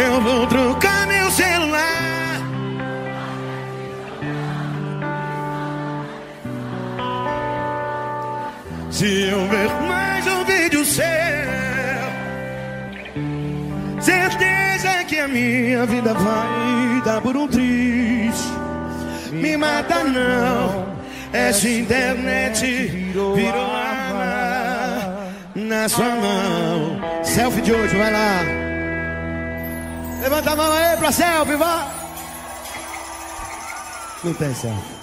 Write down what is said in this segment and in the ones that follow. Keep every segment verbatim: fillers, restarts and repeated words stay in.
Eu vou trocar meu celular. Se eu ver mais um vídeo seu, certeza que a minha vida vai dar por um triz. Me mata não, essa internet virou arma na sua mão. Selfie de hoje, vai lá. Levanta a mão aí pra selfie, vai. Não tem selfie.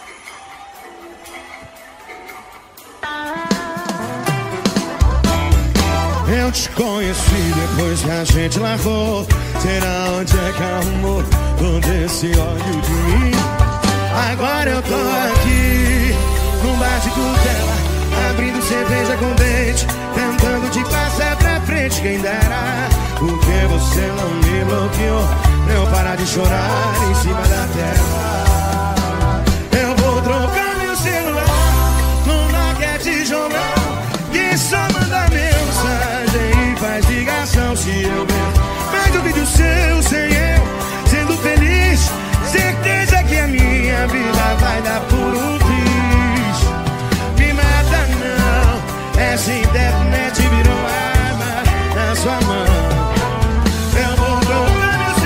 Eu te conheci depois que a gente largou. Será onde é que arrumou todo esse ódio de mim? Agora eu tô aqui num bar de cutela, abrindo cerveja com dente, tentando te passar pra frente. Quem dera, porque você não me bloqueou pra eu parar de chorar em cima da tela. Eu vou trocar meu celular num Nokia tijolão que só manda mensagem e faz ligação. Se eu ver mais um vídeo seu sem eu sendo feliz, certeza que a minha vida vai dar por um triz. Me mata não, essa internet virou arma na sua mão. Eu vou trocar meu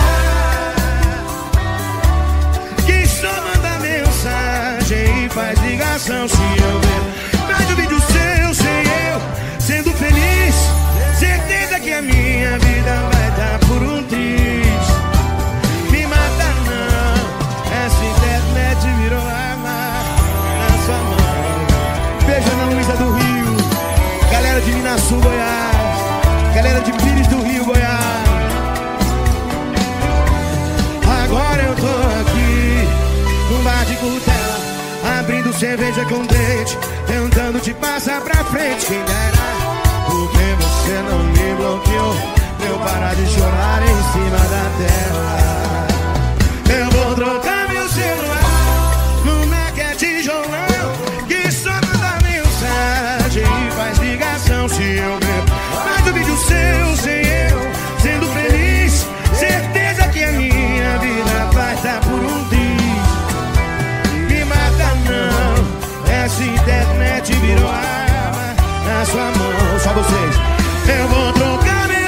celular que só manda mensagem e faz ligação. Se eu ver mais um vídeo seu sem eu sendo feliz, certeza que a minha vida vai dar por um triz. Me mata não, essa internet virou arma na sua mão. Beijo Ana Luísa do Rio, galera de Minas Sul, Goiás, galera de Pires do Rio, Goiás. Agora eu tô aqui num bar de cutela, abrindo cerveja com dente, tentando te passar pra frente. Quem dera, porque você não me bloqueou pra eu parar de chorar em cima da tela. Eu vou trocar meu celular no Nokia tijolão que só manda mensagem e faz ligação. Se eu ver mais um vídeo seu sem eu sendo feliz, certeza que a minha vida vai dar por um triz. Me mata não, essa internet virou arma na sua mão. Só vocês. Eu vou trocar meu...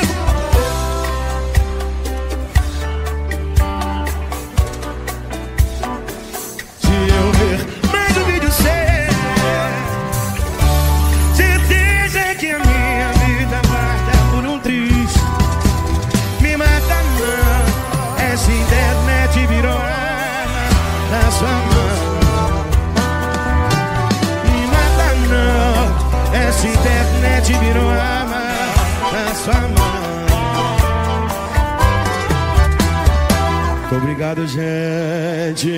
Se eu ver mais um vídeo seu, certeza que a minha vida vai dar por um triz. Me mata não, essa internet virou arma na sua mão. Me mata não, essa internet virou arma na sua mão. Obrigado, gente.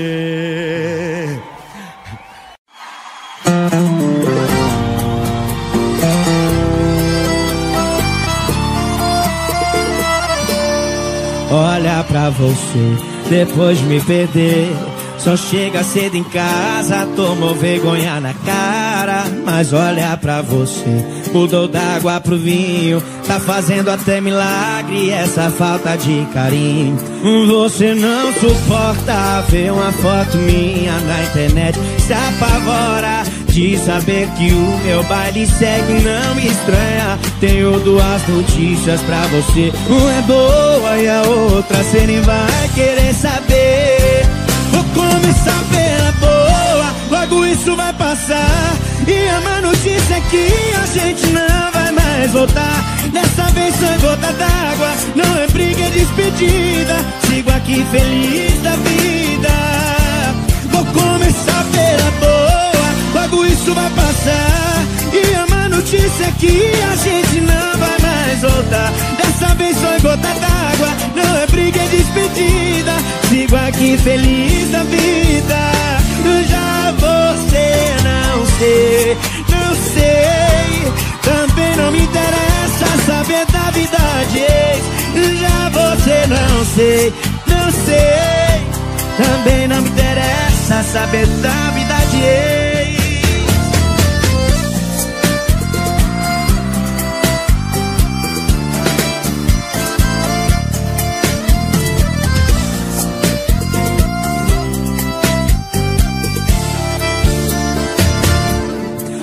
Olha pra você, depois de me perder, só chega cedo em casa, tomou vergonha na cara. Mas olha pra você, mudou da água pro vinho, tá fazendo até milagre essa falta de carinho. Você não suporta ver uma foto minha na internet, se apavora de saber que o meu baile segue, não me estranha. Tenho duas notícias pra você, uma é boa e a outra cê nem vai querer saber. Vou começar pela boa, logo isso vai passar. E a má notícia é que a gente não vai mais voltar. Dessa vez foi gota d'água, não é briga, é despedida. Sigo aqui feliz da vida. Vou começar pela boa, logo isso vai passar. E a má notícia é que a gente não vai mais voltar. Dessa vez foi gota d'água, não é briga, é despedida. Sigo aqui feliz da vida. Já você não sei, não sei, também não me interessa saber da vida de ex. Já você não sei, não sei, também não me interessa saber da vida de ex.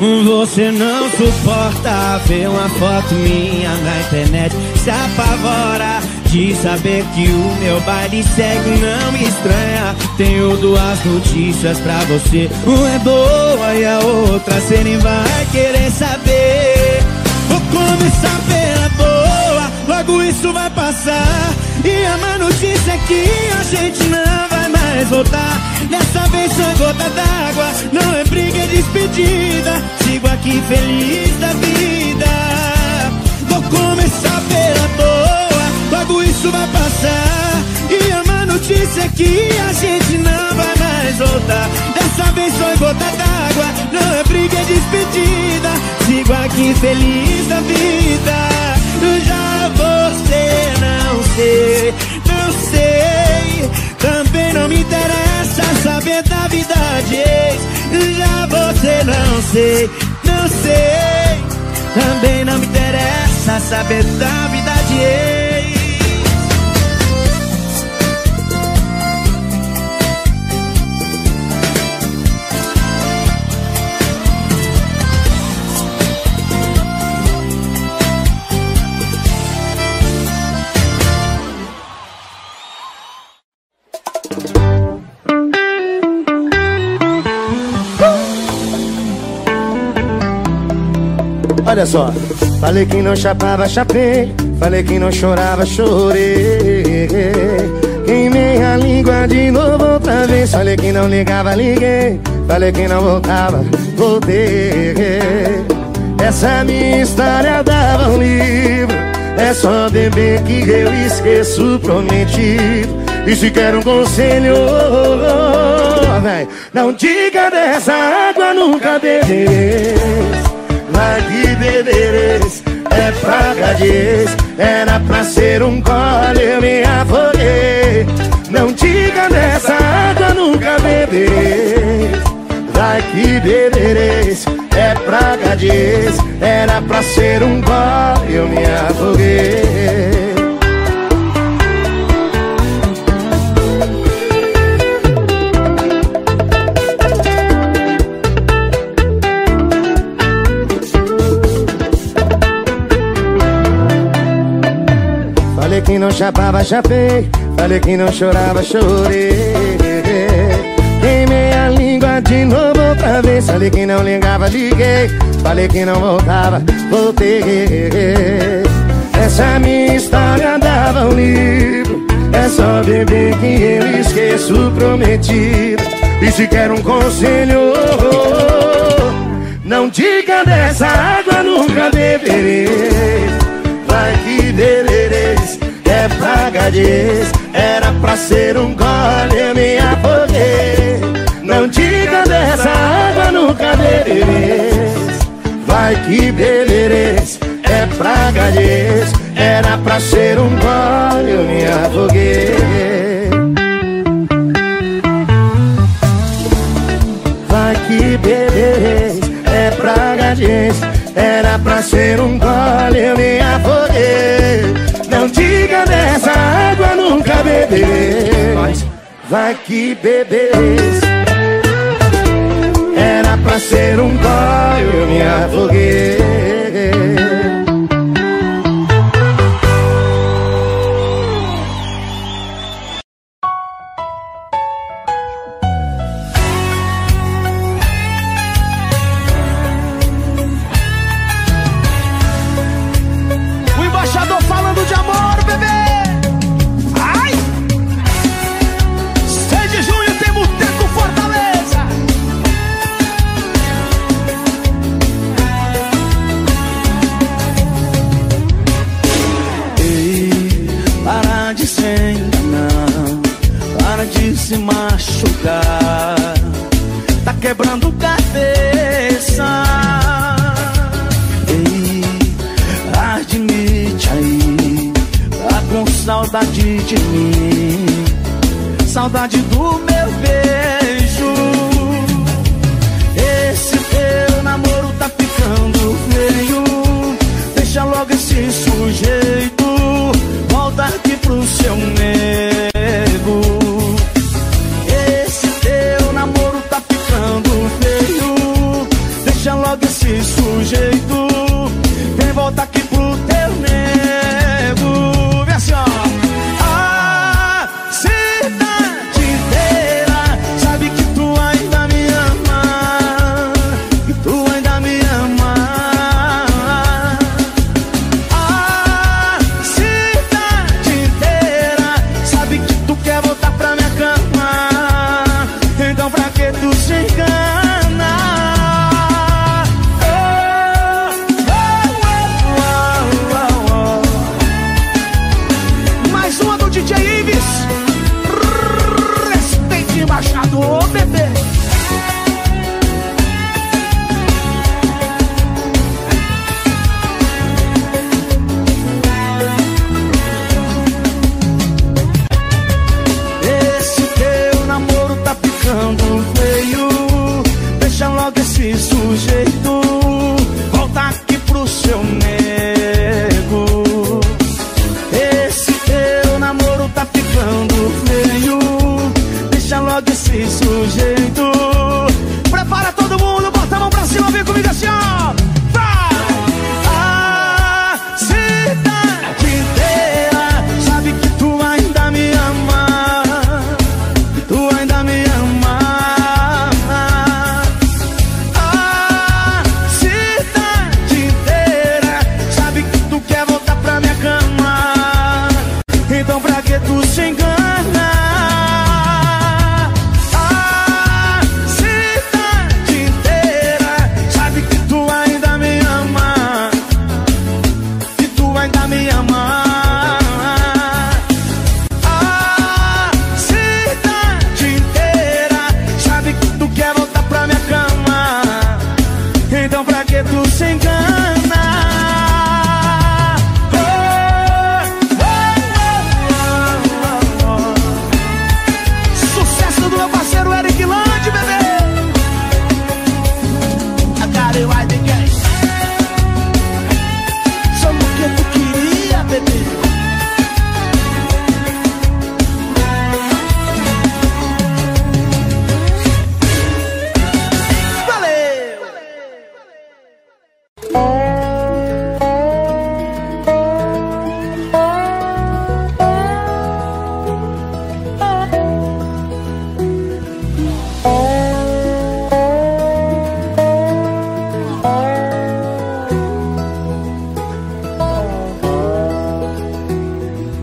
Você não suporta ver uma foto minha na internet, se apavora de saber que o meu baile segue, não me estranha. Tenho duas notícias pra você, uma é boa e a outra cê nem vai querer saber. Vou começar pela boa, logo isso vai passar. E a má notícia é que a gente não vai mais voltar. Dessa vez foi gota d'água, não é briga, é despedida. Sigo aqui feliz da vida. Vou começar pela boa, logo isso vai passar. E a má notícia é que a gente não vai mais voltar. Dessa vez foi gota d'água, não é briga, é despedida. Sigo aqui feliz da vida. Já você não sei, não sei. Também não me interessa saber da vida de ex. Já você não sei, não sei. Também não me interessa saber da vida de ex. Olha só, falei que não chapava, chapei. Falei que não chorava, chorei. Queimei a língua de novo outra vez. Falei que não ligava, liguei. Falei que não voltava, voltei. Essa minha história dava um livro. É só beber que eu esqueço o prometido. E se quer um conselho, véi, não diga dessa água nunca bebereis. Vai que bebereis, é praga de ex. Era pra ser um gole, eu me afoguei. Não diga dessa água nunca bebereis. Vai que bebereis, é praga de ex. Era pra ser um gole, eu me afoguei. Falei que não chapava, chapei. Falei que não chorava, chorei. Queimei a língua de novo outra vez. Falei que não ligava, liguei. Falei que não voltava, voltei. Essa minha história dava um livro. É só beber que eu esqueço o prometido. E se quer um conselho, não diga dessa água nunca beberei. Vai que bebereis, é praga de ex. Era pra ser um gole, eu me afoguei. Não diga dessa água nunca bebereis. Vai que bebereis, é praga de ex. Era pra ser um gole, eu me afoguei. Vai que bebereis, é praga de ex. Era pra ser um gole, eu me afoguei. Não diga dessa água nunca bebereis. Vai que bebereis, era pra ser um gole, eu me afoguei. Se machucar, tá quebrando cabeça. Ei, admite aí, tá com saudade de mim, saudade do meu beijo. Esse teu namoro tá ficando feio. Deixa logo esse sujeito, volta aqui pro seu nego. Deixa logo esse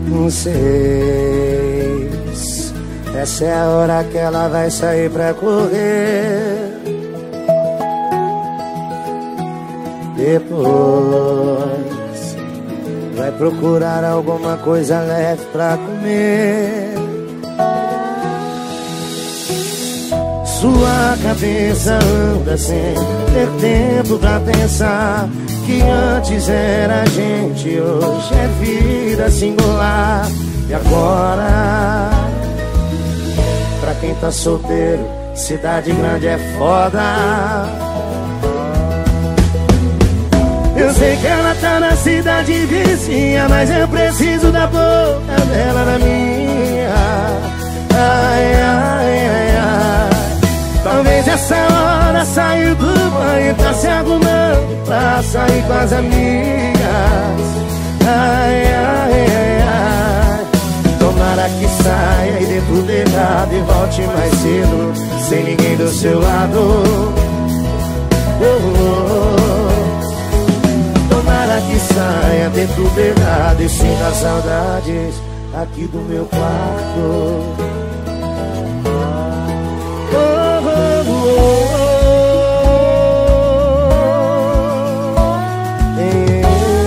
Um seis. Essa é a hora que ela vai sair pra correr. Depois vai procurar alguma coisa leve pra comer. Sua cabeça anda sem ter tempo pra pensar que antes era gente, hoje é vida singular. E agora, pra quem tá solteiro, cidade grande é foda. Eu sei que ela tá na cidade vizinha, mas eu preciso da boca dela na minha. Ai, ai, ai, ai. Talvez essa hora saiu do banho, tá se arrumando pra sair com as amigas. Ai, ai, ai, ai. Tomara que saia e dê tudo errado e volte mais cedo, sem ninguém do seu lado. Oh, oh, oh. Tomara que saia, dê tudo errado e sinta saudades aqui do meu quarto. Oh, oh, oh, oh. É.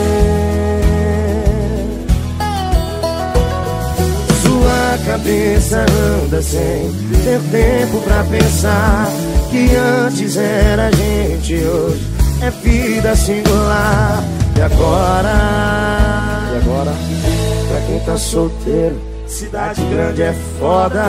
Sua cabeça anda sem ter tempo pra pensar que antes era gente, hoje é vida singular. E agora, e agora, pra quem tá solteiro, cidade grande é foda.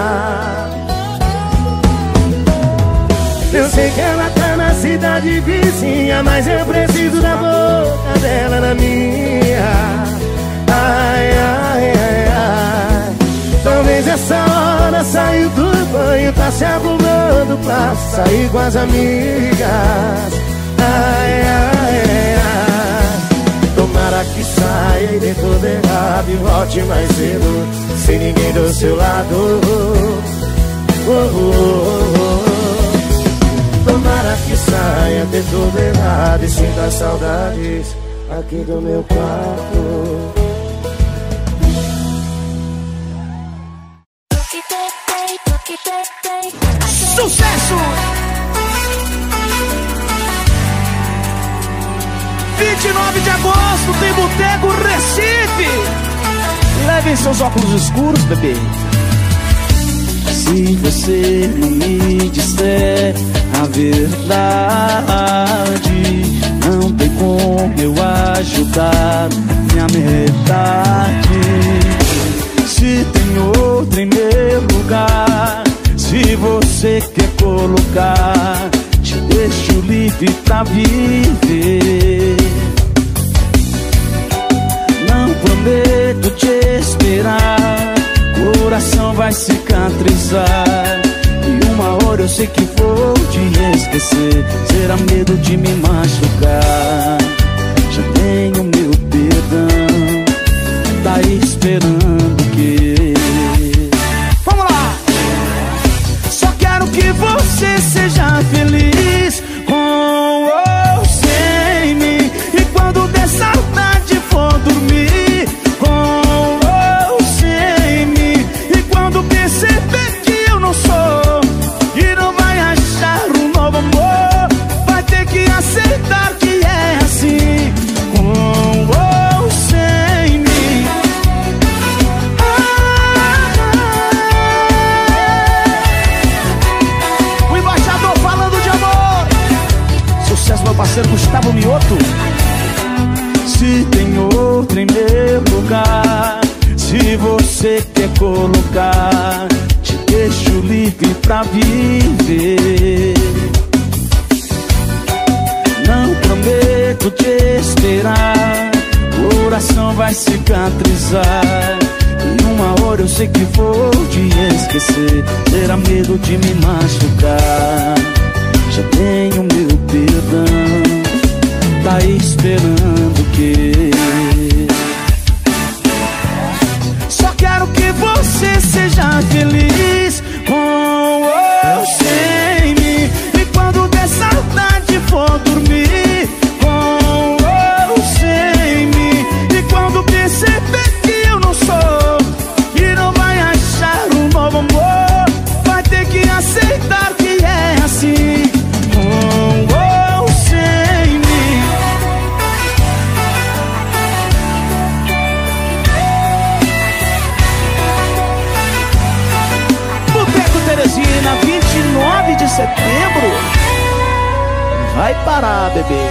Eu sei que ela tá na cidade vizinha, mas eu preciso da boca dela na minha. Ai, ai, ai, ai. Talvez essa hora saiu do banho, tá se arrumando pra sair com as amigas. Ai, ai, ai, ai. Tomara que saia e dê tudo errado e volte mais cedo, sem ninguém do seu lado. Oh, oh, oh, oh. Tomara que saia, dê tudo errado e sinta saudades aqui do meu quarto. Sucesso! vinte e nove de agosto tem Boteco Recife. Levem seus óculos escuros, bebê. Se você me disser a verdade, não tem como eu ajudar minha metade. Se tem outra em meu lugar, se você quer colocar, te deixo livre pra viver. Não prometo te esperar, coração vai cicatrizar. E uma hora eu sei que vou te esquecer, será medo de me machucar. Já tenho meu perdão, tá esperando o quê? Vamos lá! Só quero que você seja feliz, com ou sem mim. E quando der saudade for dormir, com ou sem mim. E quando perceber que eu não sou e não vai achar um novo amor, vai ter que aceitar que é assim, com ou sem mim. O embaixador falando de amor. Sucesso, meu parceiro Gustavo Mioto. Se tem outra em meu lugar, se você quer colocar, te deixo livre pra viver. Não prometo te esperar, coração vai cicatrizar. E uma hora eu sei que vou te esquecer, terá medo de me machucar. Já tenho meu perdão, tá esperando o quê? Só quero que você seja feliz, com ou sem mim. E quando der saudade for dormir, com ou sem mim. E quando perceber que eu não sou setembro. Vai parar, bebê.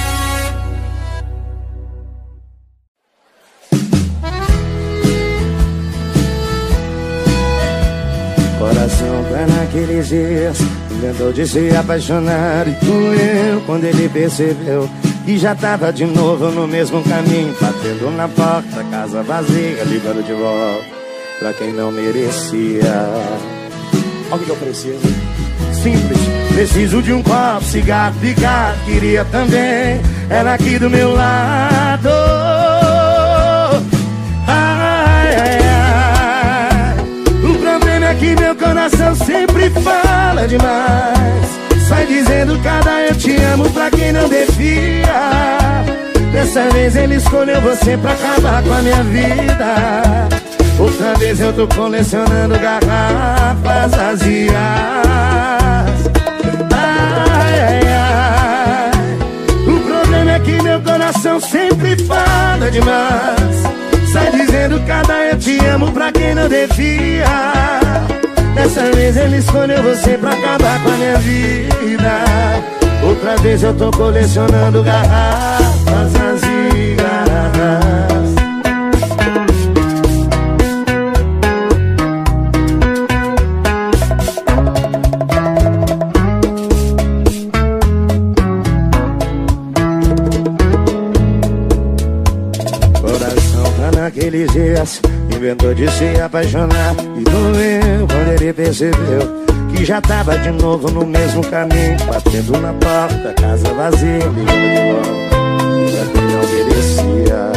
Coração pra naqueles dias inventou de se apaixonar e doeu quando ele percebeu que já tava de novo no mesmo caminho, batendo na porta, casa vazia, ligando de volta pra quem não merecia. Olha o que eu preciso. Simples, preciso de um copo, cigarro, ligar, queria também ela aqui do meu lado. Ai, ai, ai. O problema é que meu coração sempre fala demais, sai dizendo cada eu te amo pra quem não devia. Dessa vez ele escolheu você pra acabar com a minha vida. Outra vez eu tô colecionando garrafas vazias. Ai, ai, ai. O problema é que meu coração sempre fala demais, sai dizendo cada eu te amo pra quem não devia. Dessa vez ele escolheu você pra acabar com a minha vida. Outra vez eu tô colecionando garrafas vazias. Naqueles dias inventou de se apaixonar e doeu quando ele percebeu que já tava de novo no mesmo caminho, batendo na porta, casa vazia, ligando de volta pra quem não merecia.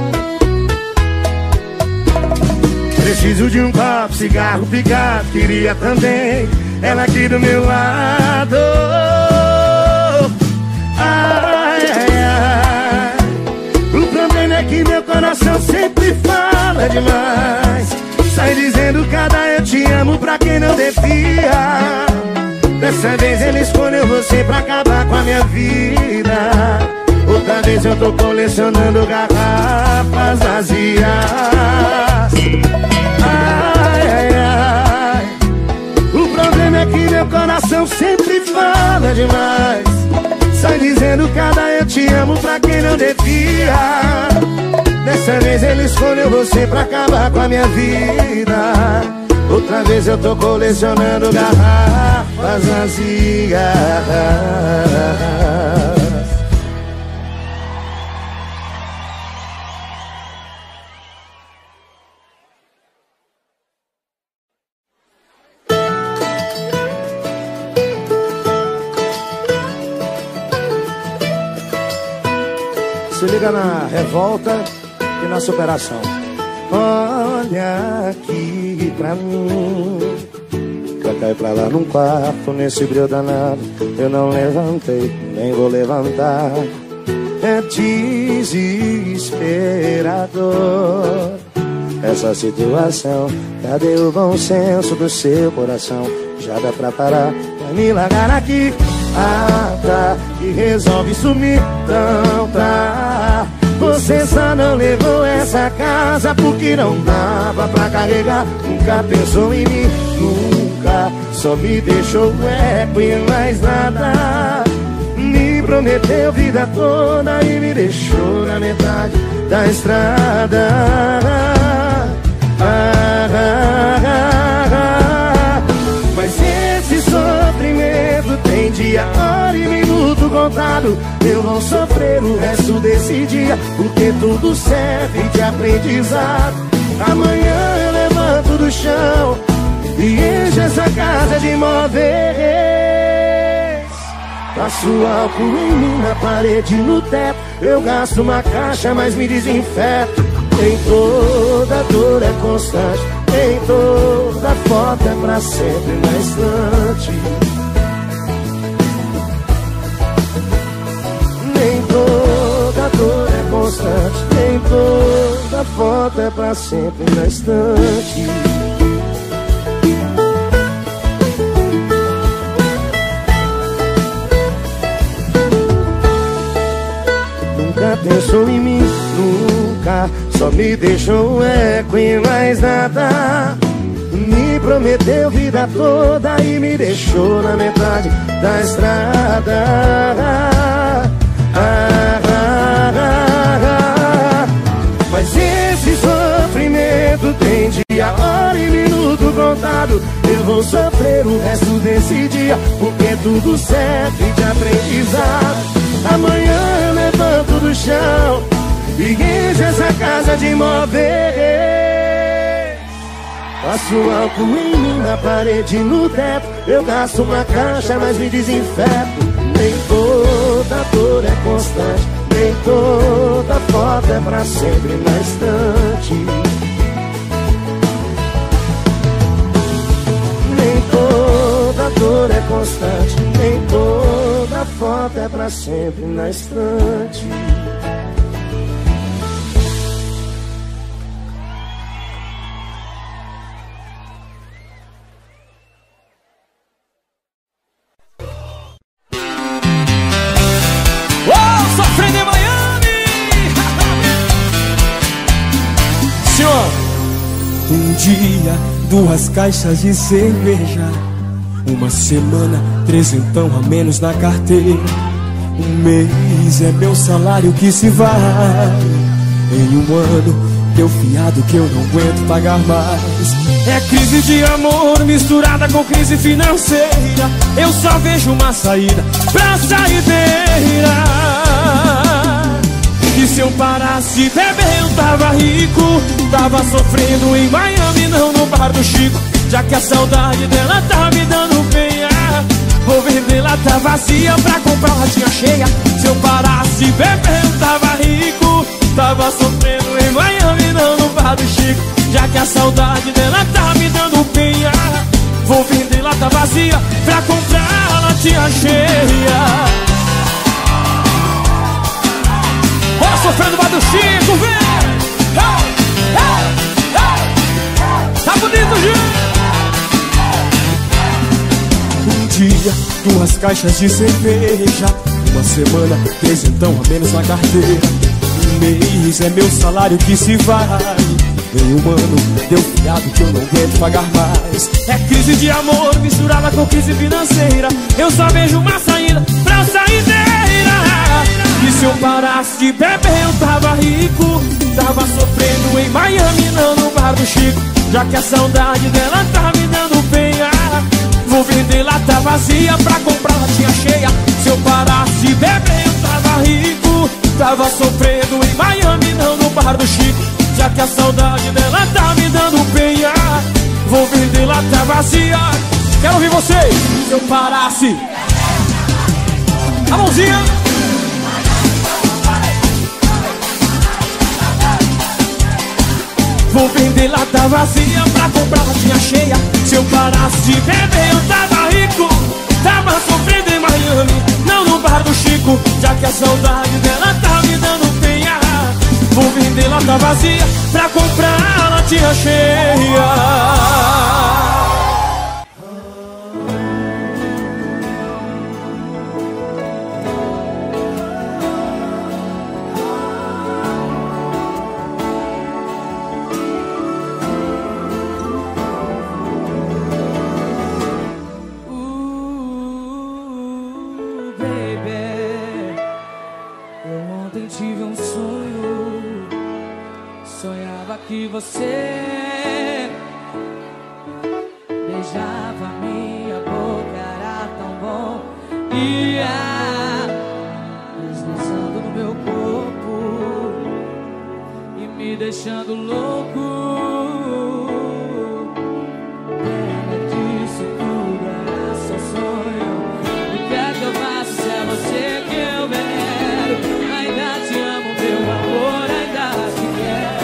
Preciso de um copo, cigarro, picado, queria também ela aqui do meu lado. Ai, ai, ai. O problema é que meu coração sempre fala demais, sai dizendo cada eu te amo pra quem não devia. Dessa vez ele escolheu você pra acabar com a minha vida. Outra vez eu tô colecionando garrafas vazias. Ai, ai, ai. O problema é que meu coração sempre fala demais, sai dizendo cada eu te amo pra quem não devia. Dessa vez ele escolheu você pra acabar com a minha vida. Outra vez eu tô colecionando garrafas vazias. Se liga na revolta e na superação. Olha aqui pra mim, pra cá e pra lá num quarto, nesse brilho danado, eu não levantei, nem vou levantar. É desesperador essa situação. Cadê o bom senso do seu coração? Já dá pra parar, vai me largar aqui. Ah, tá, e resolve sumir, então tá. Você só não levou essa casa porque não dava pra carregar. Nunca pensou em mim, nunca. Só me deixou eco e mais nada. Me prometeu vida toda e me deixou na metade da estrada. Ah, ah, ah, ah. Mas esse sofrimento tem dia, hora e minuto contado. Eu vou sofrer o resto desse dia, porque tudo serve de aprendizado. Amanhã eu levanto do chão e encho essa casa de móveis. Passo álcool em mim, na parede, no teto. Eu gasto uma caixa, mas me desinfeto. Em toda dor é constante, em toda foto é pra sempre na estante. Nem toda dor é constante, nem toda foto é pra sempre na estante. Nunca pensou em mim, nunca. Só me deixou eco e mais nada. Me prometeu vida toda e me deixou na metade da estrada. Ah, ah, ah, ah. Mas esse sofrimento tem dia, hora e minuto contado. Eu vou sofrer o resto desse dia, porque tudo serve de aprendizado. Amanhã eu levanto do chão e encho essa casa de móveis. Passo álcool em mim, na parede, no teto. Eu gasto uma caixa, mas me desinfeto. Nem toda dor é constante, nem toda foto é pra sempre na estante. Nem toda dor é constante, nem toda foto é pra sempre na estante. Um dia, duas caixas de cerveja. Uma semana, trezentão a menos na carteira. Um mês é meu salário que se vai. Em um ano, deu fiado que eu não aguento pagar mais. É crise de amor misturada com crise financeira. Eu só vejo uma saída pra saideira. E se eu parasse beber eu tava rico. Tava sofrendo em Miami, não no bar do Chico. Já que a saudade dela tá me dando penha, vou vender lata vazia pra comprar latinha cheia. Se eu parasse beber eu tava rico. Tava sofrendo em Miami, não no bar do Chico. Já que a saudade dela tá me dando penha, vou vender lata vazia pra comprar latinha cheia. Bora sofrendo no bar do Chico, vem! Hey, hey, hey, tá bonito, gente! Um dia, duas caixas de cerveja. Uma semana, trezentão a menos na carteira. Um mês é meu salário que se vai. Em um ano, deu fiado que eu não aguento pagar mais. É crise de amor misturada com crise financeira. Eu só vejo uma saída pra saideira. E se eu parasse de beber eu tava rico. Tava sofrendo em Miami, não no bar do Chico. Já que a saudade dela tá me dando penha, vou vender lata vazia pra comprar latinha cheia. Se eu parasse de beber eu tava rico. Tava sofrendo em Miami, não no bar do Chico. Já que a saudade dela tá me dando penha, vou vender lata vazia. Quero ouvir vocês. Se eu parasse, a mãozinha. Vou vender lata vazia pra comprar latinha cheia. Se eu parasse de beber eu tava rico. Tava sofrendo em Miami, não no bar do Chico. Já que a saudade dela tá me dando penha, vou vender lata vazia pra comprar latinha cheia. Que você beijava minha boca, era tão bom. Ia deslizando no meu corpo e me deixando louco. Pena disso tudo era só sonho. O que é que eu faço se é você que eu venero? Ainda te amo, meu amor, ainda te quero.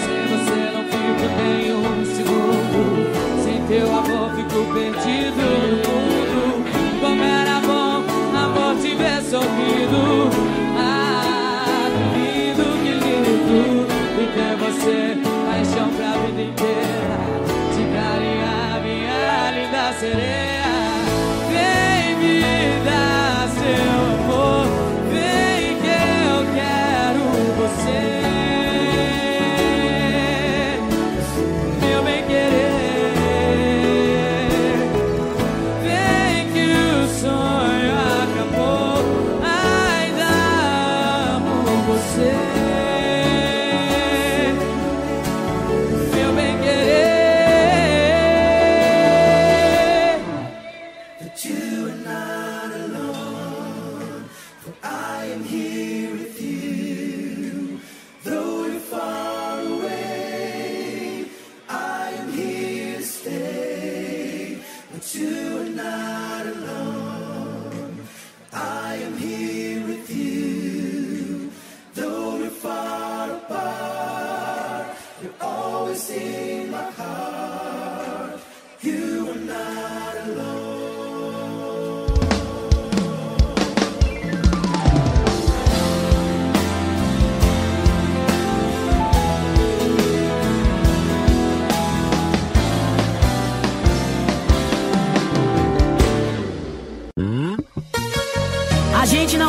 Nem um segundo sem teu amor fico perdido no mundo. Como era bom amor te ver sorrindo. Ah, que lindo, que lindo. E ter você, paixão pra vida inteira. Te daria minha linda sereia. Vem me dar seu amor, vem que eu quero você. Meu bem querer,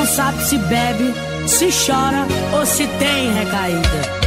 não sabe se bebe, se chora ou se tem recaída.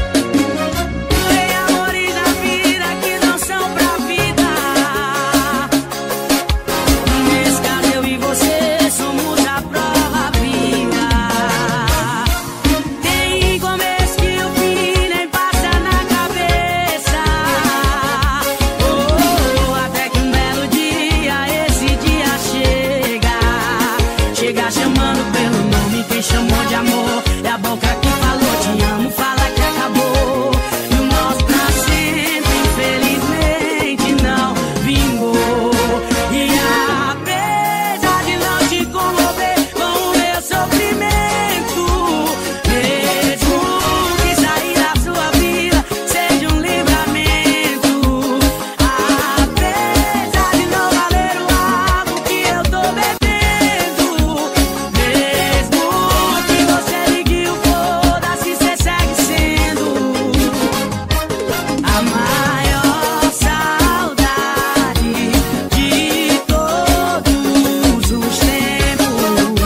Chamou de amor, é a boca que falou te amo, fala que acabou. E o nosso pra sempre, infelizmente, não vingou. E apesar de não te comover com o meu sofrimento, mesmo que sair da sua vida seja um livramento, apesar de não valer o álcool que eu tô bebendo, mesmo você ligue o foda-se, cê segue sendo a maior saudade de todos os tempos.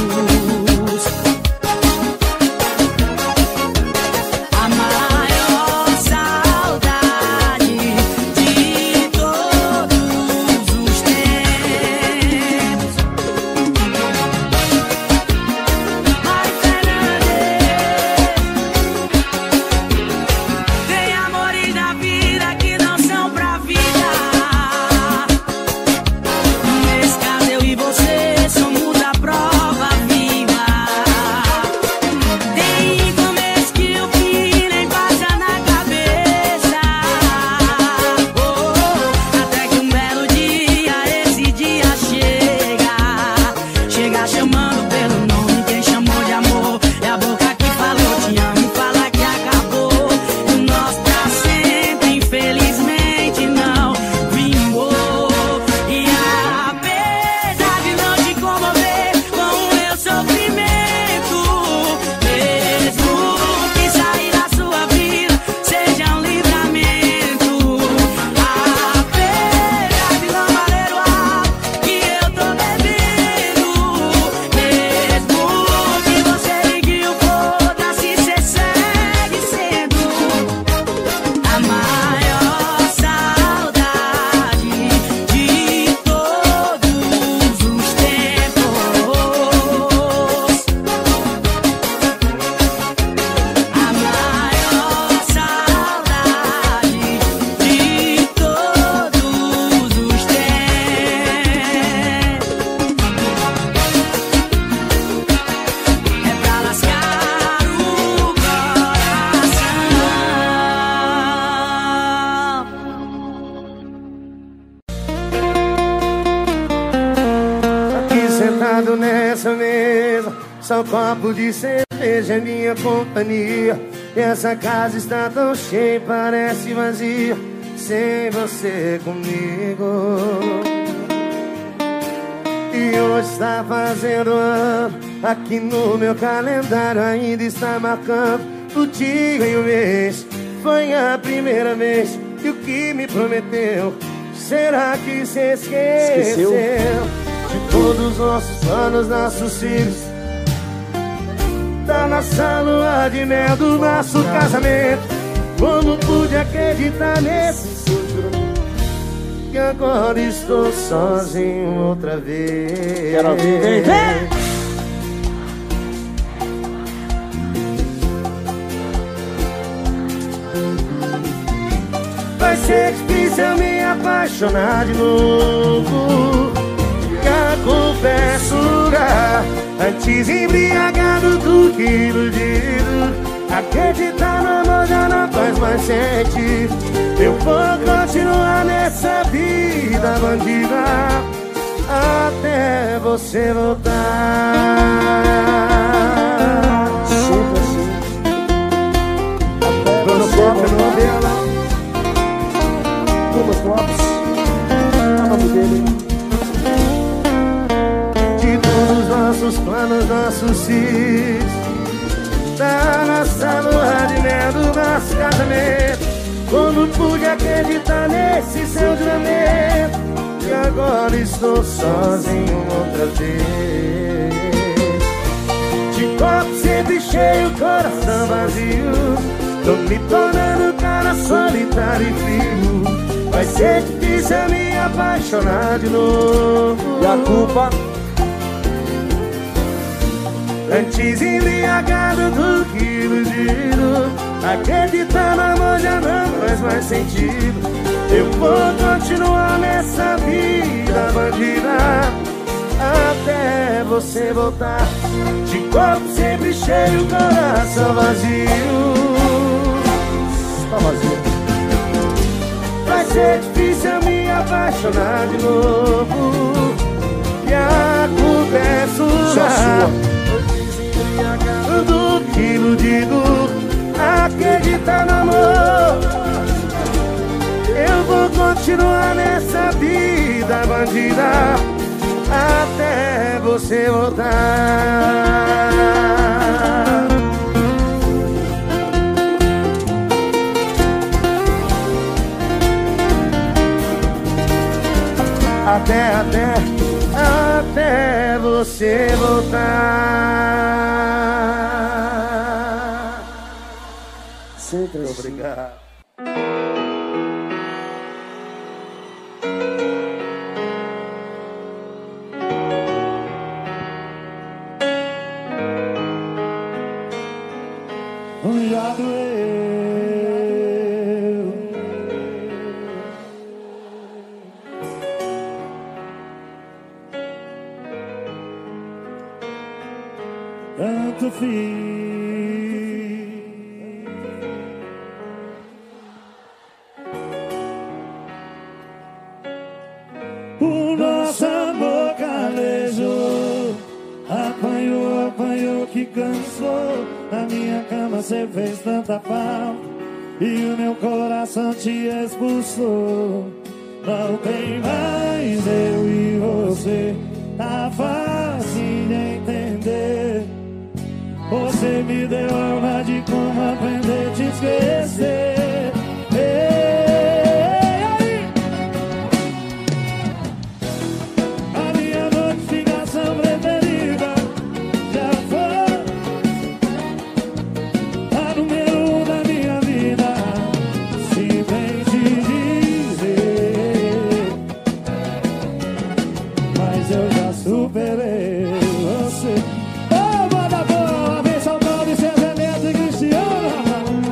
A maior saudade de todos os tempos. Mari Fernandes. Tem amores na vida que não são pra vida. Nesse caso eu e você somos a prova viva. Tem começo que o fim nem passa na cabeça. Oh, até que um belo dia esse dia chega. Chega chamando pelo nome, quem chamou de amor é a boca que falou te amo, fala que acabou. E o nosso pra sempre, infelizmente, não vingou. E apesar de não te comover com o meu sofrimento, mesmo que sair da sua vida seja um livramento, apesar de não valer o álcool que eu tô bebendo, mesmo que você ligue o foda-se, cê segue sendo a maior saudade de todos os tempos. A maior saudade de todos os tempos. É pra lascar o coração. Aqui sentado nessa mesa, só um copo de cerveja é minha companhia. E essa casa está tão cheia, parece vazia, sem você comigo. E hoje está fazendo ano, aqui no meu calendário ainda está marcando o dia e o mês. Foi a primeira vez que o que me prometeu, será que se esqueceu? De todos os nossos planos, nossos filhos, da nossa lua de mel, do nosso casamento. Como pude acreditar nesse seu juramento, que agora estou sozinho outra vez. Quero ouvir, vem, vem. Vai ser difícil eu me apaixonar de novo. Já confesso, lugar, antes embriagado do que iludido. Acreditar no amor já não faz mais sentido. Eu vou continuar nessa vida bandida até você voltar. Sempre assim. Até Tô no você copo, eu não voltar. ouvi ela. Thomas Lopes. É o nome dele. De todos os nossos planos, nossos filhos, da nossa lua de mel, do nosso casamento. Como pude acreditar nesse seu juramento, e agora estou sozinho outra vez. De sempre cheio, coração vazio. Tô me tornando cara solitário e frio. Vai ser difícil eu me apaixonar de novo. E a culpa? Antes embriagado do que iludido, acreditar no amor já não faz mais sentido. Eu vou continuar nessa vida bandida até você voltar. De corpo sempre cheio, coração vazio. Tá vazio. Vai ser difícil eu me apaixonar de novo. E a culpa é sua. Do que iludido, acredita no amor. Eu vou continuar nessa vida bandida até você voltar. Até, até, até você voltar. Sempre obrigado. Já doeu. Tanto fiz. O nosso amor calejou. Apanhou, apanhou que cansou. Na minha cama cê fez tanta falta e o meu coração te expulsou. Não tem mais eu e você, tá fácil de entender. Você me deu aula de como aprender a te esquecer. Ei, aí. A minha notificação preferida já foi a número um da minha vida. Se bem te dizer, mas eu já superei você. Ô, banda boa, vem soltando seus elementos e Cristiana.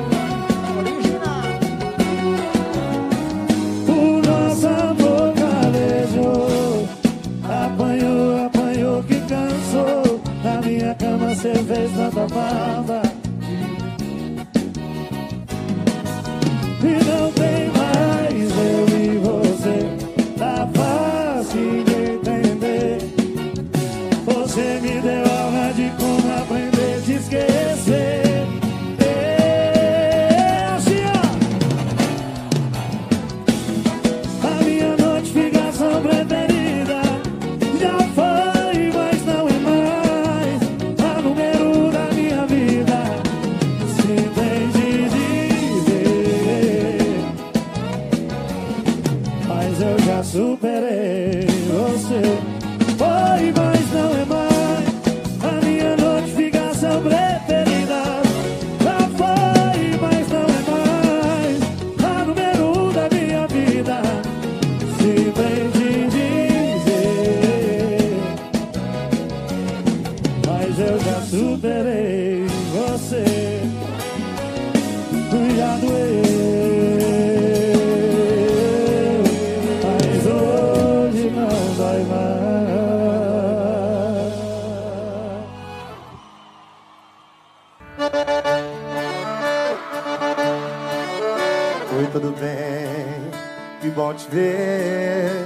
O nosso amor calejou. Apanhou, apanhou que cansou. Na minha cama cê fez tanta falta e não tem mais eu e você, tá fácil de entender. Você me deu aula de como aprender a te esquecer. É assim, ó. A minha notificação preferida já foi, mas não é mais a número um da minha vida. Se tem de dizer, mas eu já superei você. Foi, mas não é mais a minha notificação preferida. Já foi, mas não é mais a número um da minha vida. Se bem te dizer, mas eu já superei você. Já doeu, mas hoje não dói mais. Oi, tudo bem? Que bom te ver.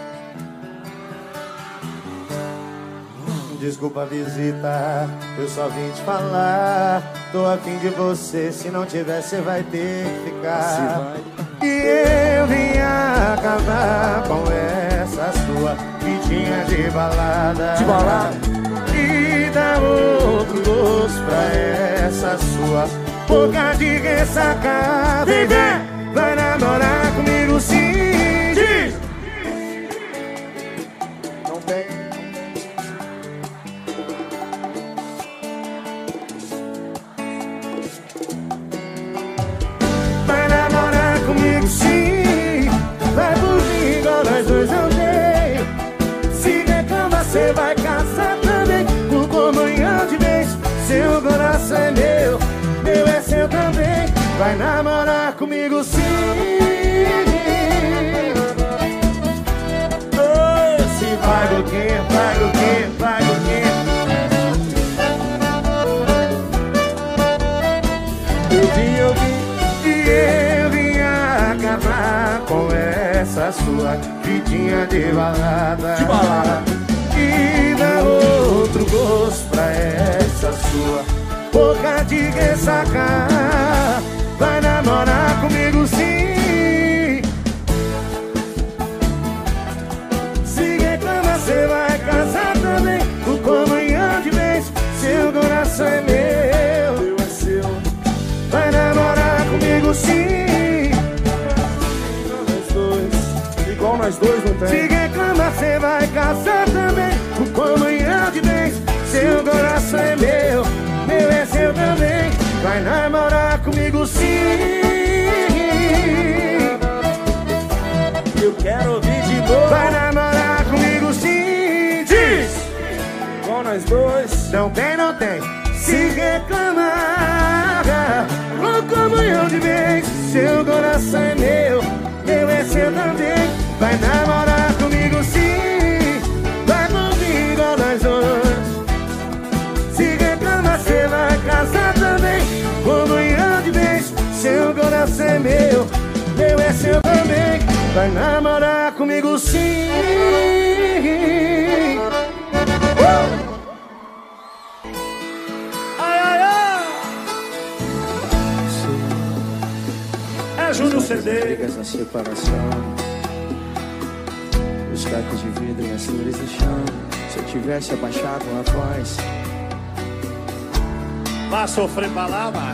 Desculpa a visita, eu só vim te falar. Tô a fim de você, se não tiver cê vai ter que ficar. E eu vim acabar com essa sua vidinha de balada, De balada. e dar outro gosto pra essa sua boca de ressaca. Bebê, vai namorar comigo sim. Diz. Não tem. essa sua vidinha de balada, de balada. E dá outro gosto pra essa sua boca de ressaca. Vai namorar comigo sim. Se reclama, cê vai casar também. O comunhão de vez, seu coração é meu, meu é seu. Vai namorar comigo sim. Nós dois, igual nós dois não tem. Se reclama, cê vai casar também. O comunhão de vez, seu coração é meu, meu é seu também. Vai namorar comigo sim. Eu quero ouvir de novo. Vai namorar comigo sim. Diz! Igual nós dois. Não tem, não tem. Se reclamar, com comunhão de vez, seu coração é meu, meu é seu também. Vai namorar comigo sim. Vai comigo igual nós dois. Se reclama, cê vai casar também. Comunhão de vez, seu coração é meu, meu é seu também. Vai namorar comigo sim. uh! Ai, ai, ai. É Júnior C D. Brigas na separação, os cacos de vidro e as flores do chão. Se eu tivesse abaixado a voz, vai sofrer pra lá, vai.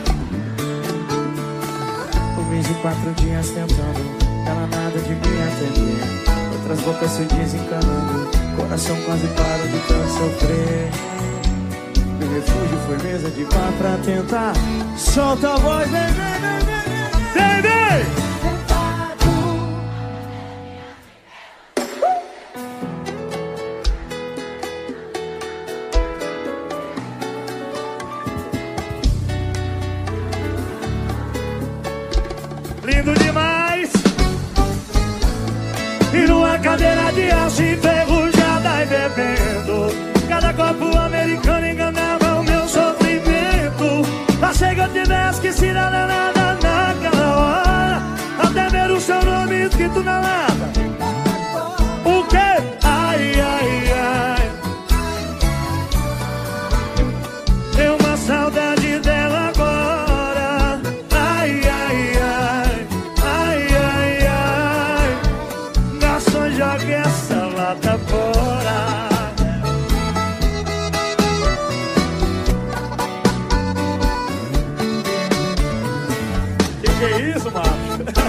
um mês e quatro dias tentando, ela nada de me atender. Outras bocas se desencanando, coração quase parou de tanto sofrer. Meu refúgio foi mesa de bar pra tentar. Solta a voz, vem, vem, vem, vem, vem, vem. Lindo demais. E numa cadeira de aço enferrujada e bebendo, cada copo americano enganava o meu sofrimento. Achei que eu tivesse que se dar nada naquela hora, até ver o seu nome escrito na lata. O quê? Ai, ai, ai. Deu uma saudade dela agora. Ai, ai, ai. Ai, ai, ai. Garçom, jogue essa lata fora. Que que é isso, macho?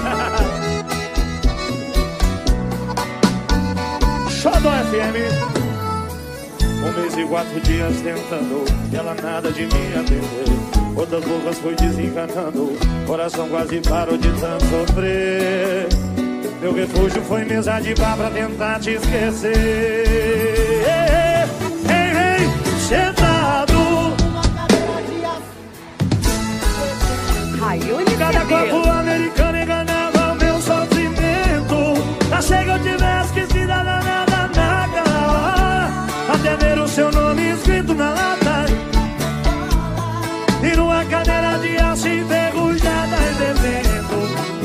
Xodó F M. Um mês e quatro dias tentando, e ela nada de me atender. Outras bocas foi desencanando, coração quase parou de tanto sofrer. Meu refúgio foi mesa de bar pra tentar te esquecer. Ei, ei, sentado. Cada copo americano enganava o meu sofrimento. Achei que eu tivesse que se dar nada naquela hora, até ver o seu nome escrito na lata. E numa cadeira de aço enferrujada e bebendo.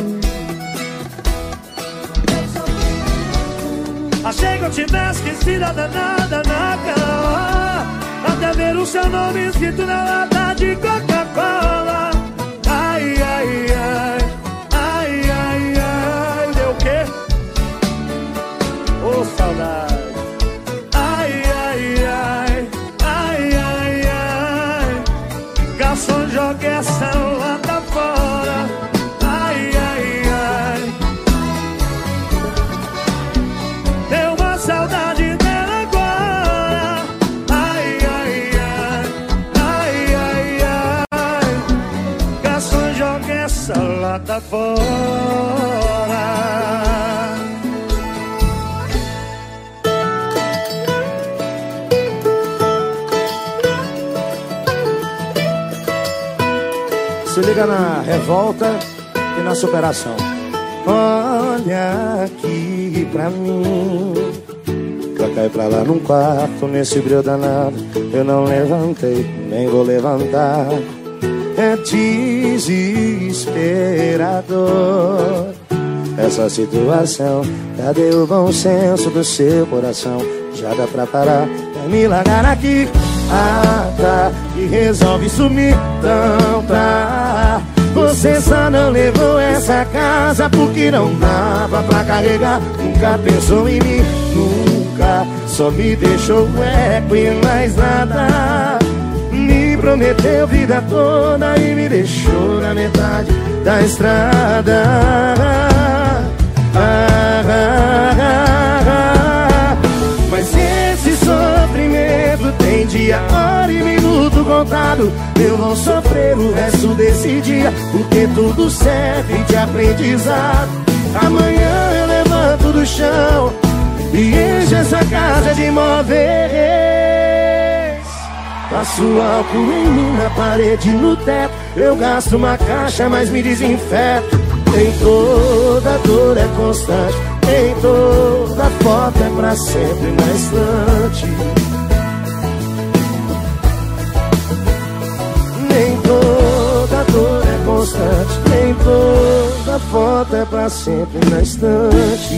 Achei que eu tivesse que se dar nada naquela hora, até ver o seu nome escrito na lata de Coca-Cola. Ai, ai, ai. Ai, ai, ai. Deu o quê? Ô, saudade. Ai, ai, ai. Ai, ai, ai. Garçom, jogue essa lata fora. Ai, ai, ai. Deu uma saudade dela agora. Ai, ai, ai. Ai, ai, ai. Garçom, jogue essa lata fora. Se liga na revolta e na superação. Olha aqui pra mim. Pra cá e pra lá num quarto, nesse brilho danado, eu não levantei, nem vou levantar. É desesperador essa situação. Cadê o bom senso do seu coração? Já dá pra parar, vai me largar aqui. Ah, tá, e resolve sumir, então tá. Você só não levou essa casa porque não dava pra carregar. Nunca pensou em mim, nunca. Só me deixou eco e mais nada. Me prometeu vida toda e me deixou na metade da estrada. Ah, ah, ah, ah. Mas esse sofrimento tem dia, hora e minuto contado. Eu vou sofrer o resto desse dia, porque tudo serve de aprendizado. Amanhã eu levanto do chão e encho essa casa de móveis. Passo álcool em mim, na parede, no teto. Eu gasto uma caixa, mas me desinfeto. Em toda dor é constante, em toda foto é pra sempre na estante. Nem toda dor é constante, nem toda foto é pra sempre na estante.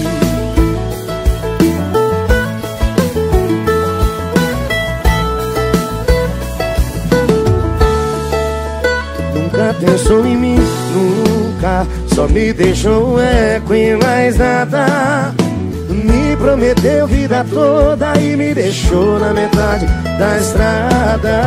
Nunca pensou em mim, nunca. Só me deixou um eco e mais nada. Me prometeu vida toda e me deixou na metade da estrada.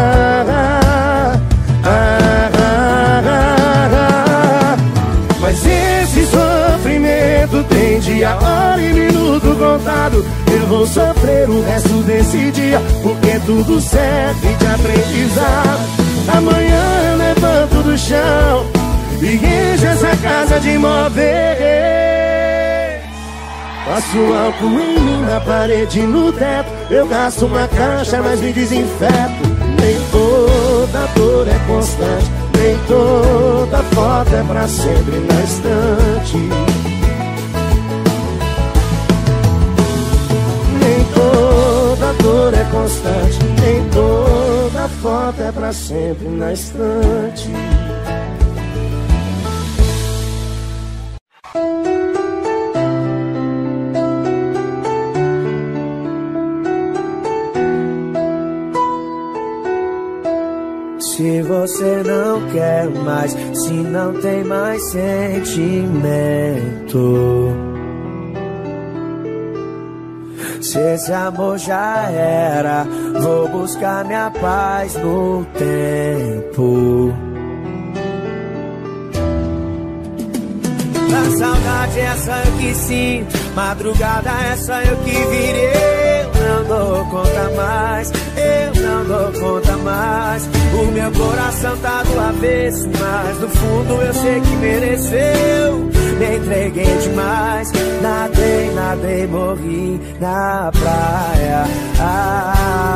Ah, ah, ah, ah. Mas esse sofrimento tem dia, hora e minuto contado. Eu vou sofrer o resto desse dia, porque tudo serve de aprendizado. Amanhã eu levanto do chão e encho essa casa de móveis. Passo álcool em mim, na parede, no teto. Eu gasto uma caixa, mas me desinfeto. Nem toda dor é constante, nem toda foto é pra sempre na estante. Nem toda dor é constante, nem toda foto é pra sempre na estante. Se você não quer mais, se não tem mais sentimento, se esse amor já era, vou buscar minha paz no tempo. A saudade essa eu que sinto, madrugada essa eu que virei. Eu não dou conta mais, eu não dou conta mais. O meu coração tá do avesso, mas no fundo eu sei que mereceu. Me entreguei demais, nadei, nadei, morri na praia. Ah,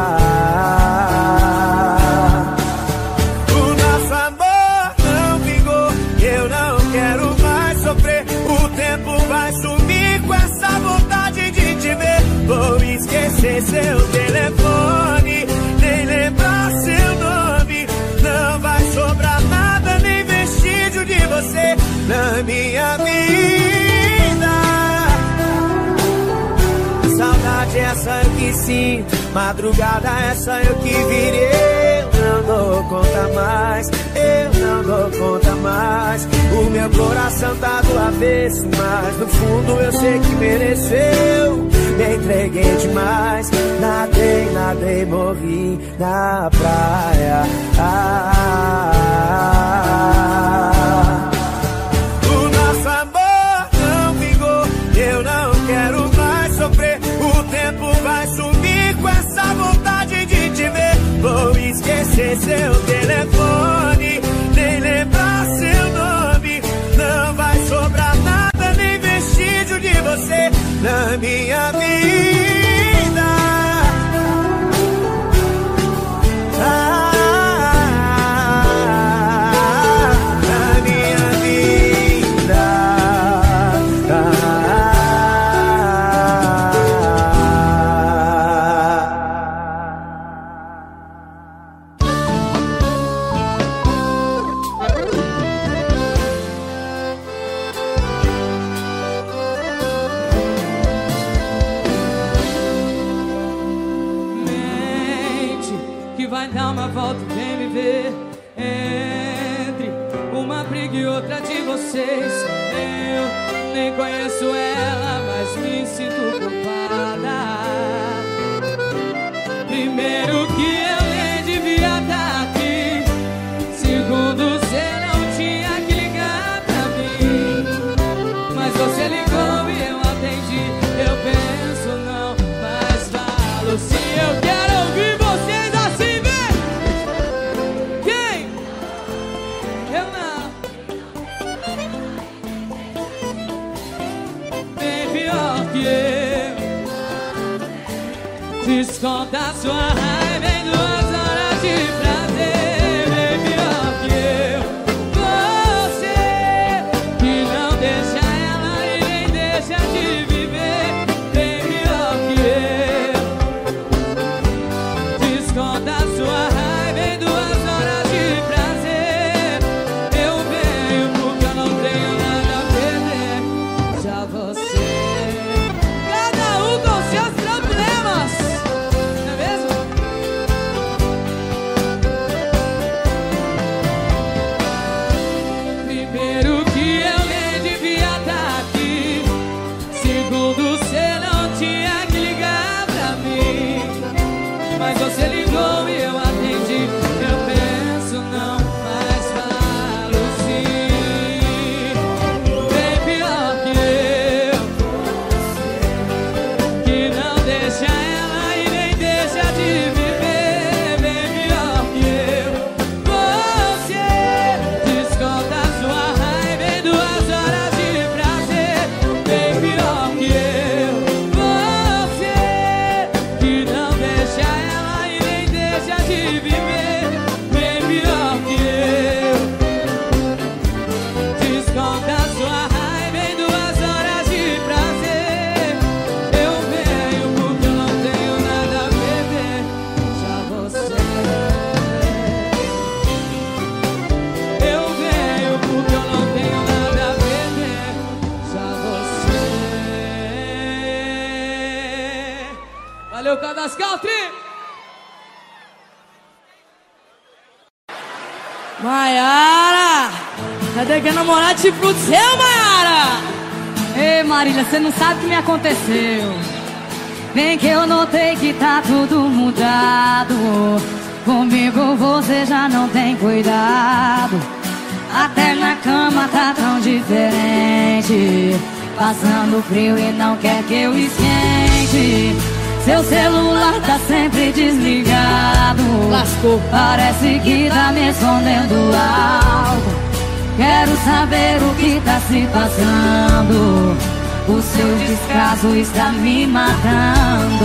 ah, ah. O nosso amor não vingou, eu não quero mais sofrer. O tempo vai sumir com essa vontade de te ver. Vou esquecer seu telefone, nem lembrar seu nome. Não vai sobrar nada, nem vestígio de você na minha vida. Saudade essa eu que sinto, madrugada essa eu que virei. Eu não dou conta mais, eu não dou conta mais. O meu coração tá do avesso, mas no fundo eu sei que mereceu. Me entreguei demais, nadei, nadei, morri na praia. Ah, ah, ah. O nosso amor não vingou, eu não quero mais sofrer. O tempo vai sumir com essa vontade de te ver. Vou esquecer seu telefone, nem lembrar seu nome. Não vai sobrar nada, nem vestígio de você na minha vida. Ah, na minha vida. Ah, uma volta e vem me ver. Entre uma briga e outra de vocês, eu nem conheço ela, mas me sinto culpada. Primeiro que eu nem devia estar aqui. Segundo, você não tinha que ligar pra mim, mas você ligou e eu atendi. Eu penso não, mas falo sim. Eu quero ouvir vocês assim, vem! Quem? Eu não. Bem pior que eu. Desconta a sua raiva em duas horas de prazer. Bem pior que eu. Você que não deixa ela e nem deixa de viver. Bem pior que eu. Desconta a sua raiva em duas horas de prazer. Eu venho porque eu não tenho nada a perder. Já você. Cada um com seus problemas, não é mesmo? Primeiro que eu nem devia estar aqui. Segundo, você não tinha que ligar pra mim, mas você ligou e eu atendi. Eu penso não, mas falo sim. Bem pior que eu, que não deixa ela e nem deixa de viver. Bem pior que eu. Você desconta a sua raiva em duas horas de prazer. Bem pior que eu. Você que não deixa ela e nem deixa de viver. Bem pior que eu. Desconta a sua raiva em duas horas de prazer. Eu venho porque eu não tenho nada a perder. Já você. Eu venho porque eu não tenho nada a perder. Já você. Valeu, Cadas Country! Maiara, cadê que namorar de fruto seu, Maiara? Ei, Marília, você não sabe o que me aconteceu. Bem que eu notei que tá tudo mudado. Comigo você já não tem cuidado. Até na cama tá tão diferente. Passando frio e não quer que eu esquente. Seu celular tá sempre desligado. Lascou. Parece que tá me escondendo algo. Quero saber o que tá se passando. O seu descaso está me matando.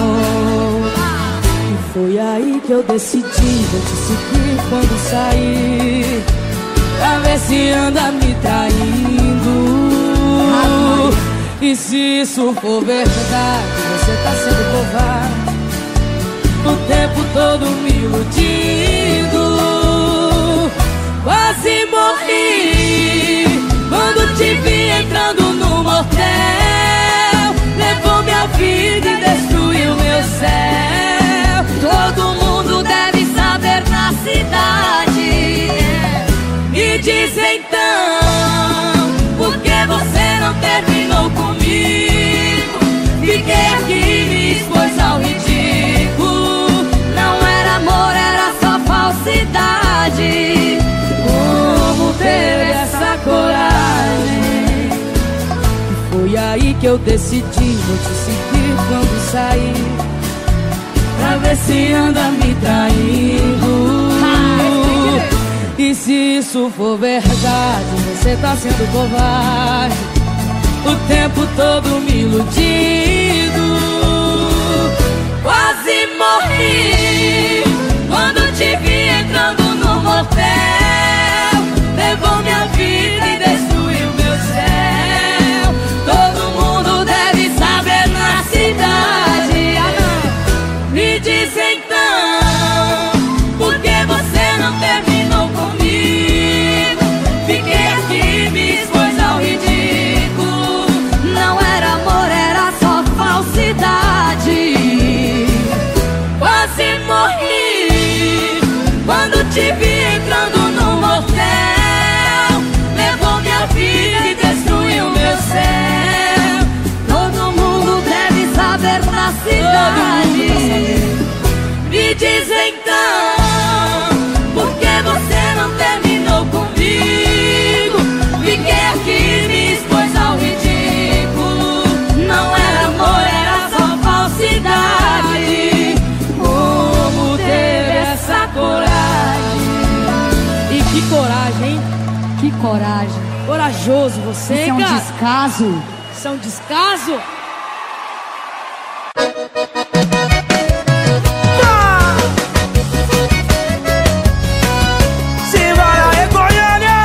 E foi aí que eu decidi, vou te seguir quando sair, pra ver se anda me traindo. E se isso for verdade, você tá sendo covarde, o tempo todo me iludindo. Quase morri quando te vi entrando no motel. Levou minha vida e destruiu meu céu. Todo mundo deve saber na cidade. Me diz então, por que você não terminou comigo? Fiquei aqui e me expôs ao ridículo. Não era amor, era só falsidade. Como teve essa coragem? E foi aí que eu decidi, vou te seguir quando sair, pra ver se anda me traindo. E se isso for verdade, você tá sendo covarde, o tempo todo me iludindo. Quase morri quando te vi entrando no motel. Levou minha vida e destruiu meu céu. Todo mundo deve saber na cidade. Me diz então, por que você não terminou comigo? Fiquei aqui e me expôs ao ridículo. Não era amor, era só te vi entrando no motel, levou minha vida e destruiu meu céu. Todo mundo deve saber na cidade. Me diz então, por que você não terminou comigo? Fiquei aqui, me expôs ao ridículo. Não era amor, era só falsidade. Como teve essa coragem? E que coragem, hein? Que coragem. Corajoso você, Isso é um cara. descaso. Isso é um descaso. Simbora aí, Goiânia!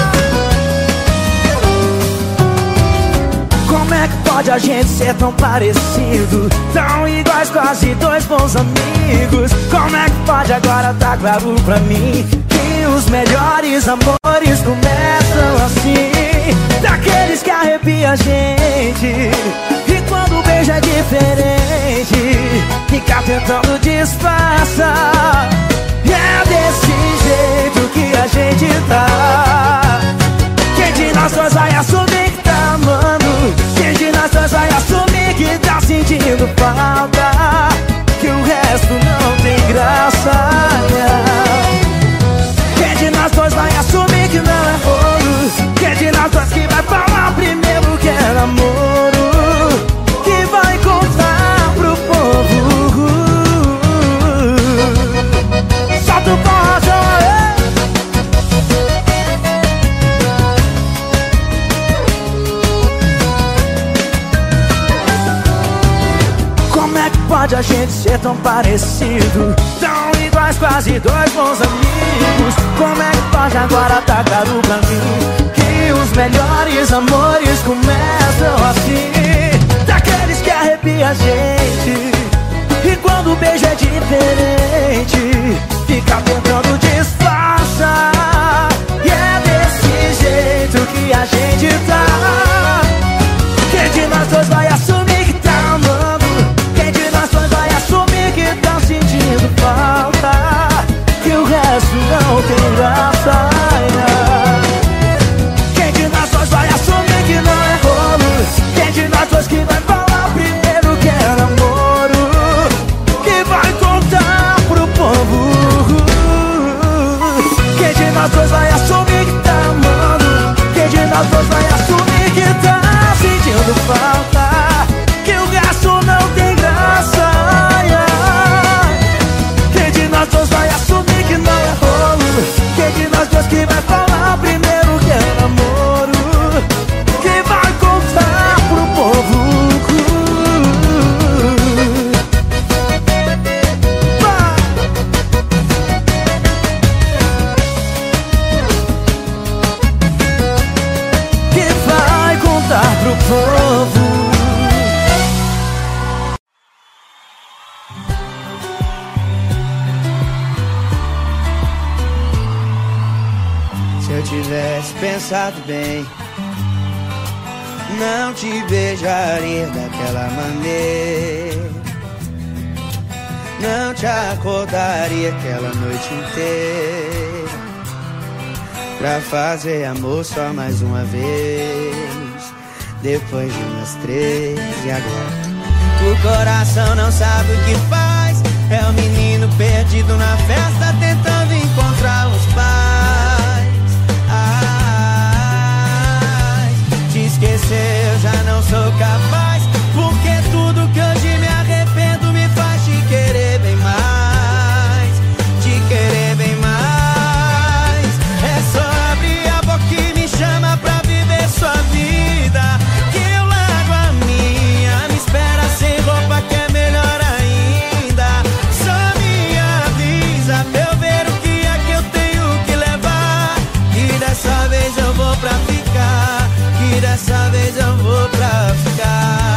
Como é que pode a gente ser tão parecido? Tão iguais, quase dois bons amigos. Como é que pode agora tá claro pra mim que os melhores amores começam assim? Daqueles que arrepia a gente, e quando o beijo é diferente, fica tentando disfarçar. E é desse jeito que a gente tá. Quem de nós dois vai assumir que tá amando? Quem de nós dois vai assumir que tá sentindo falta? Que o resto não tem graça. Quem de nós dois vai assumir que não é rolo? Quem de nós dois que vai falar primeiro que é namoro? Que vai contar pro povo? Solta o coração aí! Como é que pode a gente ser tão parecido? Tão iguais, quase dois bons amigos. Como é que pode agora tá claro pra mim que os melhores amores começam assim? Daqueles que arrepia a gente, e quando o beijo é diferente, fica tentando disfarçar. E é desse jeito que a gente tá. Quem de nós dois vai assumir que tá amando? Quem de nós dois vai assumir que tá sentindo falta? Que o resto não tem graça. Quem de nós dois vai assumir que não é rolo? Quem de nós dois que vai falar primeiro que é namoro? Que vai contar pro povo? Quem de nós dois vai assumir que tá amando? Quem de nós dois vai assumir que tá sentindo falta? Que o gasto não tem graça. Quem de nós dois vai assumir que não é rolo? Quem de nós dois que vai falar primeiro que é namoro? Que vai contar pro povo? Que vai contar pro povo? Se eu tivesse pensado bem, não te beijaria daquela maneira, não te acordaria aquela noite inteira pra fazer amor só mais uma vez, depois de umas três. E agora o coração não sabe o que faz, é o menino perdido na festa tentando encontrar os pais. Ai, te esquecer eu já não sou capaz, porque tudo que hoje me arrependo me faz te querer bem mais, te querer bem mais. É só abrir a boca e me chama pra viver sua vida, que eu largo a minha, me espera sem roupa que é melhor ainda. Só me avisa pra eu ver o que é que eu tenho que levar, que dessa vez eu vou pra ficar, que dessa vez eu vou pra ficar.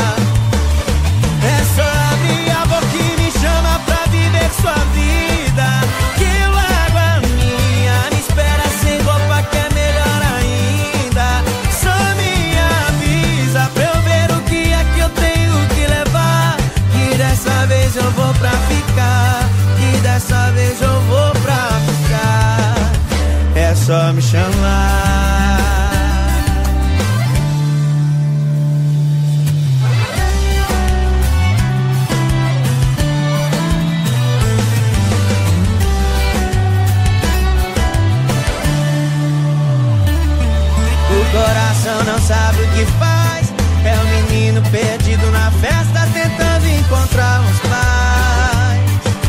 sabe o que faz. É um menino perdido na festa, tentando encontrar uns pais.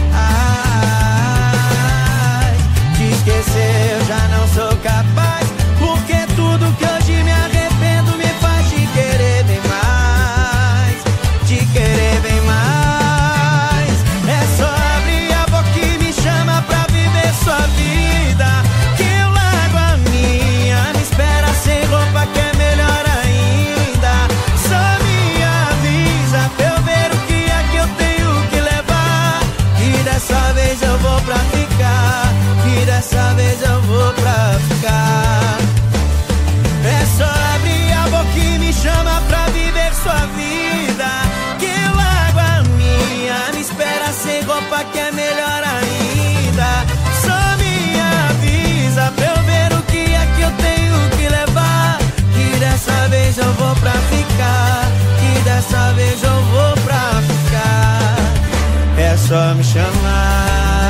Ai, te esquecer eu já não sou capaz, porque tudo que hoje me arrependo me faz te querer bem mais, te querer bem mais. É só abrir a boca e me chama pra viver sua vida, que eu largo a minha, me espera sem roupa que é melhor ainda. Só me avisa pra eu ver o que é que eu tenho que levar, que dessa vez eu vou pra ficar, que dessa vez eu vou pra ficar. É só abrir a boca e me chama pra viver sua vida, que eu largo a minha, me espera sem roupa que é melhor ainda. Só me avisa pra eu ver o que é que eu tenho que levar, que dessa vez eu vou pra ficar, que dessa vez eu vou pra ficar. É só me chamar.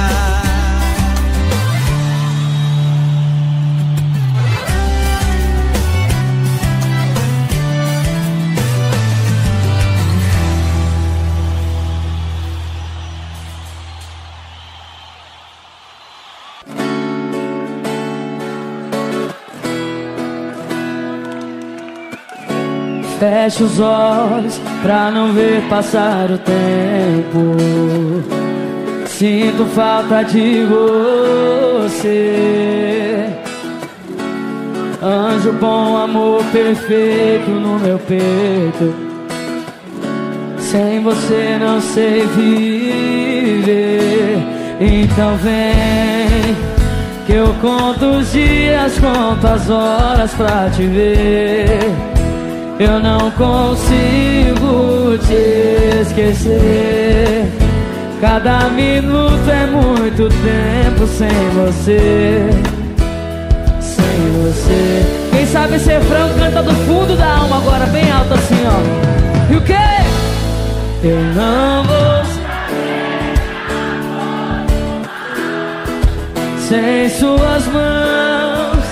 Fecho os olhos pra não ver passar o tempo. Sinto falta de você, anjo bom, amor perfeito no meu peito. Sem você não sei viver. Então vem, que eu conto os dias, conto as horas pra te ver. Eu não consigo te esquecer. Cada minuto é muito tempo sem você, sem você. Quem sabe esse refrão canta do fundo da alma agora, bem alto assim, ó. E o quê? Eu não vou sem suas mãos,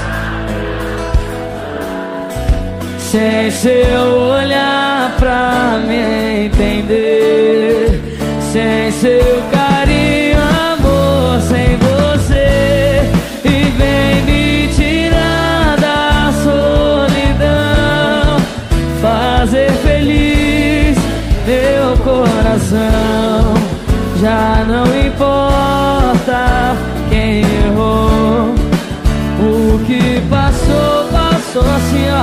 sem seu olhar pra me entender, sem seu carinho, amor, sem você. E vem me tirar da solidão, fazer feliz meu coração. Já não importa quem errou, o que passou, passou assim, ó.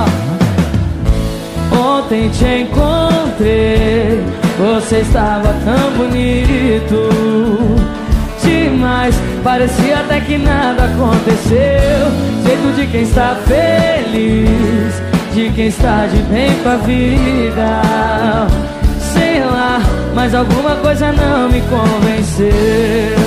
Ontem te encontrei, você estava tão bonito demais, parecia até que nada aconteceu. Jeito de quem está feliz, de quem está de bem com a vida. Sei lá, mas alguma coisa não me convenceu.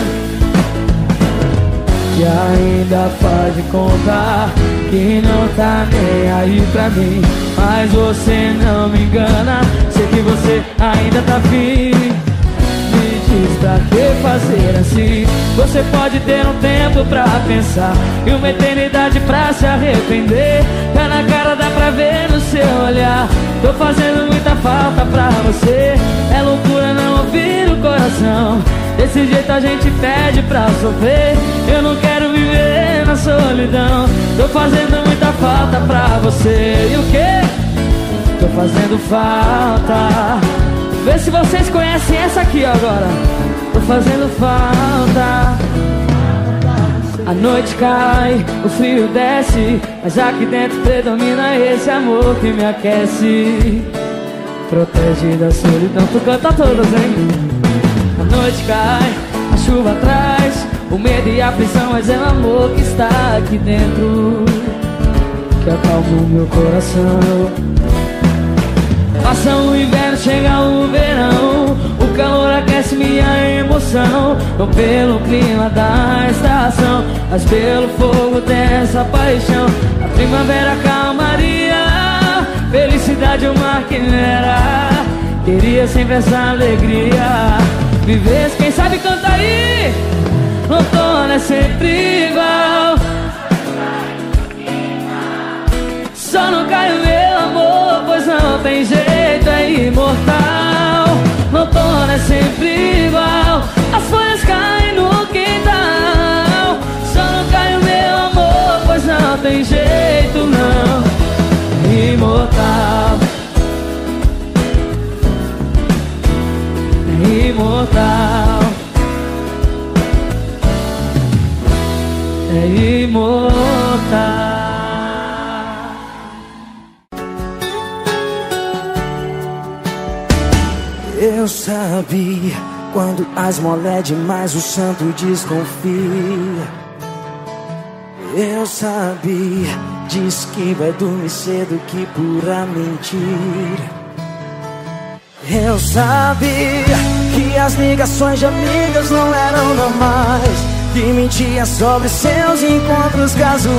E ainda pode contar que não tá nem aí pra mim, mas você não me engana, sei que você ainda tá firme. Me diz pra que fazer assim? Você pode ter um tempo pra pensar e uma eternidade pra se arrepender. Tá na cara, dá pra ver no seu olhar. Tô fazendo muita falta pra você. É loucura não ouvir o coração. Desse jeito a gente pede pra sofrer. Eu não quero viver na solidão. Tô fazendo muita falta pra você. E o quê? Tô fazendo falta. Vê se vocês conhecem essa aqui agora. Tô fazendo falta. A noite cai, o frio desce, mas aqui dentro predomina esse amor que me aquece. Protege da solidão. Tu canta todas, hein? A noite cai, a chuva traz o medo e a aflição, mas é o amor que está aqui dentro que acalma o meu coração. Passa o inverno, chega o verão, o calor aquece minha emoção. Não pelo clima da estação, mas pelo fogo dessa paixão. A primavera, calmaria, felicidade uma quimera. Queria sempre essa alegria, viver, quem sabe canta aí. Outono é sempre igual, só não cai o meu amor. pois não tem jeito, é imortal. Outono é sempre igual, as folhas caem no quintal. Só não cai o meu amor, pois não tem jeito não. É imortal, é imortal, é imortal. Eu sabia, quando a esmola é demais o santo desconfia. Eu sabia, diz que vai dormir cedo, que pura mentira. Eu sabia que as ligações de amigas não eram normais, que mentia sobre seus encontros casuais.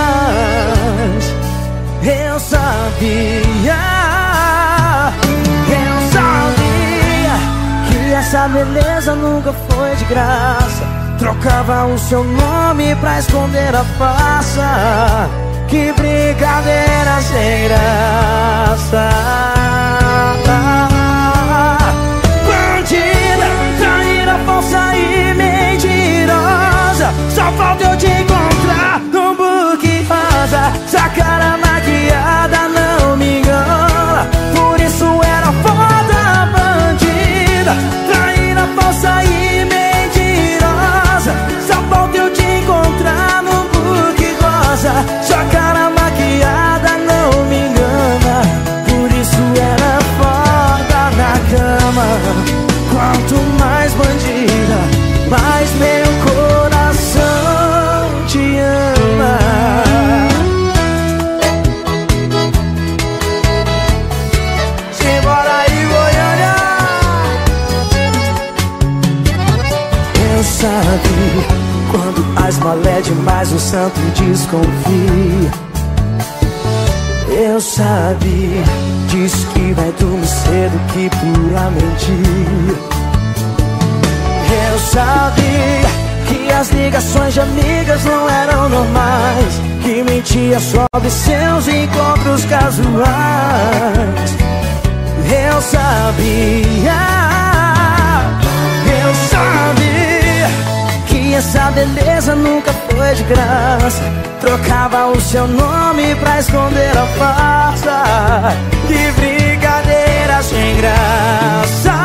Eu sabia, eu sabia que essa beleza nunca foi de graça. Trocava o seu nome pra esconder a farsa. Que brincadeira sem graça. Bandida, traíra, falsa e mentirosa. Só falta eu te encontrar num buque rosa. Sua cara maquiada não me engana, por isso era foda. Bandida, traíra, falsa e mentirosa. Só falta eu te encontrar num buque rosa. Sua cara maquiada não me engana, por isso era foda na cama. Quanto mais bandida, mais meu coração te ama. Simbora aí, Goiânia. Eu sabia, quando a esmola é demais o santo desconfia. Eu sabia, diz que vai dormir cedo, que pura mentira. Eu sabia que as ligações de amigas não eram normais, que mentia sobre seus encontros casuais. Eu sabia, eu sabia que essa beleza nunca foi de graça. Trocava o seu nome pra esconder a farsa. Que brincadeira sem graça.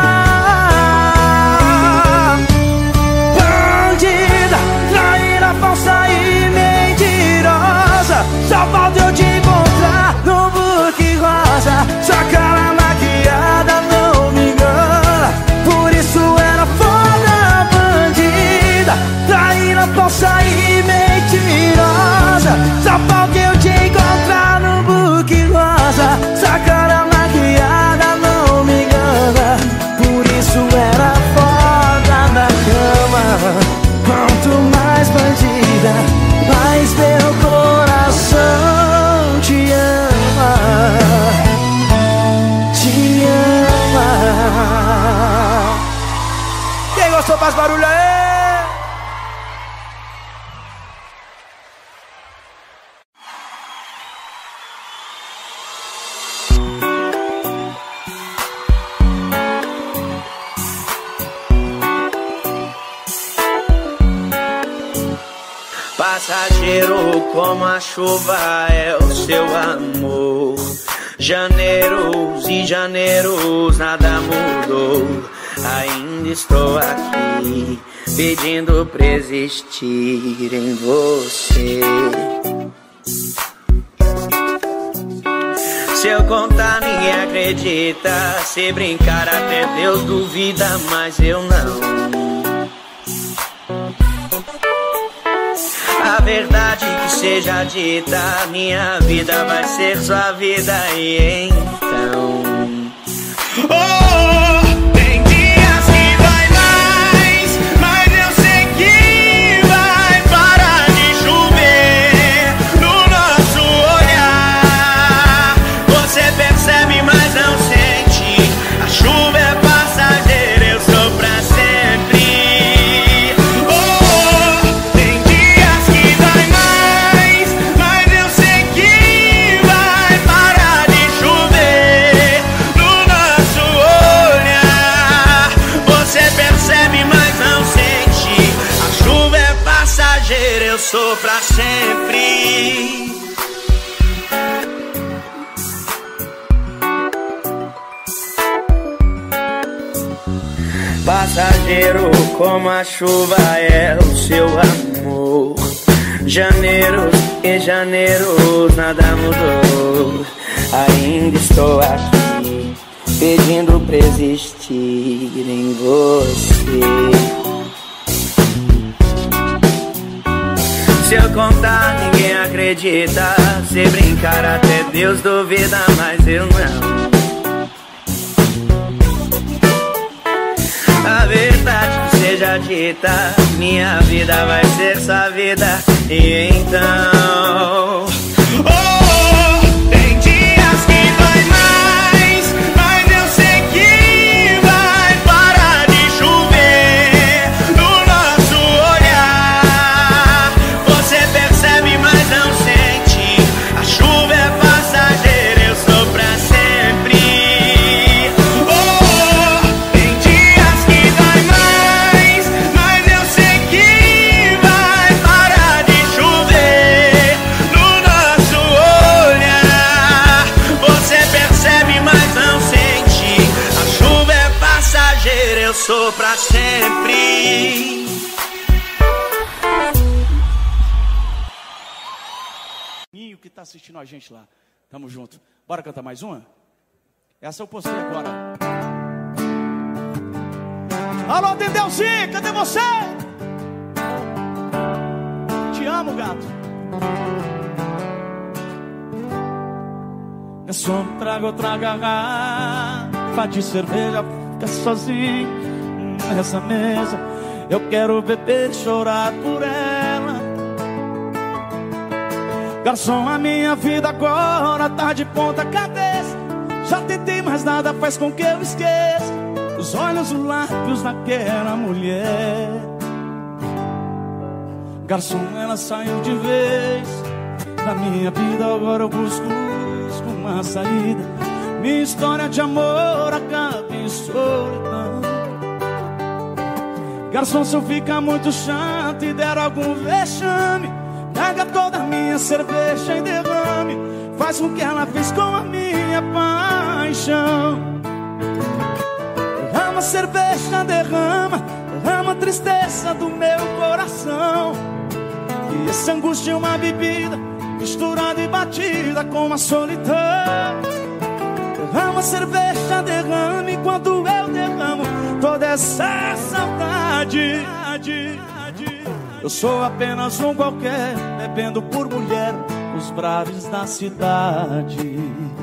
Bandida, traíra, falsa e mentirosa. Só falta eu te encontrar no buque rosa. Sua cara maquiada não me engana, por isso era foda. Bandida, traíra, falsa e mentirosa. Só falta eu te encontrar no buque rosa. Sua cara maquiada não me engana, por isso era foda na cama. Quanto mais bandida, mais meu coração te ama. Te ama. Quem gostou faz barulho aí. Passageiro como a chuva é o seu amor. Janeiros e janeiros nada mudou. Ainda estou aqui pedindo pra existir em você. Se eu contar ninguém acredita, se brincar até Deus duvida, mas eu não. A verdade que seja dita, minha vida vai ser sua vida e então oh, tem dias que vai mais, mas eu sei que vai parar de chover no nosso olhar. Você percebe, mas não sente, a chuva é passageira, eu sou pra sempre. Chover sou pra sempre. Passageiro como a chuva é o seu amor. Janeiro e janeiro nada mudou. Ainda estou aqui pedindo pra existir em você. Se eu contar ninguém acredita, se brincar até Deus duvida, mas eu não. A verdade que seja dita, minha vida vai ser sua vida. E então oh, tem dias que dói mais, mas eu sei que vai parar de chover no nosso olhar. Você percebe, mas não sente. A chuva é passageira, eu sou pra sempre. Eu sou pra sempre. Ninho que tá assistindo a gente lá, tamo junto. Bora cantar mais uma? Essa eu postei agora. Alô, Tendeuzinho, cadê você? Te amo, gato. É só traga outra garrafa de cerveja. Fica sozinho nessa mesa. Eu quero beber e chorar por ela. Garçom, a minha vida agora tá de ponta cabeça. Já tentei, mas nada faz com que eu esqueça os olhos, os lábios daquela mulher. Garçom, ela saiu de vez da minha vida. Agora eu busco, busco uma saída. Minha história de amor acaba em solidão. Garçom, se eu ficar muito chato e der algum vexame, pega toda a minha cerveja e derrame. Faz o que ela fez com a minha paixão. Derrama cerveja, derrama, derrama a tristeza do meu coração. E essa angústia é uma bebida misturada e batida com a solidão. Derrama cerveja, derrama enquanto eu derramo toda essa saudade. Eu sou apenas um qualquer, bebendo por mulher nos bares da cidade.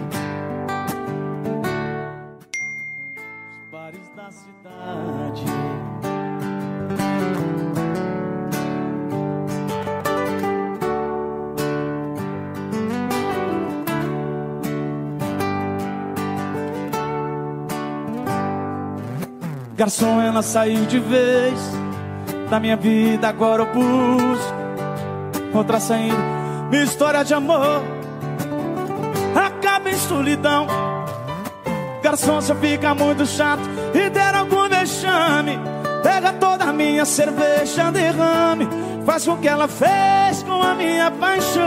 Os bares da cidade. Garçom, ela saiu de vez da minha vida. Agora eu busco outra saída. Minha história de amor acaba em solidão. Garçom, se eu ficar muito chato e der algum vexame, pega toda a minha cerveja, derrame. Faz com que ela fez com a minha paixão.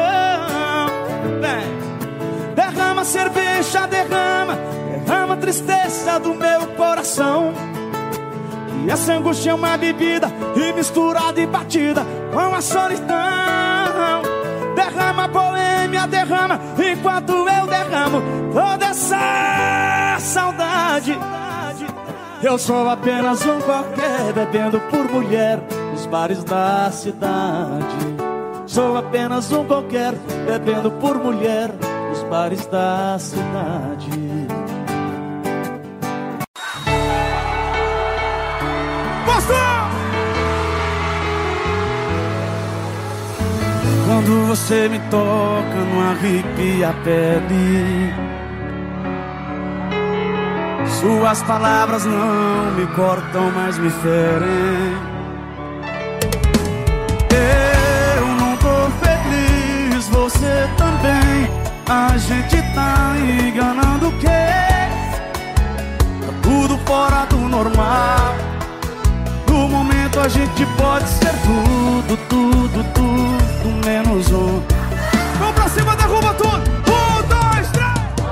Bem, derrama cerveja, derrama, derrama a tristeza do meu coração. E essa angústia é uma bebida e misturada e batida com a solidão. Derrama a boêmia, derrama enquanto eu derramo toda essa saudade. Eu sou apenas um qualquer, bebendo por mulher nos bares da cidade. Sou apenas um qualquer, bebendo por mulher nos bares da cidade. Quando você me toca, não arrepia a pele. Suas palavras não me cortam, mas me ferem. Eu não tô feliz, você também. A gente tá enganando o quê? Tá tudo fora do normal. No momento a gente pode ser tudo, tudo, tudo. aperto menos um. Vamos pra cima, derruba tudo. Um, dois, três.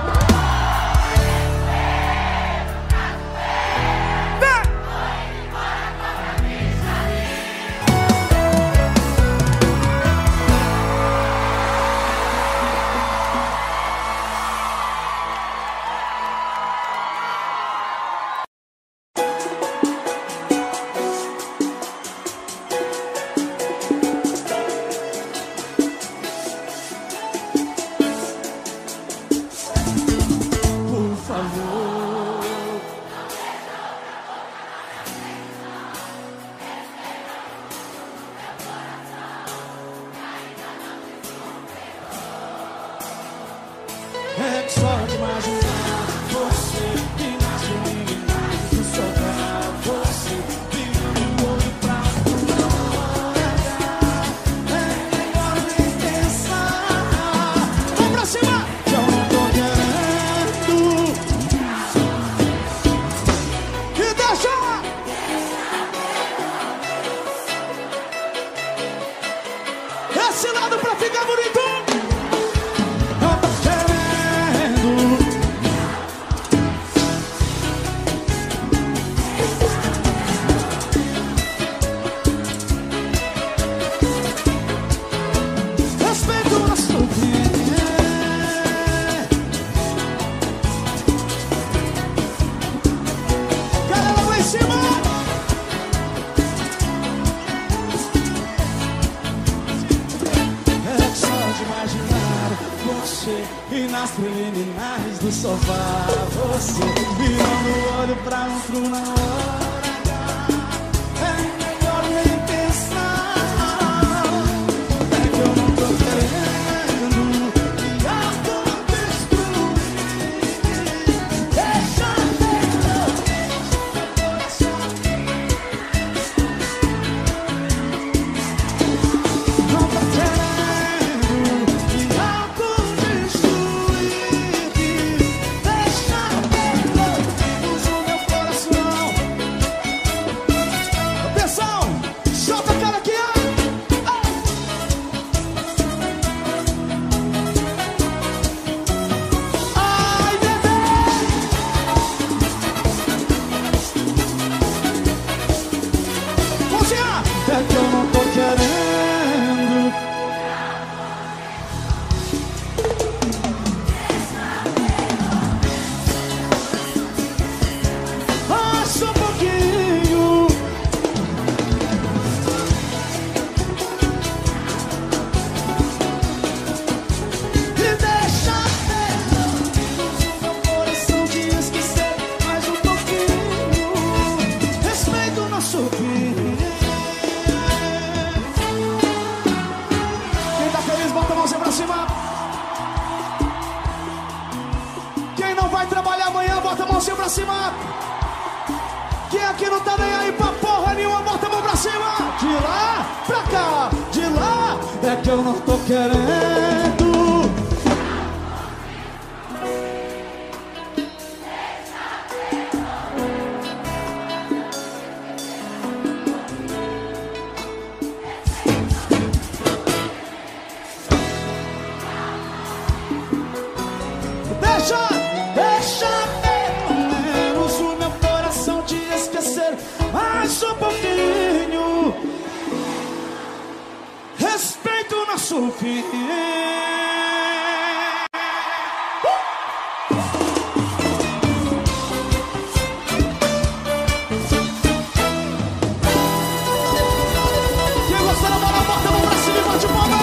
É só de imaginar você que nasce um menino do sofá. Você virando o olho pra fora. É melhor nem pensar. Vamos pra cima! Eu não tô querendo. E deixa! Esse lado pra ficar bonito! E nas preliminares do sofá, você virando o olho pra outro na hora H. É melhor nem pensar. É que eu não tô querendo me autodestruir. Deixa meu coração. Não tô querendo me autodestruir. Deixa usa o meu coração. Atenção, solta a cara aqui, ó. Ai, bebê. Mocinha, é que eu não tô querendo. Ah, só um pouquinho. E deixa o meu coração te esquecer mais um pouquinho. Respeita o nosso fim. Quem tá feliz, bota a mãozinha pra cima. Quem não vai trabalhar amanhã, bota a mãozinha pra cima. Quem aqui não tá nem aí pra porra nenhuma, bota a mão pra cima. De lá pra cá, de lá. É que eu não tô querendo. Deixa, deixa pelo menos o meu coração te esquecer mais um pouquinho. Respeita o nosso fim. Quem gostou da bola, bota a mão pra cima e bate palma.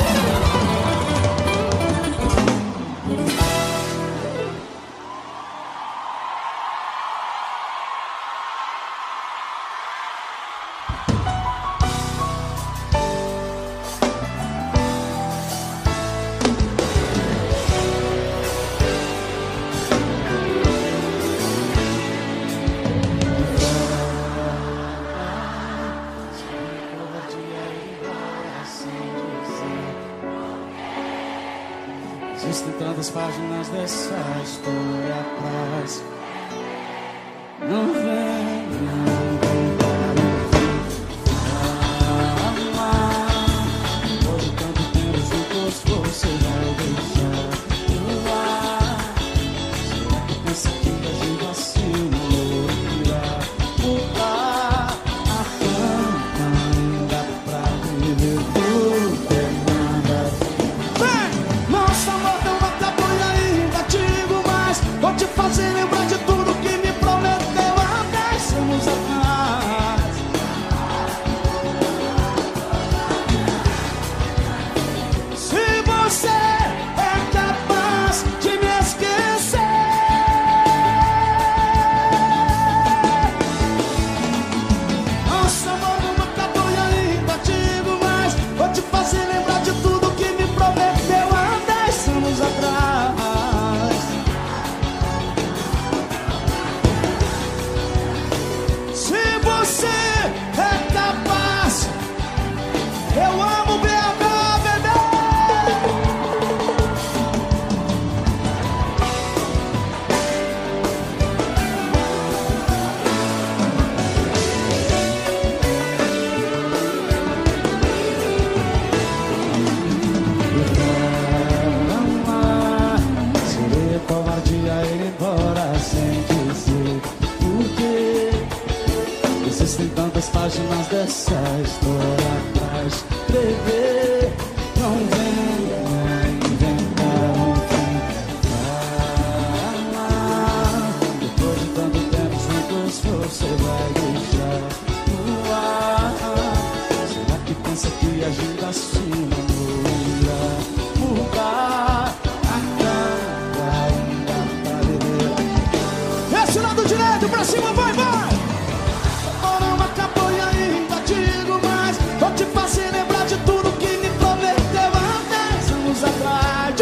Existem tantas páginas dessa história atrás. Não vem, não amar. Hoje tão você é capaz. Eu amo B H, bebê. Seria covardia ir embora sem dizer por quê. Existem tantas páginas dessa história pra escrever. Não venha inventar um fim. Fala. Depois de tanto tempo juntos, você vai deixar no ar. Será que pensa que agindo assim não irá mudar? Acaba ainda pra beber. Esse lado direito, pra cima, vai, vai. Não acabou e ainda digo mais. Vou te fazer lembrar de tudo que me prometeu há dez anos atrás.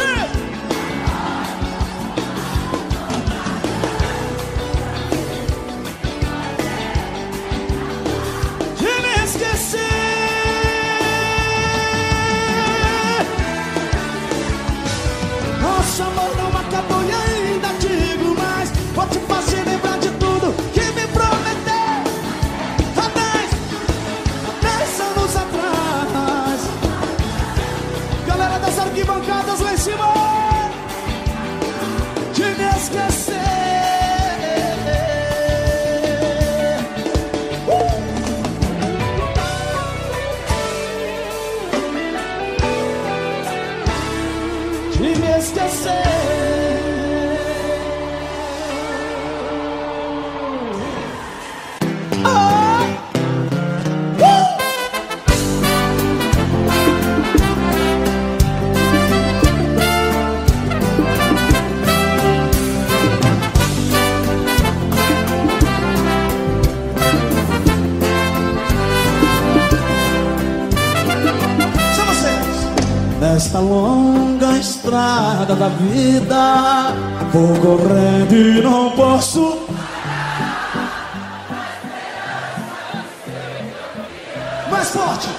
De me esquecer. Nosso amor não acabou e ainda digo mais. Vou te fazer lembrar de tudo que me prometeu há dez, dez anos atrás. Galera das arquibancadas lá em cima, de me esquecer. uh! De me esquecer. Nesta longa estrada da vida, vou correndo e não posso. Mais forte.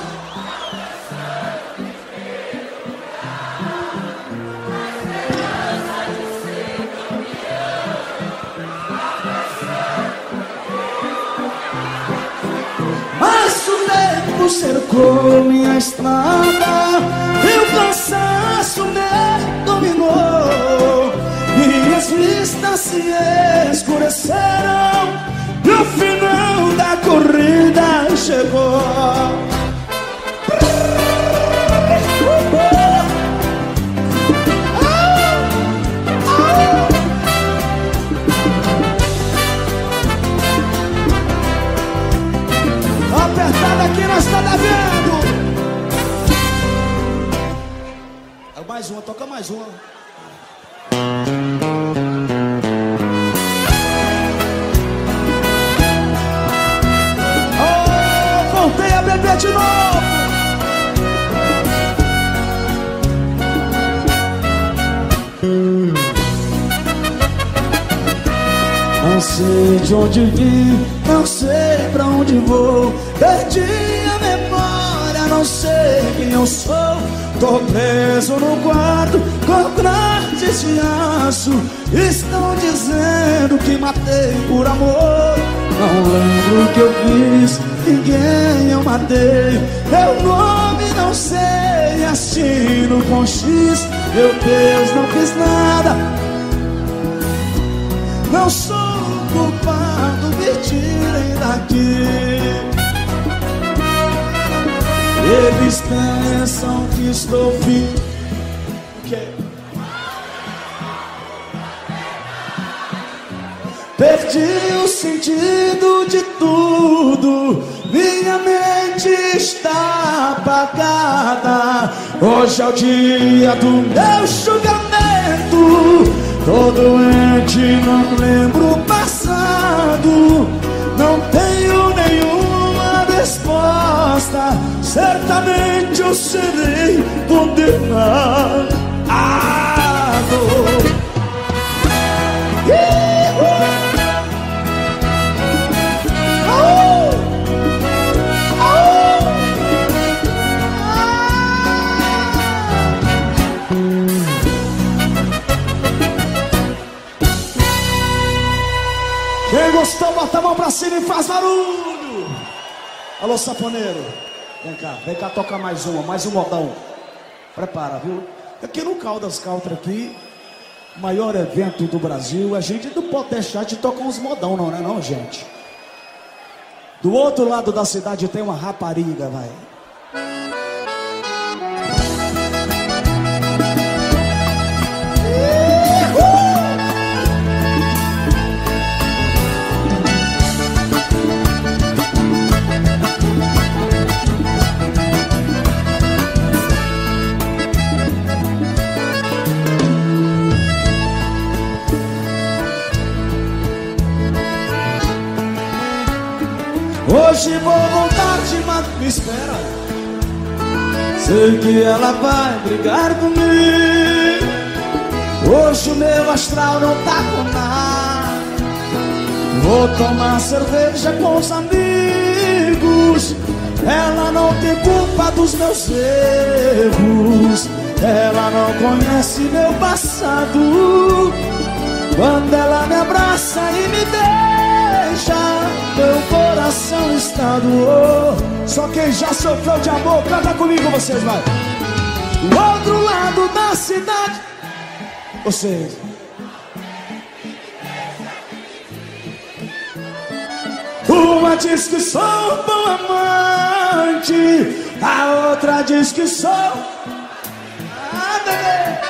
Mas o tempo cercou minha estrada e o cansaço me dominou. Minhas vistas se escureceram e o final da corrida chegou. Apertada aqui, nós tá devendo. Mais uma, toca mais uma. Oh, voltei a beber de novo. Não sei de onde vim, não sei pra onde vou. Perdi a memória, não sei quem eu sou. Tô preso no quarto com grades de aço. Estão dizendo que matei por amor. Não lembro o que eu fiz, ninguém eu matei. Meu nome não sei, assino com X. Meu Deus, não fiz nada. Não sou culpado, me tirem daqui. Eles pensam que estou vivo. Okay. Perdi o sentido de tudo. Minha mente está apagada. Hoje é o dia do meu julgamento. Tô doente, não lembro o passado. Não tenho nenhuma resposta. Certamente eu serei condenado. mão pra cima e faz barulho. Alô, saponeiro. Vem cá, vem cá tocar mais uma, mais um modão. Prepara, viu? Aqui no Caldas Country aqui, maior evento do Brasil, a gente não pode deixar de tocar uns modão não, né não, gente? Do outro lado da cidade tem uma rapariga, vai. Hoje vou voltar de manhã, me espera. Sei que ela vai brigar comigo. Hoje o meu astral não tá com nada. Vou tomar cerveja com os amigos. Ela não tem culpa dos meus erros. Ela não conhece meu passado. Quando ela me abraça e me deixa, meu coração está doou. Só quem já sofreu de amor, canta comigo vocês, vai. Do outro lado da cidade, vocês. Uma diz que sou um bom amante, a outra diz que sou ah, bebê.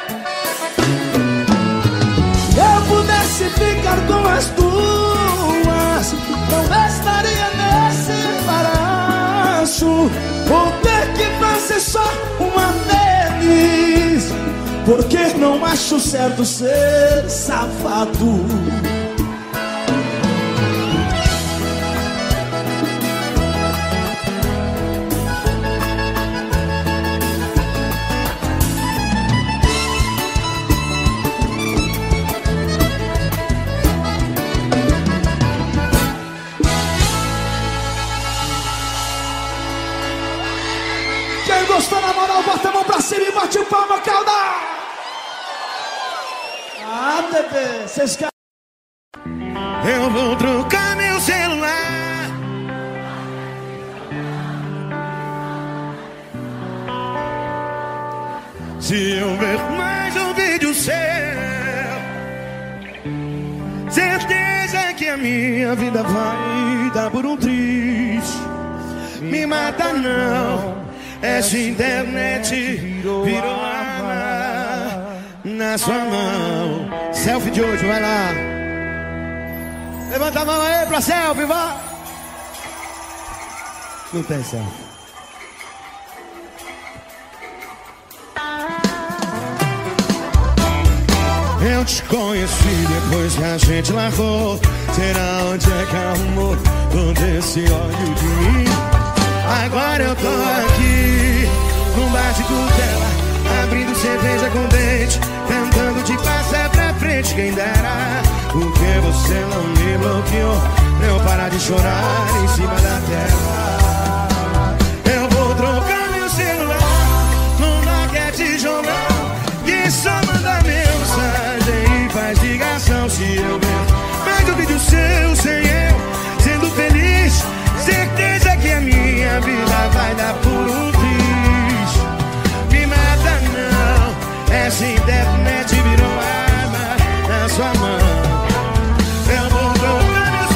Se eu pudesse ficar com as duas, não estaria nesse embaraço. Vou ter que fazer só uma vez, porque não acho certo ser safado. Gostou na moral, bota a mão pra cima e bate palma, calda! Ah, bebê, vocês querem... Eu vou trocar meu celular. Se eu ver mais um vídeo seu, certeza que a minha vida vai dar por um triste. Me mata não. Essa internet virou arma na sua mão. Selfie de hoje, vai lá. Levanta a mão aí pra selfie, vai. Não tem selfie. Eu te conheci depois que a gente largou. Será onde é que arrumou todo esse ódio de mim? Agora eu tô aqui, num bar de cutela, abrindo cerveja com dente, tentando te passar pra frente, quem dera. Porque você não me bloqueou, pra eu parar de chorar em cima da tela. Eu vou trocar meu celular num Nokia tijolão, que só manda mensagem e faz ligação. Se eu ver mais um vídeo seu sem eu sendo feliz, certeza que a minha vida vai dar por um triz. Me mata não, essa internet virou arma na sua mão. Eu vou trocar meu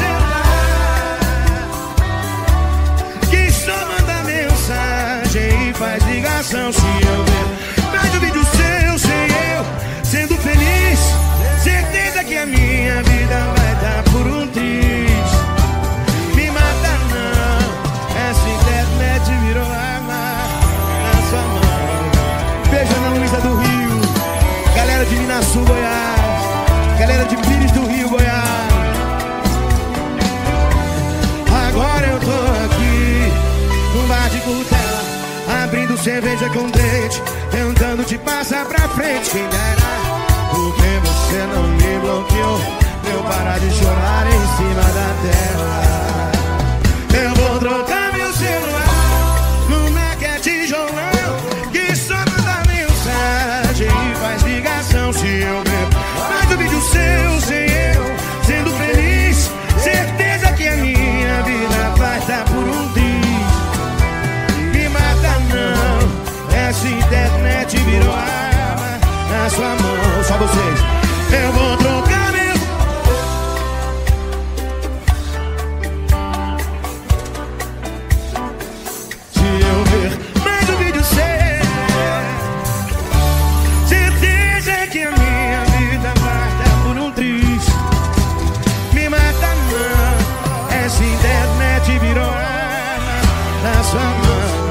celular, que só manda mensagem e faz ligação. Se eu ver mais um vídeo seu sem eu sendo feliz, certeza que a minha vida vai dar por um triz. Me mata não, essa internet virou arma na sua mão. Beijo na Luísa do Rio, galera de Minas Sul, Goiás, galera de Pires do Rio, Goiás. Agora eu tô aqui, num bar de cutela, abrindo cerveja com dente, tentando te passar pra frente, quem dera. Porque você não me bloqueou, pra eu parar de chorar em cima da tela. Eu vou trocar meu celular no Nokia tijolão, que só manda mensagem e faz ligação. Se eu ver mais um vídeo seu sem eu sendo feliz, certeza que a internet virou arma na sua mão.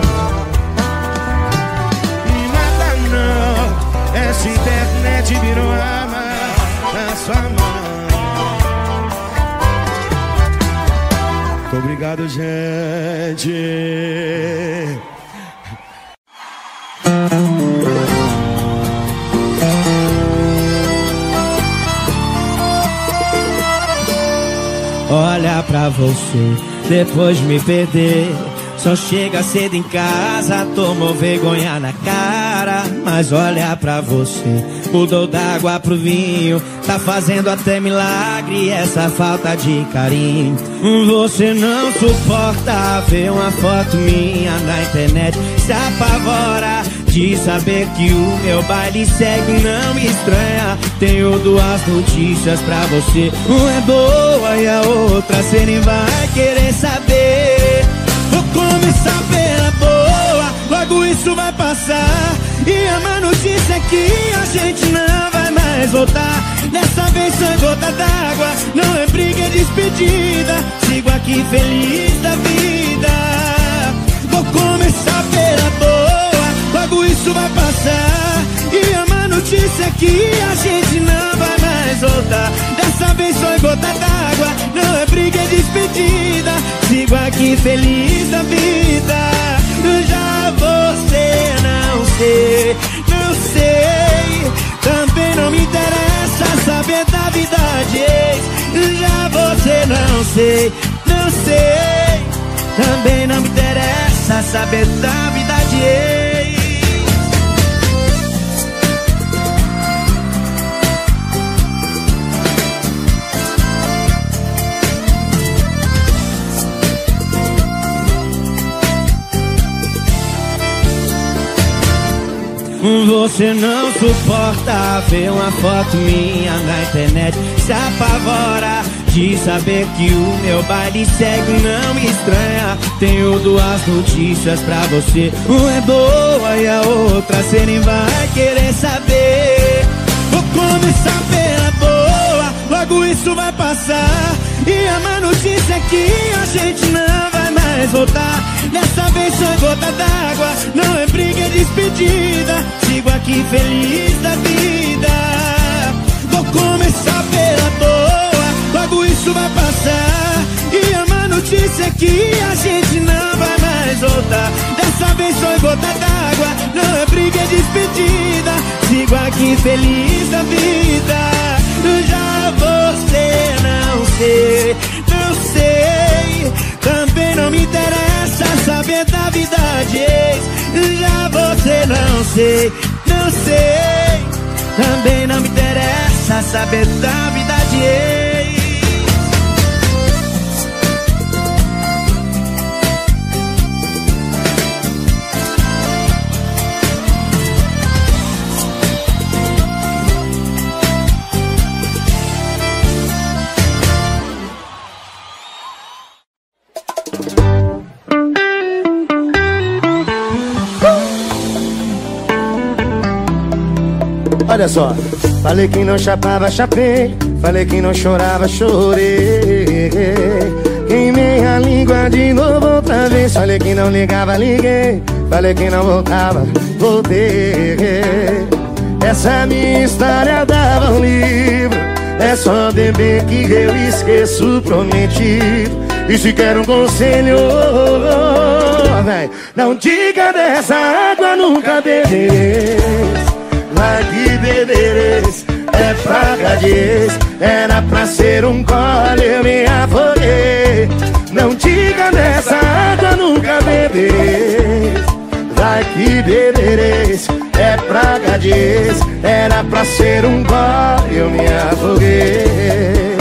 Me mata não, essa internet virou arma na sua mão. Obrigado, gente. Olha pra você, depois de me perder. Só chega cedo em casa, tomou vergonha na cara. Mas olha pra você, mudou da água pro vinho. Tá fazendo até milagre essa falta de carinho. Você não suporta ver uma foto minha na internet. Se apavora de saber que o meu baile segue, não me estranha. Tenho duas notícias pra você. Uma é boa e a outra cê nem vai querer saber. Vou começar pela boa, logo isso vai passar. E a má notícia é que a gente não vai mais voltar. Dessa vez foi gota d'água, não é briga, é despedida. Sigo aqui feliz da vida. Vou começar pela boa, logo isso vai passar. E a má notícia é que a gente não vai mais voltar. Dessa vez foi gota d'água, não é briga, é despedida. Sigo aqui feliz da vida. Já você não sei, não sei. Também não me interessa saber da vida de ex. Já você não sei, não sei. Também não me interessa saber da vida de ex. Você não suporta ver uma foto minha na internet. Se apavora de saber que o meu baile segue, não me estranha. Tenho duas notícias pra você. Uma é boa e a outra cê nem vai querer saber. Vou começar pela boa, logo isso vai passar. E a má notícia é que a gente não vai mais voltar. Dessa vez foi gota d'água, não é briga, é despedida. Sigo aqui feliz da vida. Vou começar pela boa, logo isso vai passar. E a má notícia é que a gente não vai mais voltar. Dessa vez foi gota d'água, não é briga, é despedida. Sigo aqui feliz da vida. Já você não sei, não sei. Também não me interessa saber da vida de ex. Já você não sei, não sei. Também não me interessa saber da vida de ex. Olha só, falei que não chapava, chapei. Falei que não chorava, chorei. Queimei a língua de novo outra vez. Falei que não ligava, liguei. Falei que não voltava, voltei. Essa minha história dava um livro. É só beber que eu esqueço o prometido. E se quer um conselho, véi, não diga dessa água nunca bebereis. Vai que bebereis, é praga de ex. Era pra ser um gole, eu me afoguei. Não diga dessa água nunca bebereis. Vai que bebereis, é praga de ex. Era pra ser um gole, eu me afoguei.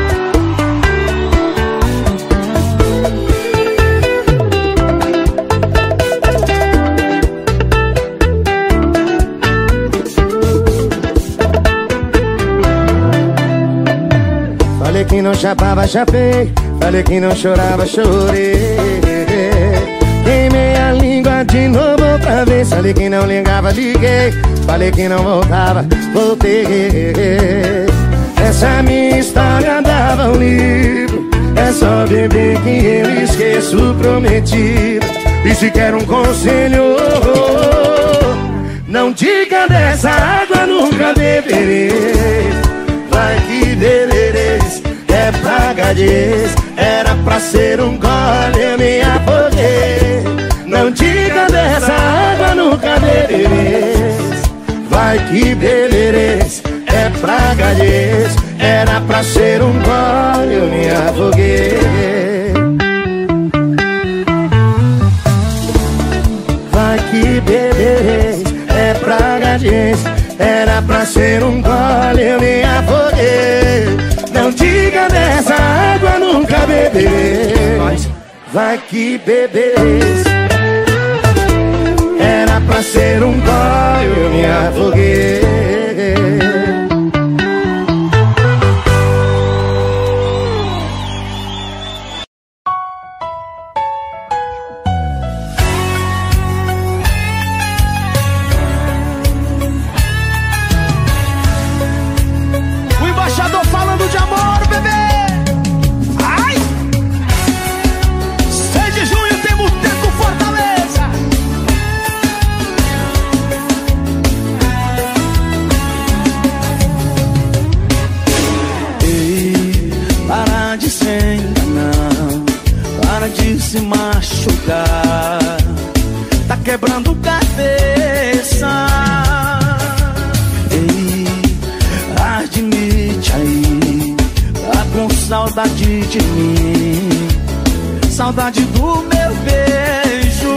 Falei que não chapava, chapei. Falei que não chorava, chorei. Queimei a língua de novo outra vez. Falei que não ligava, liguei. Falei que não voltava, voltei. Essa minha história dava um livro. É só beber que eu esqueço. conheço prometida. E se quer um conselho, não diga dessa água nunca beberei. Vai que bebereis, é pragadez. Era pra ser um gole, eu me afoguei. Não diga dessa água nunca bebereis. Vai que bebereis, é pragadez. Era pra ser um gole, eu me afoguei. Vai que bebereis, é pragadez. Era pra ser um gole, eu me afoguei. Não diga dessa água nunca bebereis. Vai que bebereis, era pra ser um gole, eu me afoguei. O embaixador falando de amor, bebê. Ai! seis de junho tem Boteco Fortaleza. Ei, para de se enganar, para de se machucar. Tá quebrando cabeça. Ei, admite aí, tá com saudade de mim, saudade do meu beijo.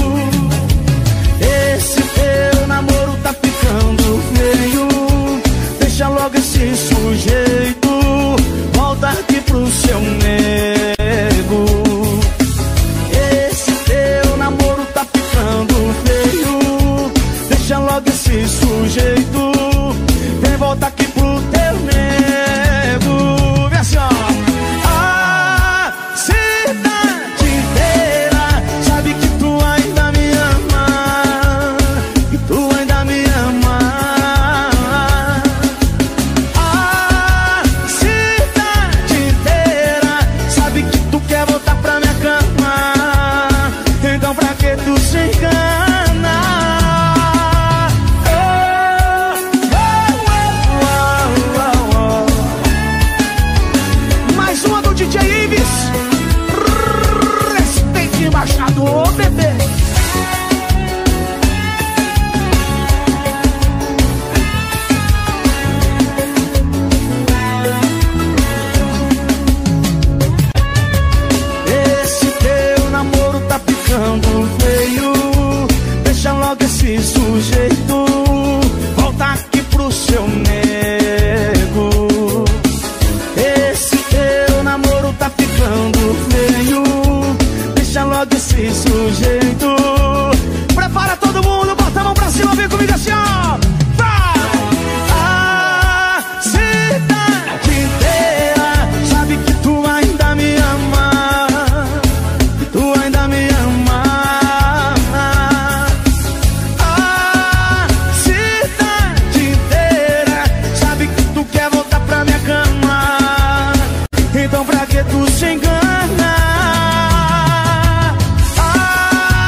Esse teu namoro tá ficando feio. Deixa logo esse sujeito, volta aqui pro seu nego. Esse teu namoro tá ficando feio. Deixa logo esse sujeito, vem volta aqui pro teu nego. Vê assim, ó. A cidade inteira sabe que tu ainda me ama, que tu ainda me ama. A cidade inteira sabe que tu quer voltar pra minha cama. Então pra que tu se engana? Mais uma do D J Ives. Respeite o embaixador, bebê. Esse teu namoro tá ficando feio. Deixa logo esse sujeito, volta aqui pro seu nego. Esse teu namoro tá ficando feio. Deixa logo esse sujeito. Prepara todo mundo, bota a mão pra cima, vem comigo assim, ó. Vai! A cidade inteira sabe que tu ainda me ama, que tu ainda me ama. A cidade inteira sabe que tu quer voltar pra minha cama. Então pra que tu se engana? A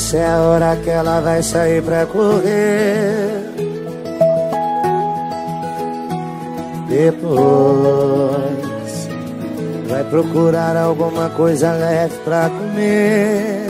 essa é a hora que ela vai sair pra correr. Depois vai procurar alguma coisa leve pra comer.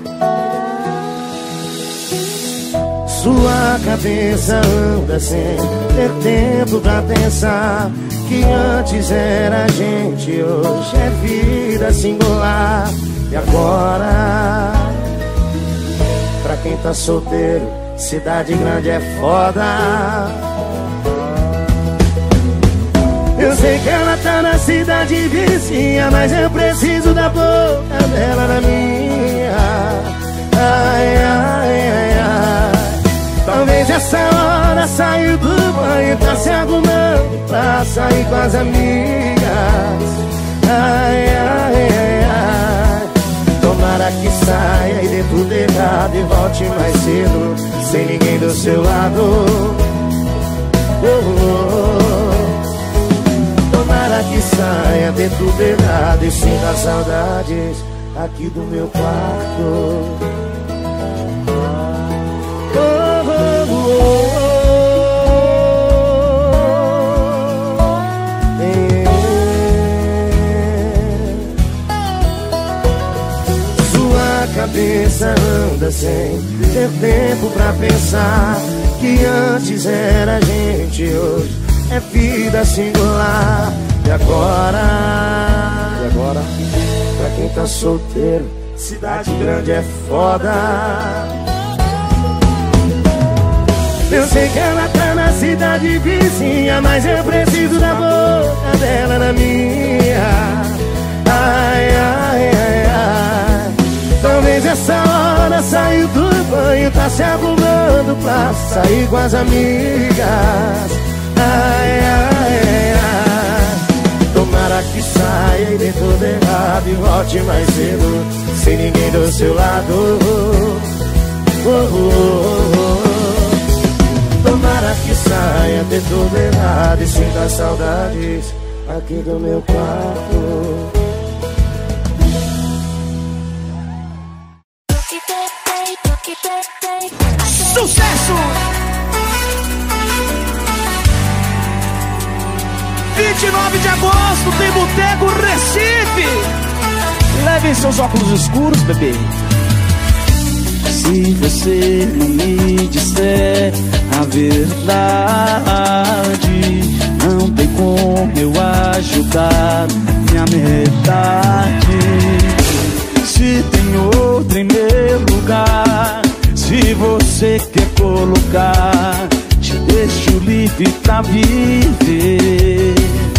Sua cabeça anda sem ter tempo pra pensar que antes era gente, hoje é vida singular. E agora, pra quem tá solteiro, cidade grande é foda. Eu sei que ela tá na cidade vizinha, mas eu preciso da boca dela na minha. Ai, ai, ai, ai. Talvez essa hora saiu do banho, tá se arrumando pra sair com as amigas. Ai, ai, ai, ai. Tomara que saia e dê tudo errado e volte mais cedo, sem ninguém do seu lado. Oh, oh, oh. Tomara que saia, dê tudo errado e sinta saudades aqui do meu quarto. Oh, oh, oh, oh. É. Sua cabeça anda sem ter tempo pra pensar que antes era gente, hoje é vida singular. E agora, e agora, pra quem tá solteiro, cidade grande é foda. Eu sei que ela tá na cidade vizinha, mas eu preciso da boca dela na minha. Ai, ai, ai, ai. Talvez essa hora saiu do banho, tá se arrumando pra sair com as amigas. Ai, ai, ai, ai. Tomara que saia e dê tudo errado e volte mais cedo, sem ninguém do seu lado. Oh, oh, oh, oh. Tomara que saia, dê tudo errado e sinta saudades aqui do meu quarto. Sucesso! vinte e nove de agosto tem Boteco Recife. Levem seus óculos escuros, bebê. Se você não me disser a verdade, não tem como eu ajudar minha metade. Se tem outra em meu lugar, se você quer colocar, te deixo livre pra viver.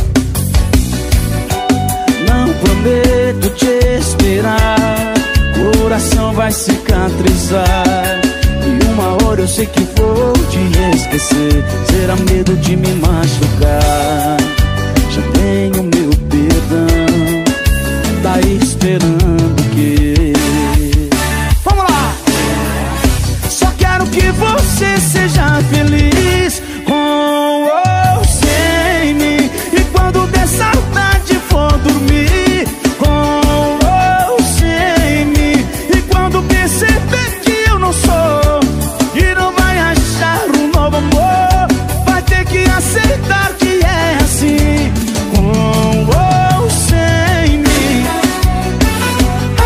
Não prometo te esperar, coração vai cicatrizar, e uma hora eu sei que vou te esquecer. Será medo de me machucar, já tenho meu perdão, tá esperando o quê? Vamos lá! Só quero que você seja feliz, com ou sem mim. E quando der saudade for dormir, com ou sem mim. E quando perceber que eu não sou e não vai achar um novo amor, vai ter que aceitar que é assim, com ou sem mim. Ah,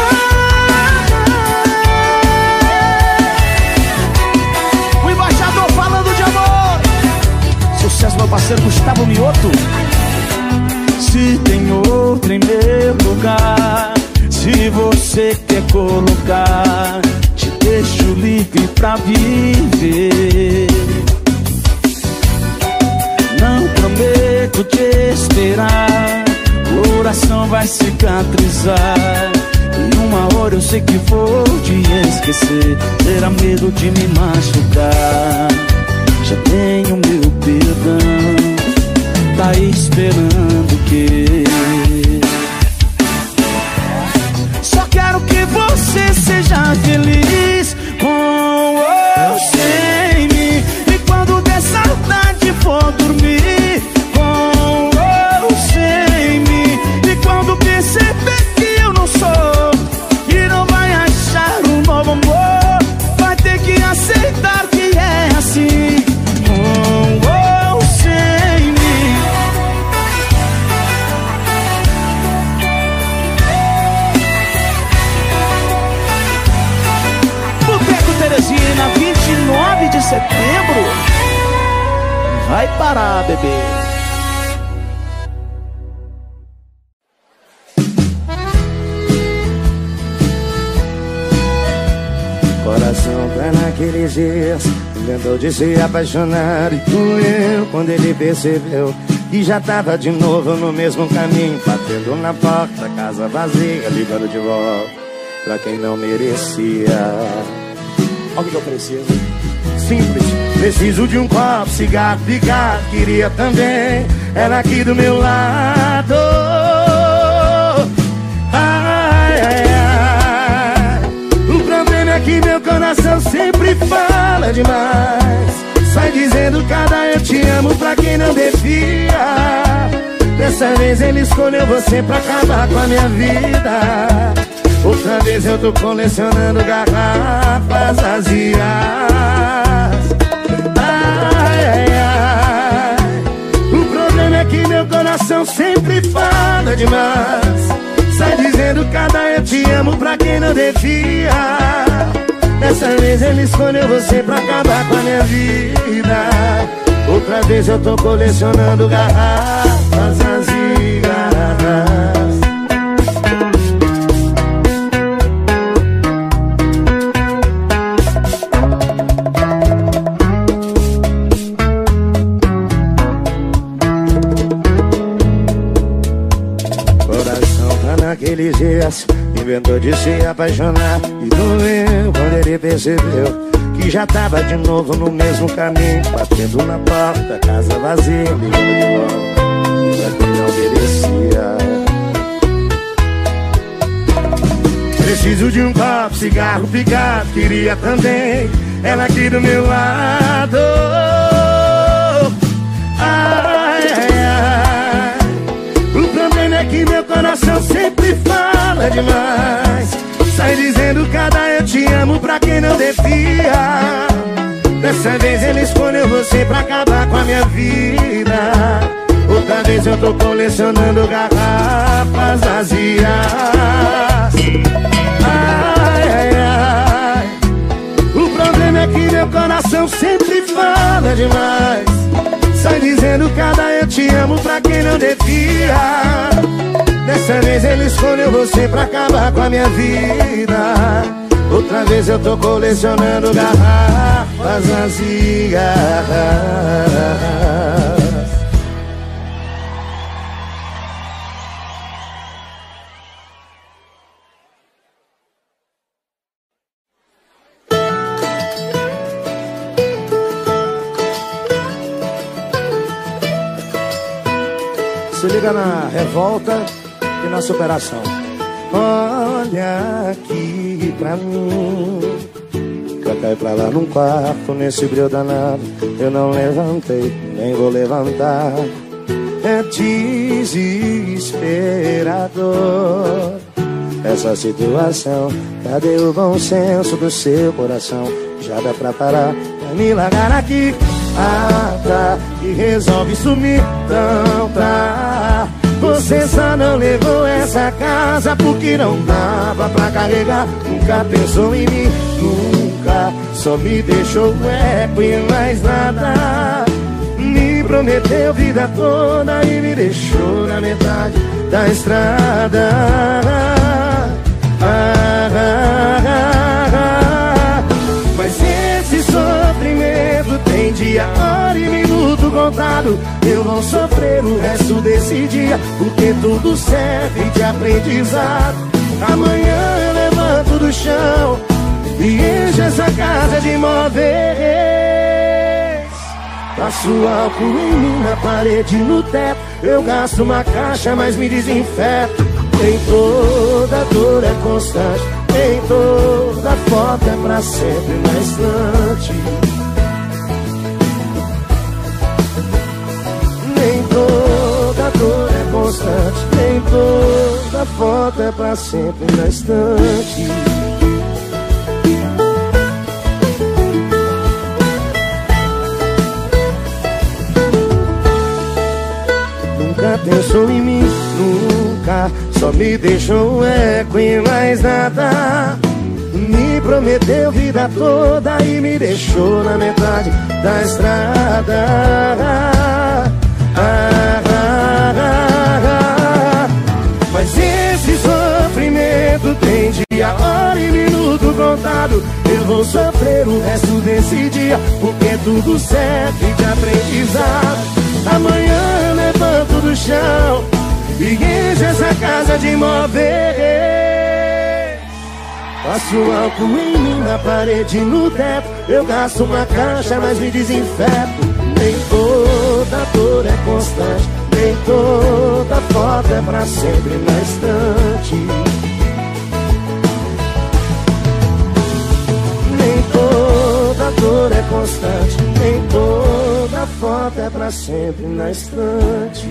o embaixador falando de amor. Sucesso, meu parceiro Gustavo Mioto. Se tem outro em meu lugar, se você quer colocar, te deixo livre pra viver. Não prometo te esperar, coração vai cicatrizar, e uma hora eu sei que vou te esquecer. Terá medo de me machucar, já tenho meu perdão, tá esperando o quê? Só quero que você seja feliz, com ou sem mim. E quando der saudade for dormir, com ou sem mim. E quando perceber que eu não sou e não vai achar um novo amor, Teresina, vinte e nove de setembro. Vai parar, bebê. Coração pra naqueles dias inventou de se apaixonar e doeu quando ele percebeu que já tava de novo no mesmo caminho, batendo na porta, casa vazia, ligando de volta pra quem não merecia. Olha o que eu preciso. Simples, preciso de um copo, cigarro, ligar, queria também, ela aqui do meu lado. Ai, ai, ai. O problema é que meu coração sempre fala demais, sai dizendo cada eu te amo pra quem não devia. Dessa vez ele escolheu você pra acabar com a minha vida. Outra vez eu tô colecionando garrafas vazias. Ai, ai, ai. O problema é que meu coração sempre fala demais, sai dizendo cada eu te amo pra quem não devia. Dessa vez ele escolheu você pra acabar com a minha vida. Outra vez eu tô colecionando garrafas vazias. Coração tá naqueles dias inventou de se apaixonar e doeu quando ele percebeu que já tava de novo no mesmo caminho, batendo na porta, casa vazia, ligando de volta pra quem não merecia. Preciso de um copo, cigarro, picado, queria também, ela aqui do meu lado. Ai, ai, ai. O problema é que meu coração sempre fala demais, sai dizendo cada eu te amo pra quem não devia. Dessa vez ele escolheu você pra acabar com a minha vida. Outra vez eu tô colecionando garrafas vazias. Ai, ai, ai. O problema é que meu coração sempre fala demais, sai dizendo cada eu te amo pra quem não devia. Dessa vez ele escolheu você pra acabar com a minha vida. Outra vez eu tô colecionando garrafas vazias. Se liga na revolta e na superação. Olha aqui pra mim, pra cá e pra lá num quarto, nesse brilho danado, eu não levantei, nem vou levantar. É desesperador essa situação. Cadê o bom senso do seu coração? Já dá pra parar, pra me largar aqui. Ah, tá, e resolve sumir, então tá. Você só não levou essa casa porque não dava pra carregar. Nunca pensou em mim, nunca. Só me deixou eco e mais nada. Me prometeu vida toda e me deixou na metade da estrada. Ah, ah, ah, ah. Mas esse sofrimento tem dia, hora e minuto contado. Eu vou sofrer o resto desse dia, porque tudo serve de aprendizado. Amanhã eu levanto do chão e encho essa casa de móveis. Passo álcool em mim, na parede, no teto. Eu gasto uma caixa, mas me desinfeto. Nem toda dor é constante, nem toda foto é pra sempre na estante. Nem toda dor é constante, nem toda foto é pra sempre na estante. Nunca pensou em mim, nunca. Só me deixou eco e mais nada. Me prometeu vida toda e me deixou na metade da estrada. Ah, ah, ah, ah. Mas esse sofrimento tem dia, hora e minuto contado. Eu vou sofrer o resto desse dia, porque tudo serve de aprendizado. Amanhã eu levanto do chão e encho essa casa de móveis. Passo álcool em mim, na parede, no teto. Eu gasto uma caixa, mas me desinfeto. Nem toda dor é constante, nem toda foto é pra sempre na estante. Nem toda dor é constante, nem toda foto é pra sempre na estante.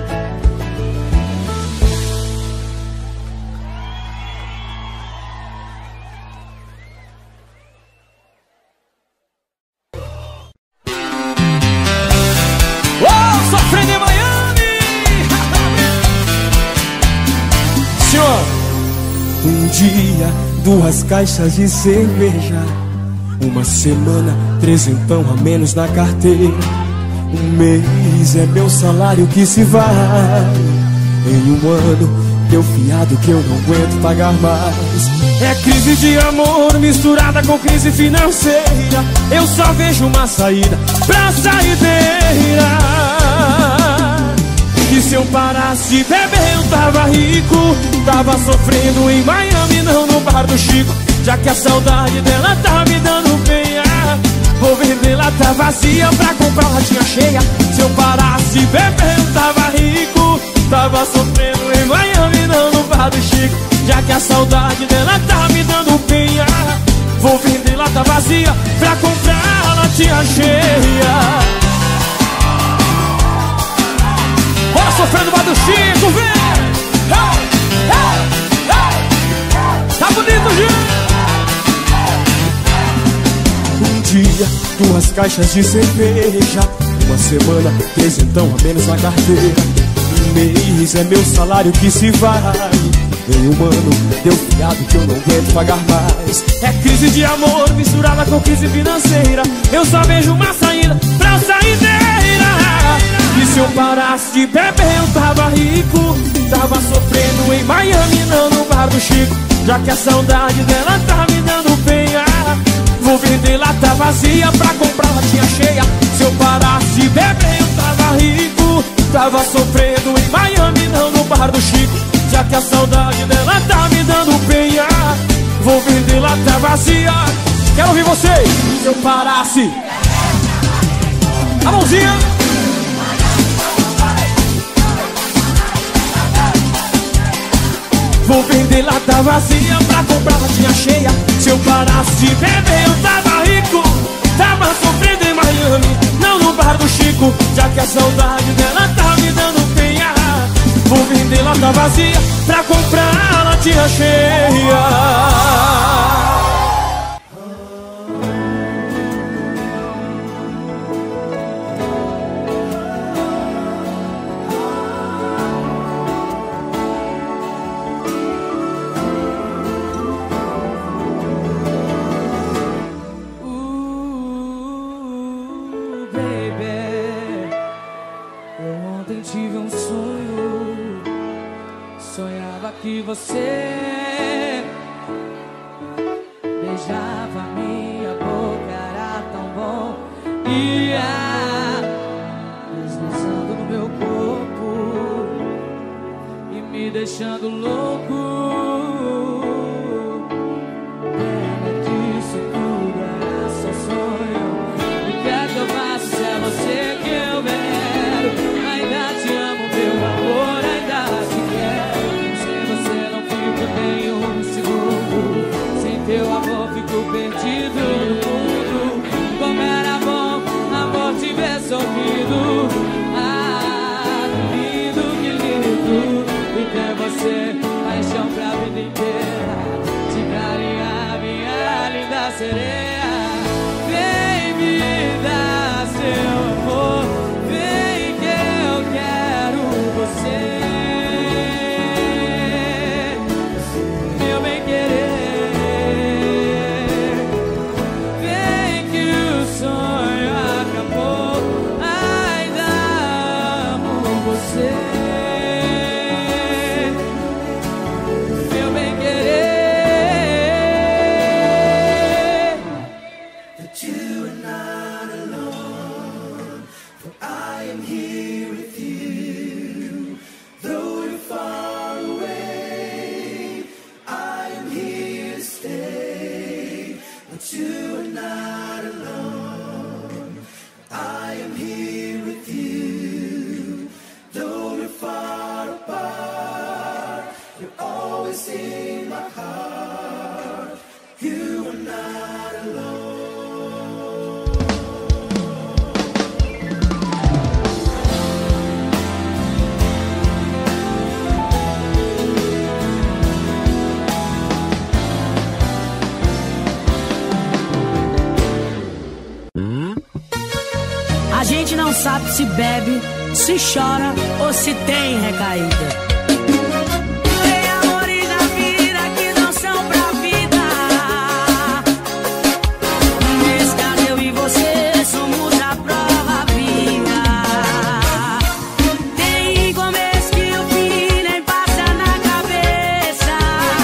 Um dia, duas caixas de cerveja. Uma semana, trezentão a menos na carteira. Um mês é meu salário que se vai. Em um ano, deu fiado que eu não aguento pagar mais. É crise de amor misturada com crise financeira. Eu só vejo uma saída pra saideira. E se eu parasse de beber eu tava rico. Tava sofrendo em Miami, não no bar do Chico. Já que a saudade dela tá me dando penha, vou vender lata vazia pra comprar latinha cheia. Se eu parasse de beber eu tava rico. Tava sofrendo em Miami, não no bar do Chico. Já que a saudade dela tá me dando penha, vou vender lata vazia pra comprar latinha cheia. Bora sofrendo no bar do Chico, vem! Hey, hey, hey. Tá bonito, gente! Um dia, duas caixas de cerveja. Uma semana, trezentão a menos na carteira. Um mês é meu salário que se vai. Em um ano, deu fiado que eu não aguento pagar mais. É crise de amor misturada com crise financeira. Eu só vejo uma saída pra saideira. E se eu parasse de beber eu tava rico. Tava sofrendo em Miami, não no bar do Chico. Já que a saudade dela tá me dando penha, vou vender lata vazia pra comprar latinha cheia. Se eu parasse de beber eu tava rico. Tava sofrendo em Miami, não no bar do Chico. Já que a saudade dela tá me dando penha, vou vender lata vazia. Quero ouvir vocês. Se eu parasse, a mãozinha. Vou vender lata vazia pra comprar latinha cheia. Se eu parasse de beber eu tava rico. Tava sofrendo em Miami, não no bar do Chico. Já que a saudade dela tá me dando penha, vou vender lata vazia pra comprar latinha cheia. Que você beijava minha boca, era tão bom. Ia deslizando no meu corpo e me deixando louco. Pena que isso tudo era só sonho. O que é que eu faço se é você que eu venero? Ainda te amo, meu amor, ainda te quero. Nem um segundo sem teu amor fico perdido no mundo. Como era bom amor te ver sorrindo. Ah, lindo, que lindo. E ter você, paixão that you are not alone. For I am here with you, though you're far away. I am here to stay, but you are not alone. I am here with you, though we're far apart. You're always in my heart. You are not alone. A gente não sabe se bebe, se chora ou se tem recaída. Tem amores na vida que não são pra vida. Nesse caso eu e você somos a prova viva. Tem começo que o fim nem passa na cabeça.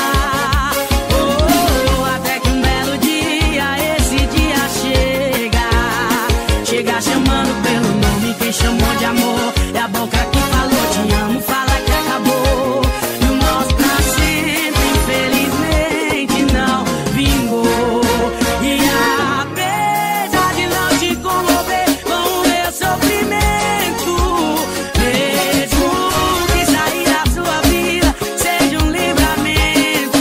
Oh, até que um belo dia esse dia chega. Chega chamando pelo nome, quem chamou de amor é a boca que falou te amo, fala que acabou. E o nosso pra sempre, infelizmente, não vingou. E apesar de não te comover com o meu sofrimento, mesmo que sair da sua vida seja um livramento,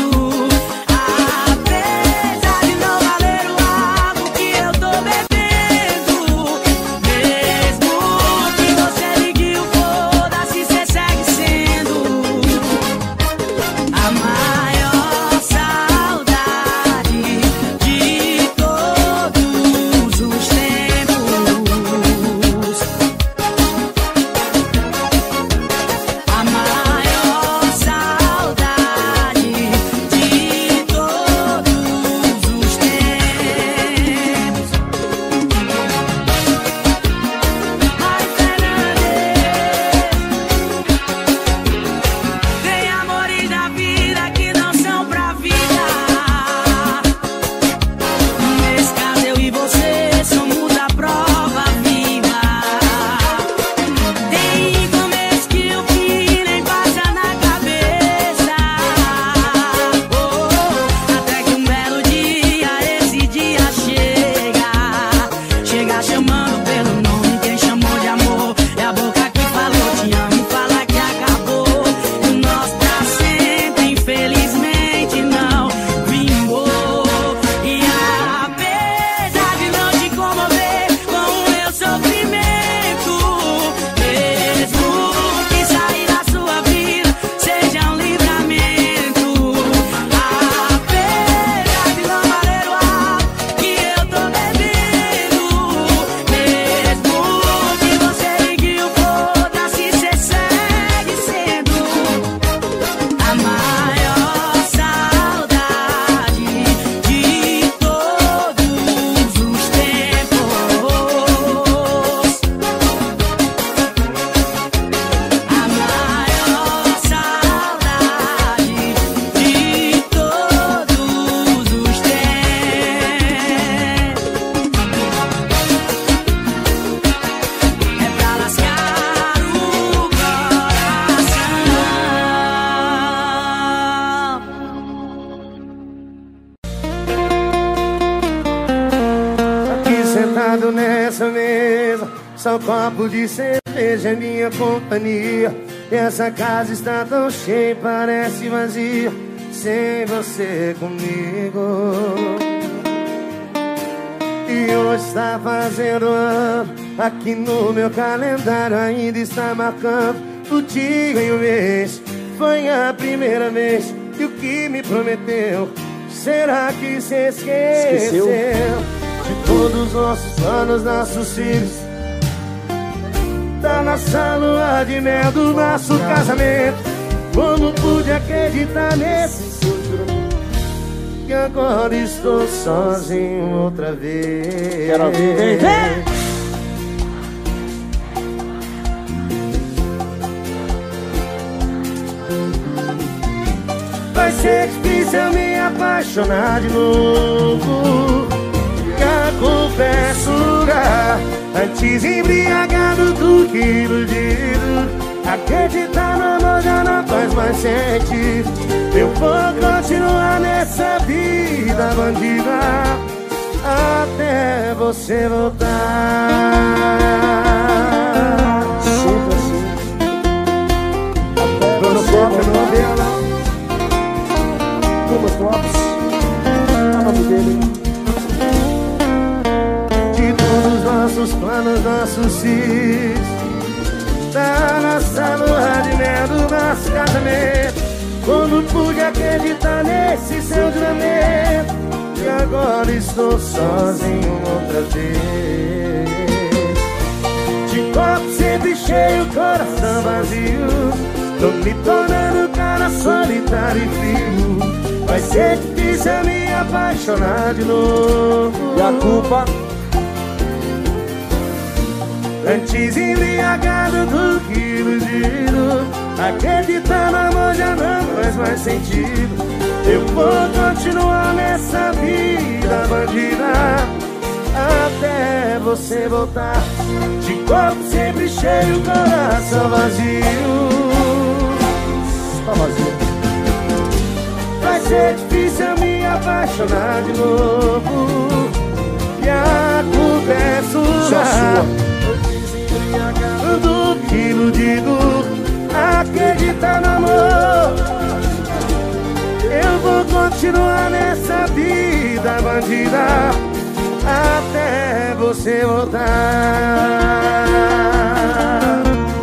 apesar de não valer o álcool que eu tô bebendo, mesmo que você ligue o foda-se, cê segue sendo a maior saudade de todos os tempos. A maior saudade de todos os tempos. Ai, Fernandes, tem amores da vida que não são pra vida. Nesse caso eu e você somos a prova viva. Tem começo que o fim nem passa na cabeça. Oh, até que um belo dia esse dia chega. Chega chamando pelo nome, quem chamou de amor é a boca que falou te amo, fala que acabou. E o nosso pra sempre, infelizmente, não vingou. E apesar de não te comover com o meu sofrimento, mesmo que sair da sua vida seja um livramento, apesar de não valer o álcool que eu tô bebendo, mesmo que você ligue o foda-se, cê segue sendo a maior saudade de todos os tempos. A maior saudade de todos os tempos. É pra lascar o coração. Aqui sentado nessa mesa, só um copo de cerveja é minha companhia. E essa casa está tão cheia, parece vazia, sem você comigo. E hoje está fazendo ano, aqui no meu calendário ainda está marcando o dia e o mês. Foi a primeira vez e o que me prometeu, será que se esqueceu? De todos os nossos planos, nossos filhos, da nossa lua de mel, do nosso casamento. Como pude acreditar nesse que agora estou sozinho outra vez? Quero ver. Vai ser difícil eu me apaixonar de novo, e culpa é sua. Antes embriagado do que iludido. Acreditar no amor já não faz mais sentido. Eu vou continuar nessa vida bandida até você voltar. Sempre assim. Até Bruno você Copa no voltar. novela. Thomas Lopes. É o nome dele. De todos os nossos planos, nossos cis, da nossa lua de mel, do nosso casamento. Quando pude acreditar nesse seu juramento. E agora estou sozinho outra vez. De copo sempre cheio, coração vazio. Tô me tornando cara solitário e frio. Vai ser difícil eu me apaixonar de novo. E a culpa? Antes embriagado do que iludido. Acreditar no amor já não faz mais sentido. Eu vou continuar nessa vida bandida até você voltar. De corpo sempre cheio, coração vazio. Tá vazio. Vai ser difícil eu me apaixonar de novo. E a culpa é sua. Só sua. Do que iludido, acreditar no amor. Eu vou continuar nessa vida bandida até você voltar.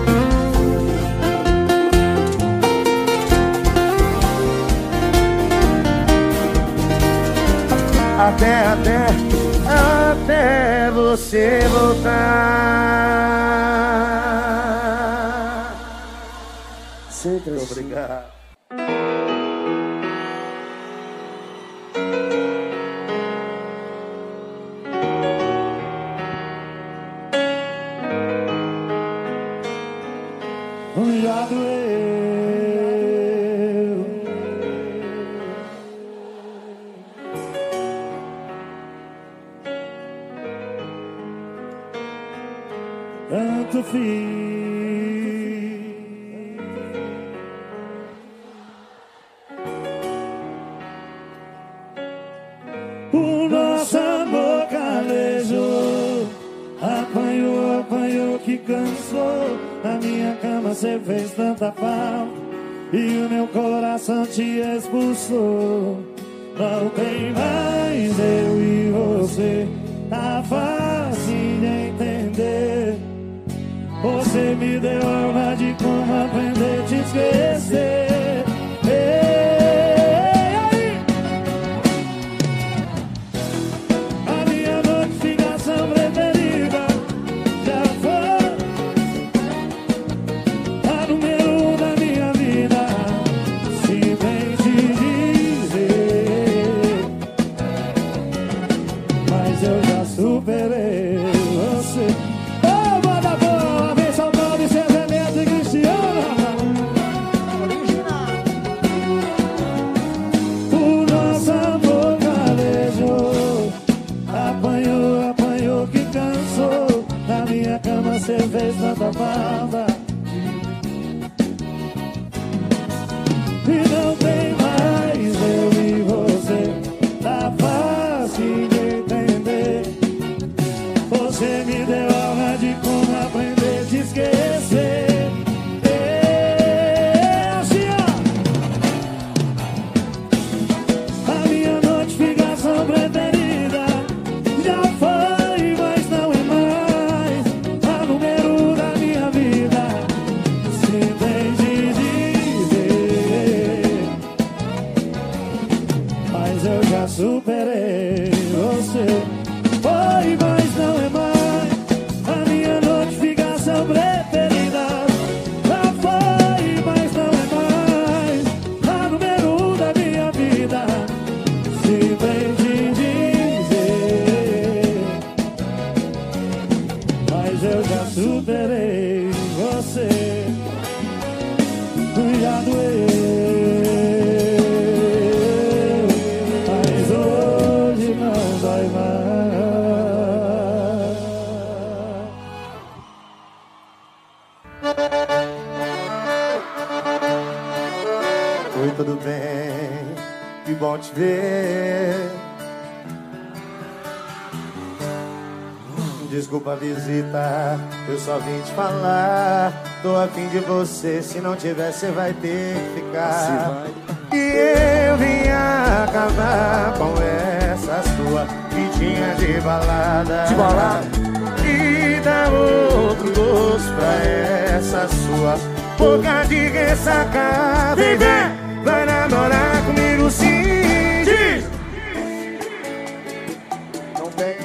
Até, até, até você voltar. Sempre assim. Obrigado. Já doeu. Tanto fiz. O nosso amor calejou. Apanhou, apanhou que cansou. Na minha cama cê fez tanta falta e o meu coração te expulsou. Não tem mais eu e você. Tá fácil de entender. Você me deu aula de como aprender a te esquecer. Ei, aí. A minha notificação preferida já foi a número um da minha vida. Se bem te dizer, mas eu já superei você. Ô, banda boa, vem saltando e seus elementos e Cristiano. O nosso amor calejou. Apanhou, apanhou que cansou. Na minha cama cê fez tanta falta e não tem mais eu e você. Tá fácil de entender. Você me deu aula de como aprender a te esquecer. É assim, ó. A minha notificação preferida já foi, mas não é mais a número um da minha vida. Se tem de dizer, mas eu já superei você. Foi, mas não é mais a minha notificação preferida. Já foi, mas não é mais a número um da minha vida. Se bem te dizer, mas eu já superei você. Já doeu, mas hoje não dói mais. bom te ver. Desculpa a visita, eu só vim te falar. Tô a fim de você, se não tiver cê vai ter que ficar. E eu vim acabar com essa sua vidinha de balada, de balada. E dar outro gosto pra essa sua boca de ressaca. Vem, vem, vai namorar comigo sim. Diz. Não tem.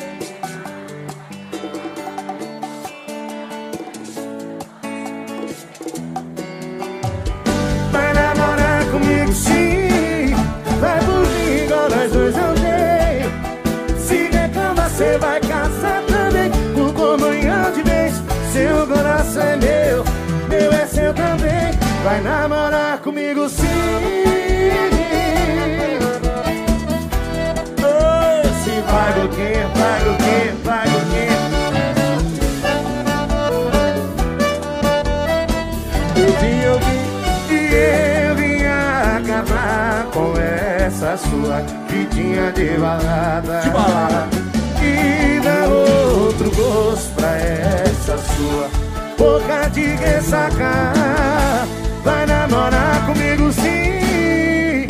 Vai namorar comigo sim. Vai por mim igual nós dois eu dei. Se reclama cê vai casar também. Com comunhão de vez. Seu coração é meu, meu é seu também. Vai namorar comigo sim. Oh, se vai o quê, vai o quê, vai o quê. Eu vim, eu vim, e eu vim acabar com essa sua vidinha de balada, de balada. E dar outro gosto pra essa sua boca de ressaca. Vai namorar comigo sim.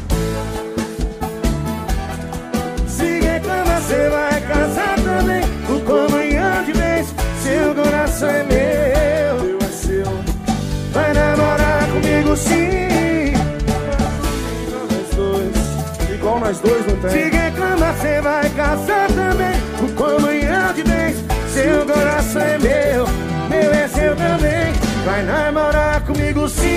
Se reclama cê vai casar também. O comunhão de vez. Seu coração é meu, meu é seu. Vai namorar comigo sim. Nós dois, igual nós dois não tem. Se reclama cê vai casar também. O comunhão de vez. Seu coração é meu, meu é seu também. Vai namorar comigo sim.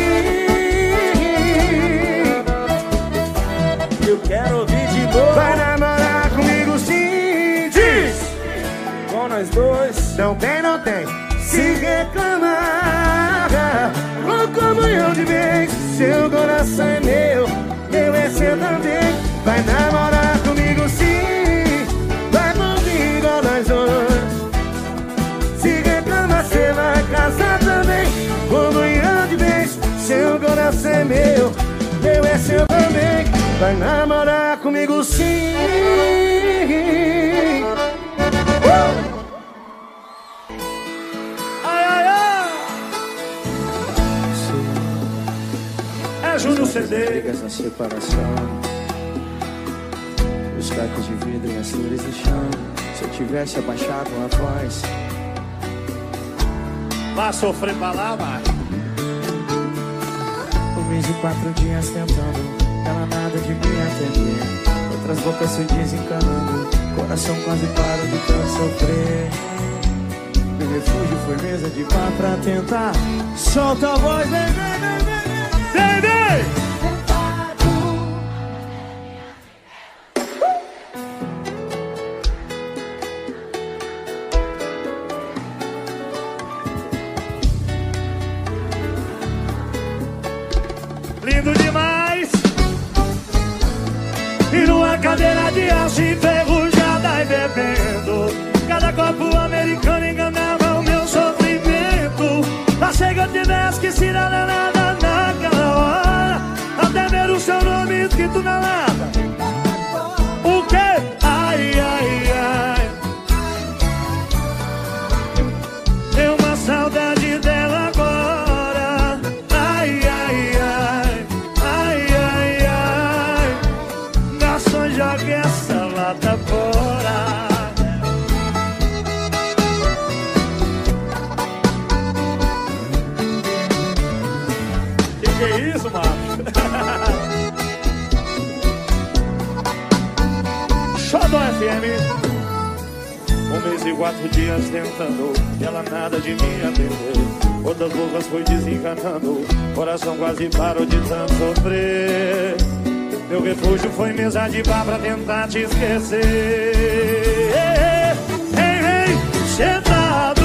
Eu quero ouvir de novo. Vai namorar comigo sim. Diz. Com nós dois. Não tem, não tem. Se reclamar, com comunhão de vez. Seu coração é meu, meu é seu também. Vai namorar comigo sim. Vai comigo igual nós dois. Se reclama cê vai casar também. Comunhão de vez. Seu coração é meu, meu é seu também. Vai namorar comigo sim. uh! Ai, ai, ai. É Júnior C D. Brigas na separação, os cacos de vidro e as flores no chão. Se eu tivesse abaixado a voz, vai sofrer pra lá, vai. um mês e quatro dias tentando, ela nada de me atender. Outras bocas se desencanando, coração quase para de tanto sofrer. Meu refúgio foi mesa de bar pra tentar. Solta a voz, vem, vem, vem, vem, vem, vem. Lindo demais. E numa cadeira de aço enferrujada e bebendo, cada copo americano enganava o meu sofrimento. Achei que eu tivesse que se dar nada naquela hora, até ver o seu nome escrito na lata. O quê? Ai, ai, ai. Deu uma saudade dela agora. Ai, ai, ai. Ai, ai, ai. Garçom, jogue essa lata fora. Que que é isso, macho? Xodó F M. Um mês e quatro dias tentando, e ela nada de me atender. Outras bocas foi desencanando, coração quase parou de tanto sofrer. Meu refúgio foi mesa de bar pra tentar te esquecer. Ei, ei, sentado.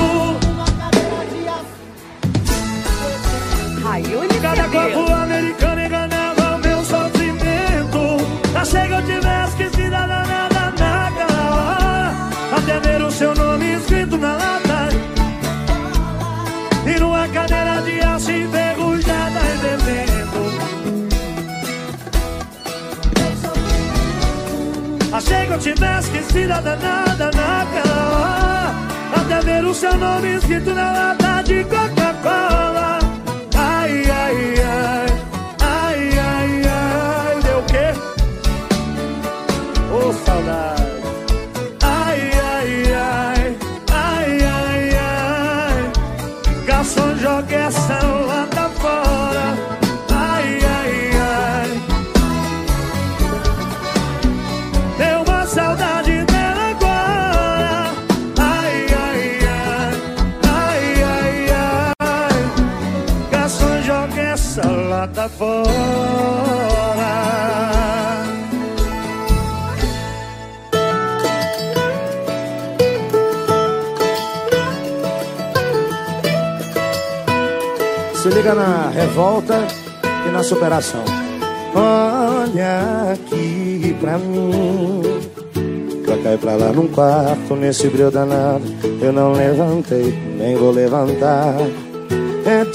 Cada copo americano enganava o meu sofrimento. Achei que eu tivesse que se dar nada naquela hora, até ver o seu nome escrito na lata. E numa cadeira de aço enferrujada e bebendo, eu tivesse esquecido a danada naquela hora, até ver o seu nome escrito na lata de Coca-Cola. Ai, ai, ai, ai, ai, ai. Deu o quê? Ô, oh, saudade. Ai, ai, ai, ai, ai, ai. Garçom, joga essa lata fora. Ai, ai, ai. Deu uma saudade dela agora. Ai, ai, ai, ai, ai, ai. Garçom, joga essa lata fora. Se liga na revolta e na superação. Olha aqui pra mim, pra cá e pra lá num quarto, nesse brilho danado. Eu não levantei, nem vou levantar. É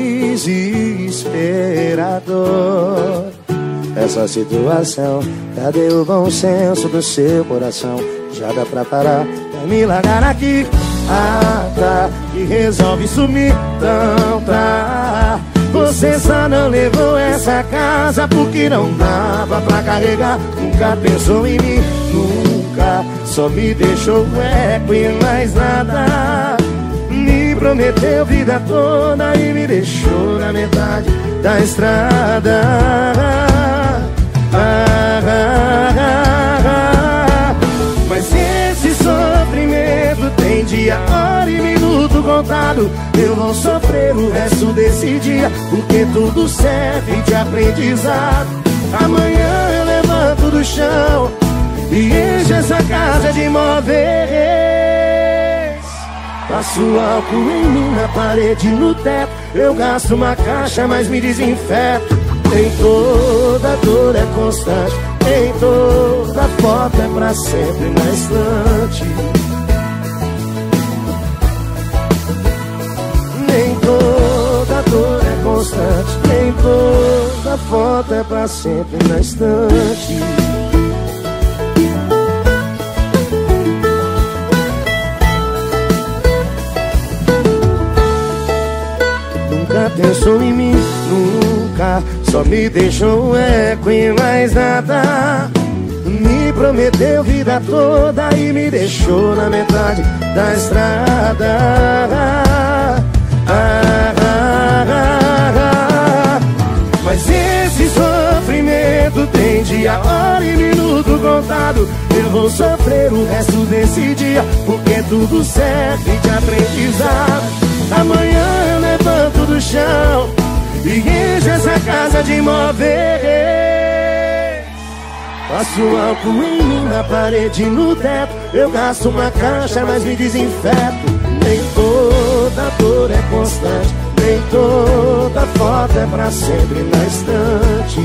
desesperador essa situação. Cadê o bom senso do seu coração? Já dá pra parar, pra me largar aqui. Ah, tá, e resolve sumir. Então tá, você só não levou essa casa porque não dava pra carregar. Nunca pensou em mim, nunca. Só me deixou eco e mais nada. Me prometeu vida toda e me deixou na metade da estrada. Ah, ah, ah, ah. Mas esse sofrimento tem dia, hora e minuto contado. Eu vou sofrer o resto desse dia, porque tudo serve de aprendizado. Amanhã eu levanto do chão e encho essa casa de móveis. Passo álcool em mim, na parede, no teto. Eu gasto uma caixa, mas me desinfeto. Nem toda dor é constante, nem toda foto é pra sempre na estante. Nem toda dor é constante, nem toda foto é pra sempre na estante. Nunca pensou em mim, nunca. Só me deixou um eco e mais nada. Me prometeu vida toda e me deixou na metade da estrada. Ah, ah, ah, ah. Mas esse sofrimento tem dia, hora e minuto contado. Eu vou sofrer o resto desse dia, porque tudo serve de aprendizado. Amanhã eu levanto do chão e encho essa casa de móveis. Passo álcool em mim, na parede, no teto. Eu gasto uma caixa, mas me desinfeto. Nem toda dor é constante, nem toda foto é pra sempre na estante.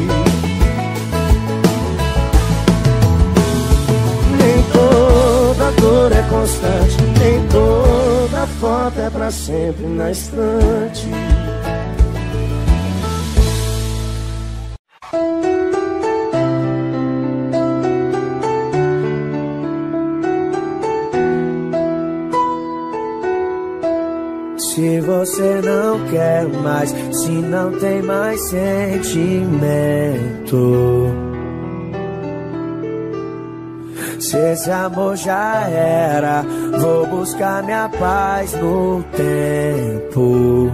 Nem toda dor é constante, nem toda foto é pra sempre na estante. Se você não quer mais, se não tem mais sentimento, se esse amor já era, vou buscar minha paz no tempo.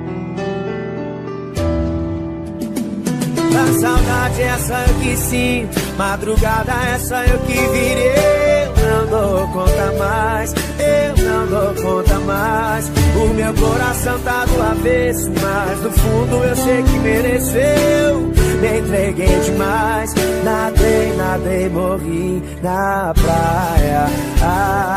A saudade é só eu que sinto, madrugada é só eu que virei. Eu não dou conta mais, eu não dou conta mais. O meu coração tá do avesso, mas no fundo eu sei que mereceu. Me entreguei demais, nadei, nadei, morri na praia. Ah,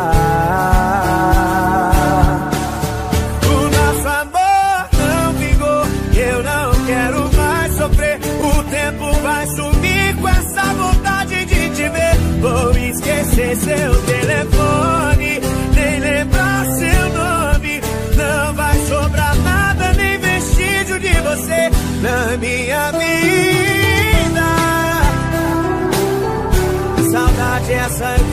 ah, ah. O nosso amor não vingou, eu não quero mais sofrer. O tempo vai sumir com essa vontade de te ver. Vou esquecer seu telefone, nem lembrar seu nome. Não vai sobrar nada, nem vestígio de você na minha vida. Saudade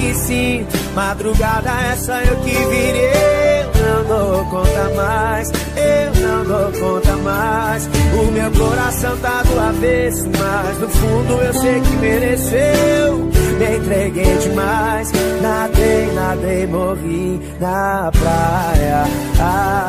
me sinto. Madrugada essa eu que virei. Eu não dou conta mais, eu não dou conta mais. O meu coração tá do avesso, mas no fundo eu sei que mereceu. Me entreguei demais, nadei, nadei, morri na praia. Ah,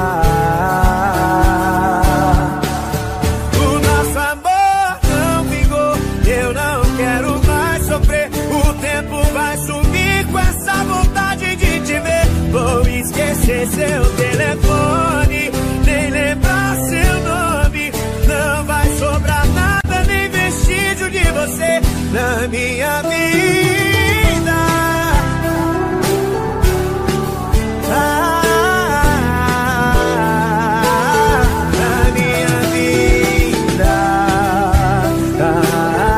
o nosso amor não vingou, eu não quero mais sofrer. O tempo vai sumir com essa vontade de te ver. Vou esquecer seu telefone, nem lembrar seu nome. Não vai sobrar nada, nem vestígio de você na minha vida. Ah, na minha vida. Ah,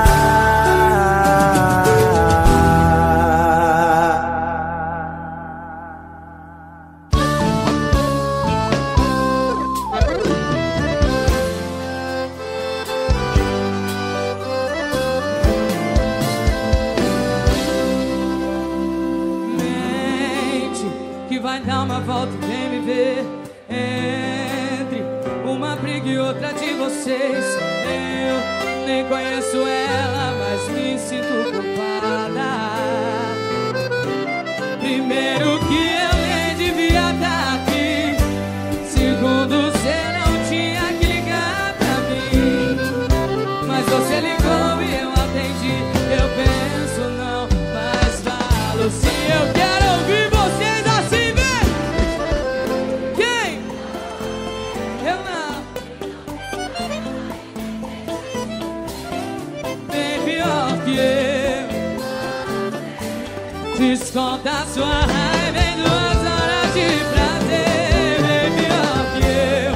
vai dar uma volta e vem me ver. Entre uma briga e outra de vocês, eu nem conheço ela, mas me sinto culpada. Primeiro que eu nem devia estar aqui. Segundo, você não tinha que ligar pra mim, mas você ligou e eu atendi. Eu penso não, mas falo sim. Eu quero ouvir vocês assim, vem! Quem? Eu não. Bem pior que eu. Desconta a sua raiva em duas horas de prazer. Bem pior que eu.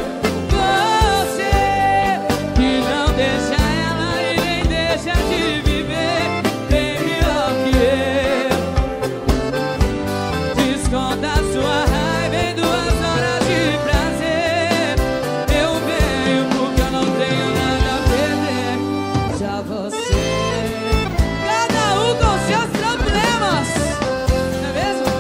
Você que não deixa ela e nem deixa de viver. Bem pior que eu. Desconta a sua raiva em duas horas de prazer. Eu venho porque eu não tenho nada a perder. Já você. Cada um com seus problemas, não é mesmo?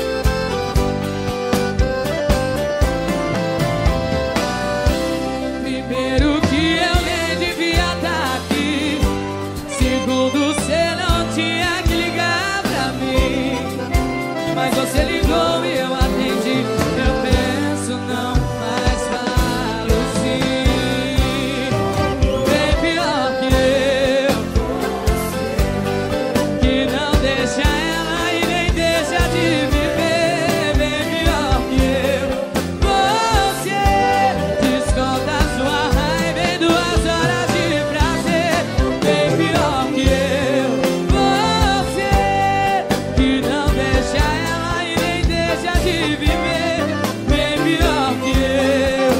Primeiro que eu nem devia estar aqui. Segundo, você não tinha que ligar pra mim, mas você ligou e eu atendi. Eu penso não, mas falo sim. Bem pior que eu, que não deixa ela e nem deixa de viver. Bem pior que eu. Você desconta a sua raiva em duas horas de prazer. Bem pior que eu. Você que não deixa ela e nem deixa de viver. Bem pior que eu.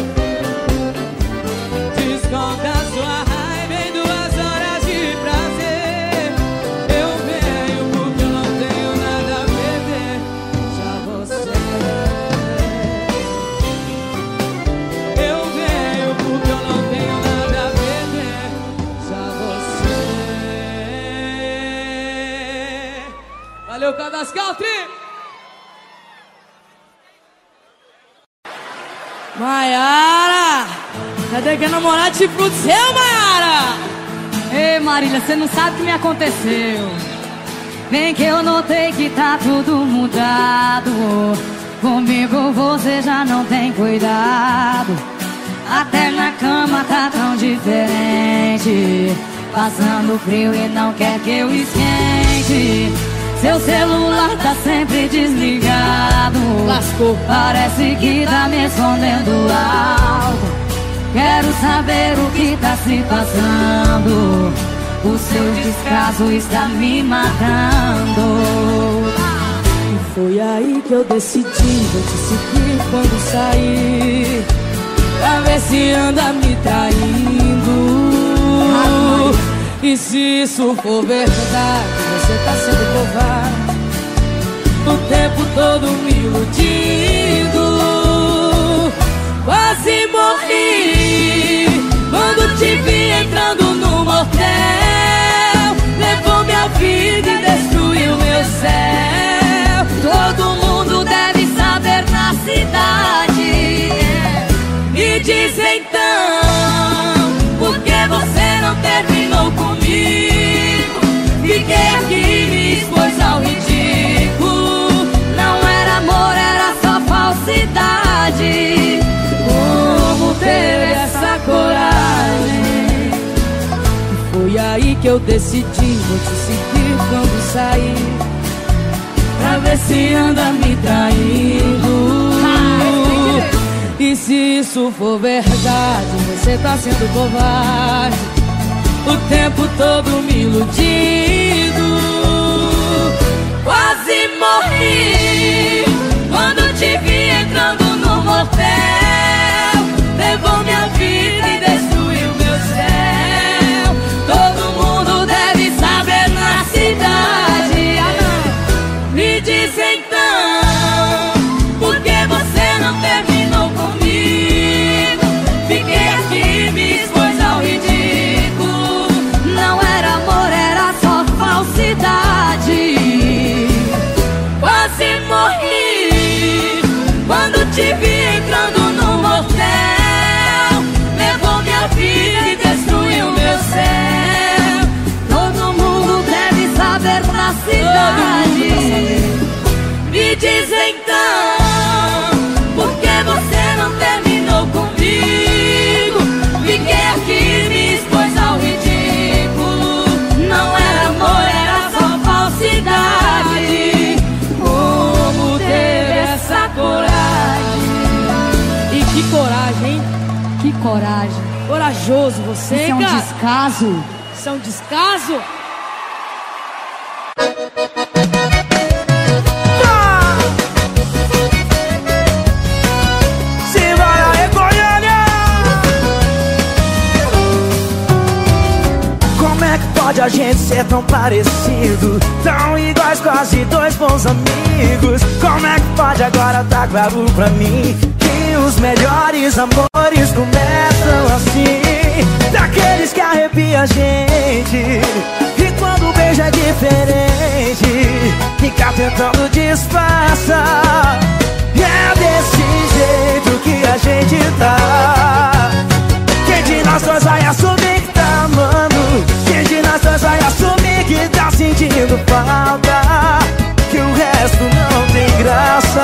Desconta a sua raiva em duas horas de prazer. Eu venho porque eu não tenho nada a perder. Já você. Eu venho porque eu não tenho nada a perder. Já você. Valeu, Cadas Country! Maiara, cadê que namorar tipo do seu, Maiara? Ei, Marília, você não sabe o que me aconteceu. Bem que eu notei que tá tudo mudado. Comigo você já não tem cuidado. Até na cama tá tão diferente. Passando frio e não quer que eu esquente. Seu celular tá sempre desligado. Lascou. Parece que tá me escondendo algo. Quero saber o que tá se passando. O seu descaso está me matando. E foi aí que eu decidi, vou te seguir quando sair, pra ver se anda me traindo. E se isso for verdade, você tá sendo covarde, o tempo todo me iludindo. Quase morri quando te vi entrando no motel. Levou minha vida e destruiu meu céu. eu decidi, vou te seguir quando sair, pra ver se anda me traindo. E se isso for verdade, você tá sendo covarde, o tempo todo me iludindo. Quase morri quando te vi entrando no motel. Levou minha vida e destruiu meu céu. Todo mundo deve saber na cidade. Me diz então, por que você não terminou comigo? Fiquei aqui, me expôs ao ridículo. Não era amor, era só falsidade. Quase morri quando te vi entrando no motel. Levou minha vida e destruiu meu céu. Todo mundo deve saber na cidade. Me diz então, por que você não terminou comigo? Fiquei aqui, me expôs ao ridículo. Não era amor, era só falsidade. Como teve essa coragem? E que coragem, hein? Que coragem. Corajoso você, Isso é um cara. descaso. Isso é um descaso? Simbora, Goiânia! Como é que pode a gente ser tão parecido? Tão iguais, quase dois bons amigos. Como é que pode agora tá claro pra mim que os melhores amores começam assim? Daqueles que arrepia a gente, e quando o beijo é diferente, fica tentando disfarçar. E é desse jeito que a gente tá. Quem de nós dois vai assumir que tá amando? Quem de nós dois vai assumir que tá sentindo falta? Que o resto não tem graça.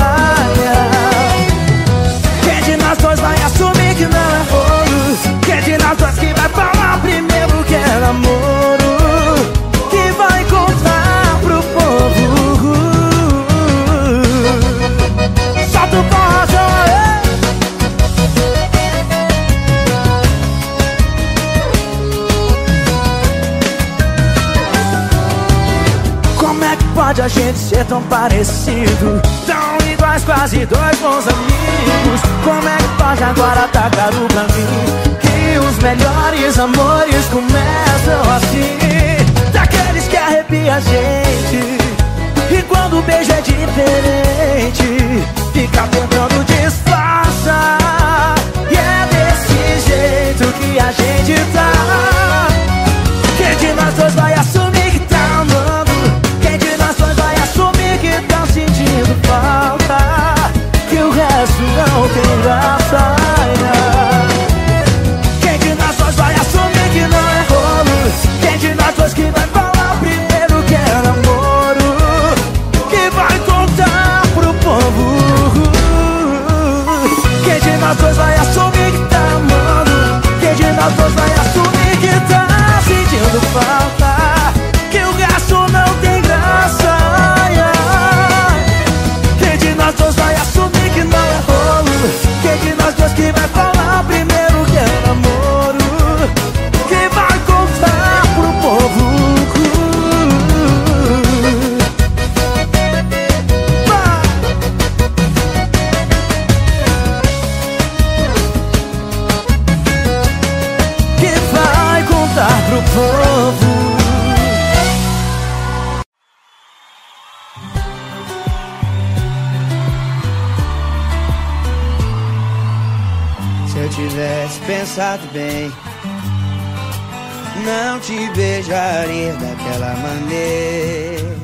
Quem de nós dois vai assumir que não é rolo? Quem de nós dois que vai falar primeiro que é namoro? Que vai contar pro povo? Solta o porrozão, como é que pode a gente ser tão parecido? Tão iguais, quase dois bons amigos. Como é que pode agora tá claro pra mim que os melhores amores começam assim? Daqueles que arrepia a gente, e quando o beijo é diferente, fica tentando disfarçar. E é desse jeito que a gente tá. Quem de nós dois vai assumir que tá amando? Quem de nós dois vai assumir que tá sentindo falta? Que o resto não tem graça. Quem de nós dois vai assumir que não é rolo? Quem de nós dois que vai falar primeiro que é namoro? Que vai contar pro povo? Quem de nós dois vai assumir que tá amando? Quem de nós dois vai assumir que tá sentindo falta? Que o resto não tem graça. Quem de nós dois vai assumir que não é rolo? Quem de nós dois que vai falar primeiro que é namoro? Que vai contar pro povo? Que vai contar pro povo? Se eu tivesse pensado bem, não te beijaria daquela maneira,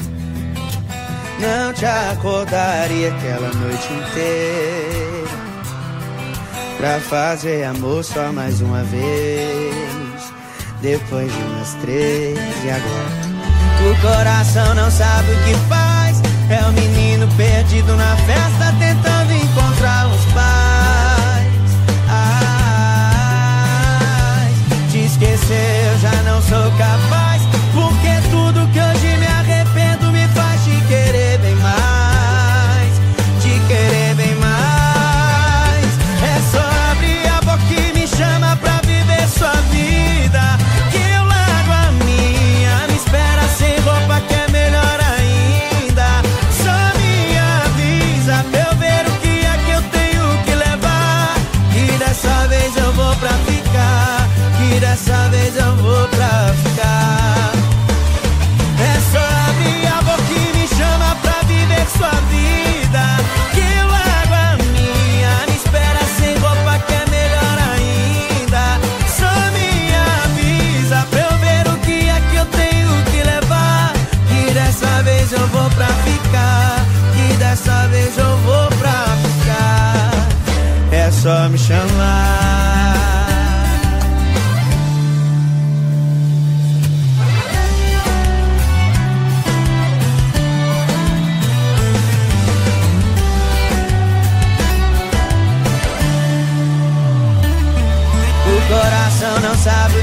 não te acordaria aquela noite inteira pra fazer amor só mais uma vez, depois de umas três. E agora o coração não sabe o que faz, é o menino perdido na festa tentando encontrar os pais. Ai, te esquecer eu já não sou capaz.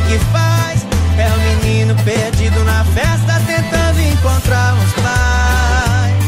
que faz. É um menino perdido na festa, tentando encontrar uns pais.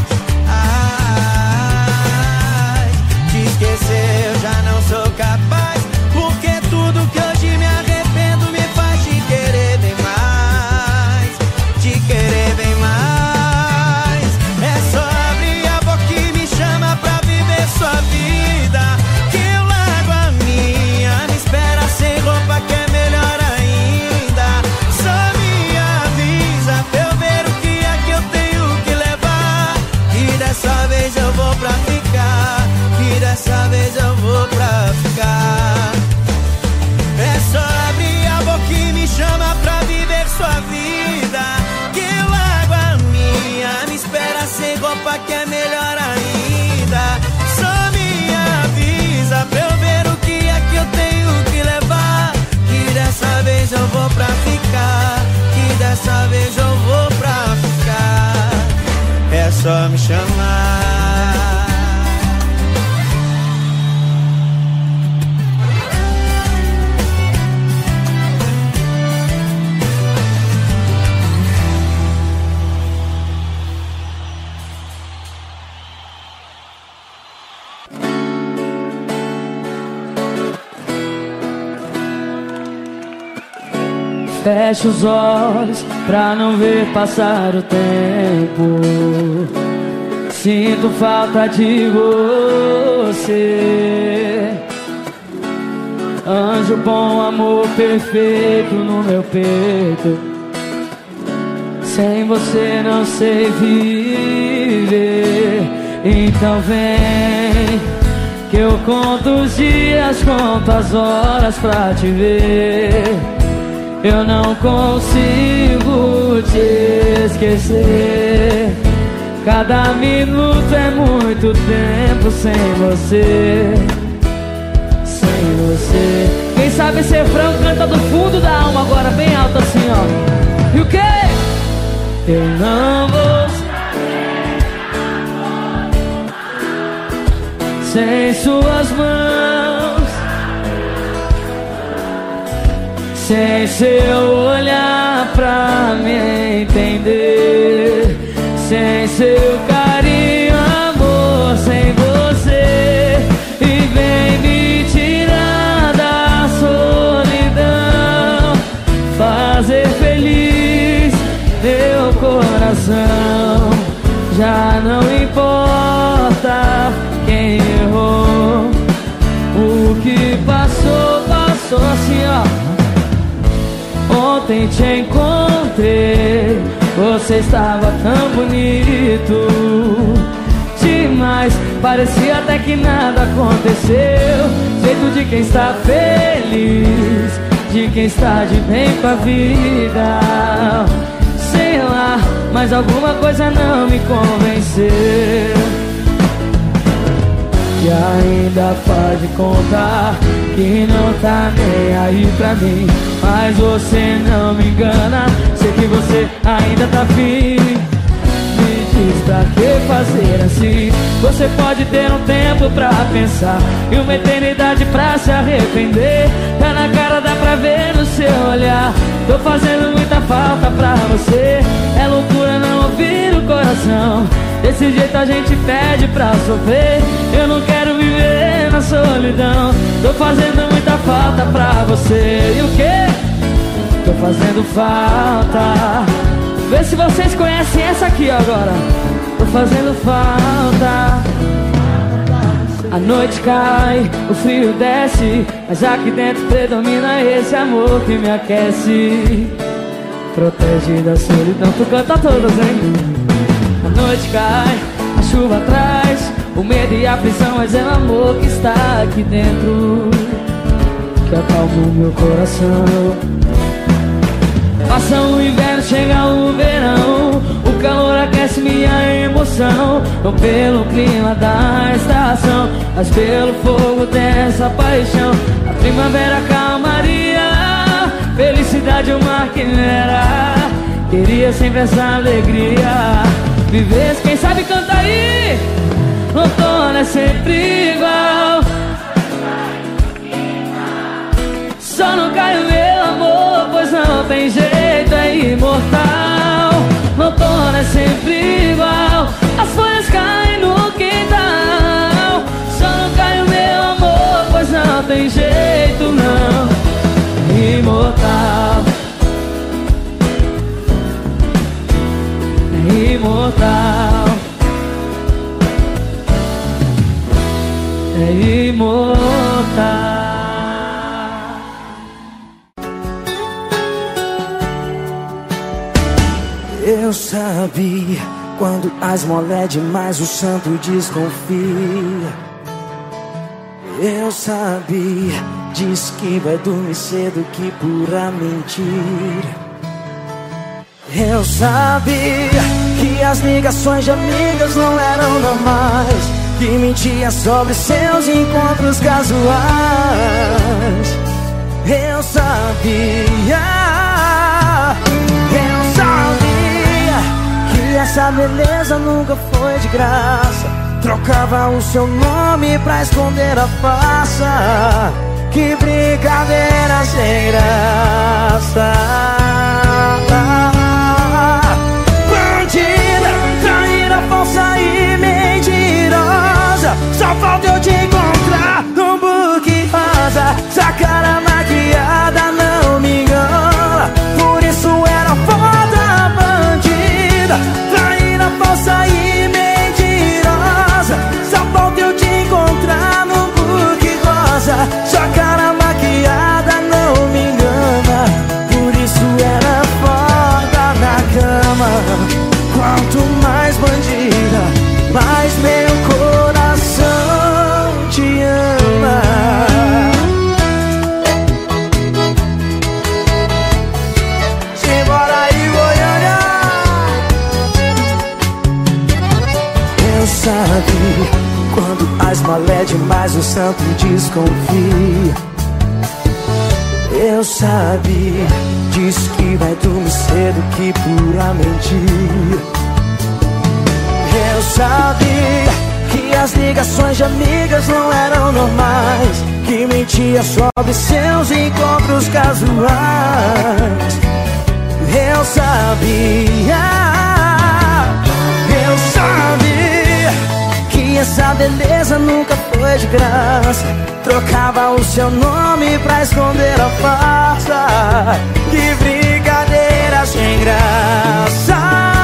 Ai, te esquecer eu já não sou capaz, porque tudo que hoje me arrependo me faz te querer bem mais, te querer bem mais. É só abrir a boca e me chama pra viver sua vida, que eu largo a minha, me espera sem roupa que é melhor ainda. Só me avisa pra eu ver o que é que eu tenho que levar, que dessa vez eu vou pra ficar, que dessa vez eu vou pra ficar. É só abrir a boca e me chama pra viver sua vida, que eu largo a minha, me espera sem roupa que é melhor ainda. Só me avisa pra eu ver o que é que eu tenho que levar, que dessa vez eu vou pra ficar, que dessa vez eu vou pra ficar. É só me chamar. Fecho os olhos pra não ver passar o tempo. Sinto falta de você, anjo bom, amor perfeito no meu peito. Sem você não sei viver. Então vem, que eu conto os dias, conto as horas pra te ver. Eu não consigo te esquecer. Cada minuto é muito tempo sem você, sem você. Quem sabe ser franco canta do fundo da alma agora, bem alto assim, ó. E o quê? Eu não vou sem suas mãos, sem seu olhar pra me entender, sem seu carinho, amor, sem você. E vem me tirar da solidão, fazer feliz meu coração. Já não importa quem errou, o que passou, passou assim, ó. Ontem te encontrei, você estava tão bonito demais, parecia até que nada aconteceu. Jeito de quem está feliz, de quem está de bem com a vida. Sei lá, mas alguma coisa não me convenceu. E ainda faz de contar que não tá nem aí pra mim, mas você não me engana, sei que você ainda tá firme. Me diz pra que fazer assim? Você pode ter um tempo pra pensar e uma eternidade pra se arrepender. Tá na cara, dá pra ver no seu olhar. Tô fazendo muita falta pra você. É loucura não ouvir o coração. Desse jeito a gente pede pra sofrer. Eu não quero viver na solidão. Tô fazendo muita falta pra você. E o quê? Tô fazendo falta. Vê se vocês conhecem essa aqui agora. Tô fazendo falta. A noite cai, o frio desce, mas aqui dentro predomina esse amor que me aquece. Protege da solidão. Tu canta todas, hein? A noite cai, a chuva traz o medo e a prisão, mas é o amor que está aqui dentro que acalma o meu coração. Passa o inverno, chega o verão, o calor aquece minha emoção. Não pelo clima da estação, mas pelo fogo dessa paixão. A primavera, calmaria, felicidade uma quimera. Queria sempre essa alegria, viver, quem sabe canta aí. Outono é sempre igual, só não cai o meu amor é imortal. Eu sabia, quando a esmola é demais o santo desconfia. Eu sabia, diz que vai dormir cedo, que pura mentira. Eu sabia que as ligações de amigas não eram normais, que mentia sobre seus encontros casuais. Eu sabia, eu sabia que essa beleza nunca foi de graça. Trocava o seu nome pra esconder a farsa. Que brincadeira sem graça. Bandida, traíra, falsa e mentirosa. Só falta eu te encontrar num buque rosa. Sua cara maquiada não me engana, por isso era foda. Bandida, traíra, falsa e mentirosa. Só falta eu te encontrar num buque rosa. Sua cara maquiada não me engana, por isso era foda na cama. Quanto mais bandida, mais meu coração te ama. Simbora aí, Goiânia. Eu sabia, quando a esmola é demais o santo desconfia. Eu sabia, diz que vai dormir cedo, que pura mentira. Eu sabia que as ligações de amigas não eram normais, que mentia sobre seus encontros casuais. Eu sabia, eu sabia que essa beleza nunca foi de graça. Trocava o seu nome pra esconder a farsa. Que brincadeira sem graça.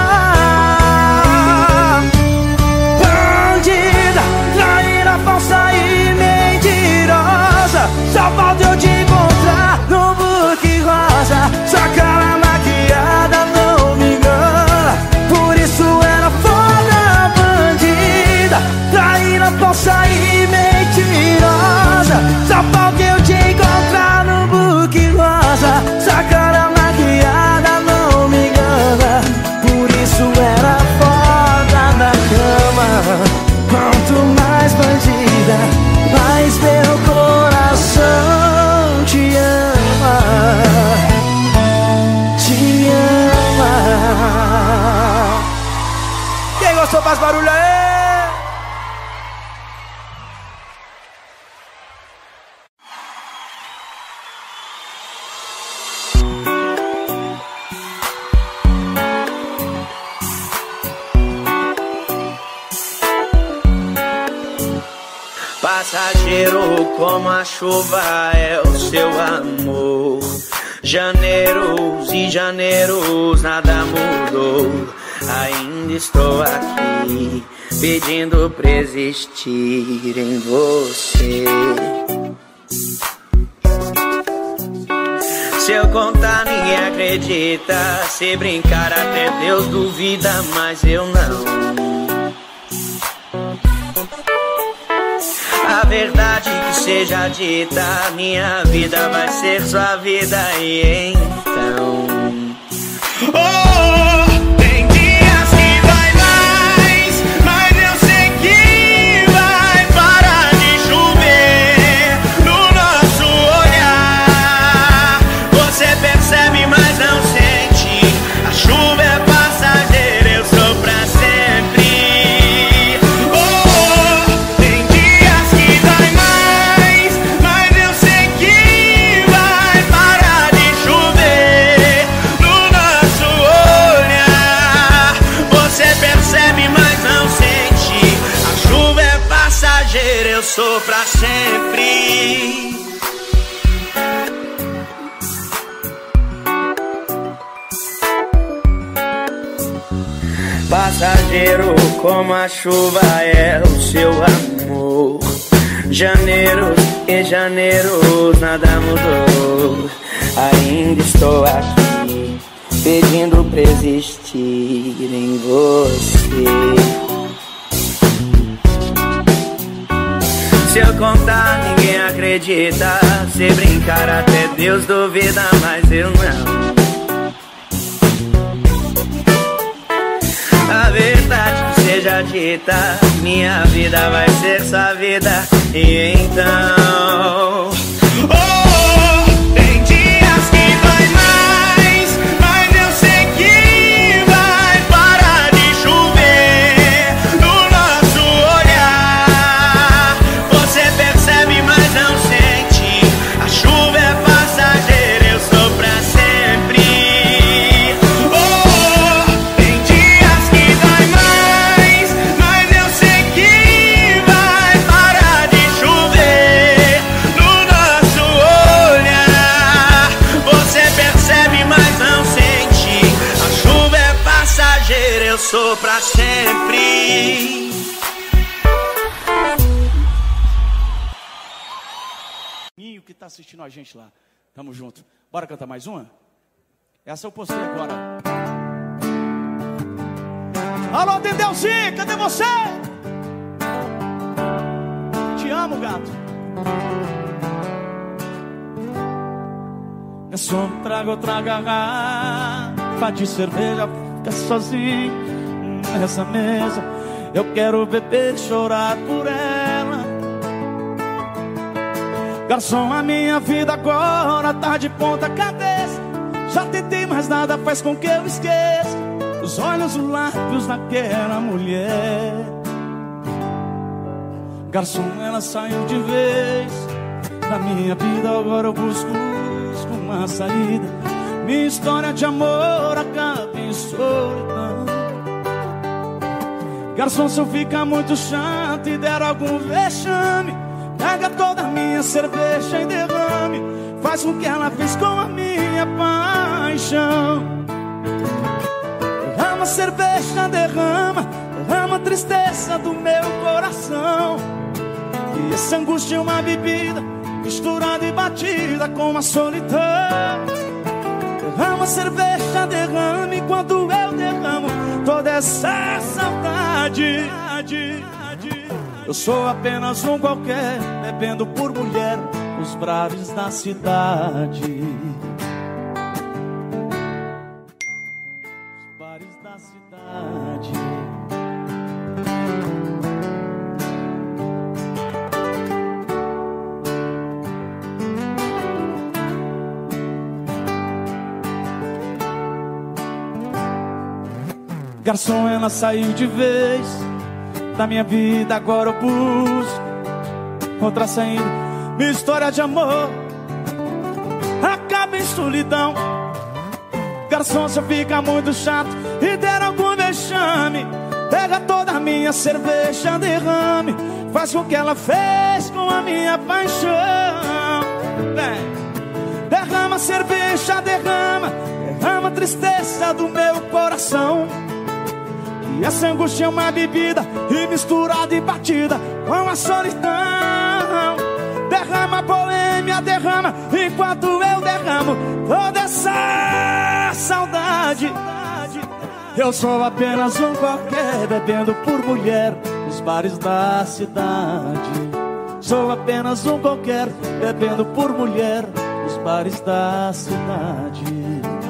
Bandida, traíra, falsa e mentirosa. Só falta eu te encontrar no buque rosa. Sua cara maquiada não me engana, por isso era foda. Bandida, traíra, falsa e mentirosa. Só falta eu te encontrar no buque rosa. Sua cara maquiada não me engana, por isso era foda na cama. Quanto mais bandida, mais meu coração te ama. Te ama. Quem gostou faz barulho aí. Passageiro como a chuva é o seu amor. Janeiros e janeiros nada mudou. Ainda estou aqui pedindo pra existir em você. Se eu contar ninguém acredita, se brincar até Deus duvida, mas eu não. A verdade que seja dita, minha vida vai ser sua vida e então oh, tem dias que vai mais, mas eu sei que vai parar de chover no nosso olhar. Você percebe, mas não sente. A chuva é passageira, eu sou pra sempre. Eu sou pra sempre. Passageiro como a chuva é o seu amor. Janeiro e janeiro nada mudou. Ainda estou aqui pedindo pra existir em você. Se eu contar ninguém acredita, se brincar até Deus duvida, mas eu não. A verdade seja dita, minha vida vai ser sua vida. E então oh, tem dias que dói mais, mas eu sei que vai parar de chover no nosso olhar. Você percebe, mas não sente. A chuva é passageira, eu sou pra sempre. Eu sou pra sempre. Que tá assistindo a gente lá, tamo junto. Bora cantar mais uma? Essa eu postei agora. Alô, Tendeuzinho, cadê você? Te amo, gato. Garçom, traga outra garrafa de cerveja. Fica sozinho nessa mesa. Eu quero beber e chorar por ela. Garçom, a minha vida agora tá de ponta cabeça. Já tentei, mas nada faz com que eu esqueça os olhos, os lábios daquela mulher. Garçom, ela saiu de vez da minha vida. Agora eu busco, busco uma saída. Minha história de amor acaba em solidão. Garçom, se eu ficar muito chato e der algum vexame, pega toda a minha cerveja e derrame. Faz com que ela fez com a minha paixão. Derrama cerveja, derrama, derrama a tristeza do meu coração. E essa angústia é uma bebida misturada e batida com a solidão. Derrama cerveja, derrama enquanto eu derramo toda essa saudade. Eu sou apenas um qualquer, bebendo por mulher nos bares da cidade. Os bares da cidade. Garçom, ela saiu de vez da minha vida, agora eu busco outra saída. Minha história de amor acaba em solidão. Garçom, se eu ficar muito chato e der algum vexame, pega toda a minha cerveja, derrame. Faz com que ela fez com a minha paixão. Vem. Derrama cerveja, derrama, derrama a tristeza do meu coração. E essa angústia é uma bebida e misturada e batida com a solidão. Derrama boêmia, derrama enquanto eu derramo toda essa saudade. Eu sou apenas um qualquer, bebendo por mulher nos bares da cidade. Sou apenas um qualquer, bebendo por mulher nos bares da cidade.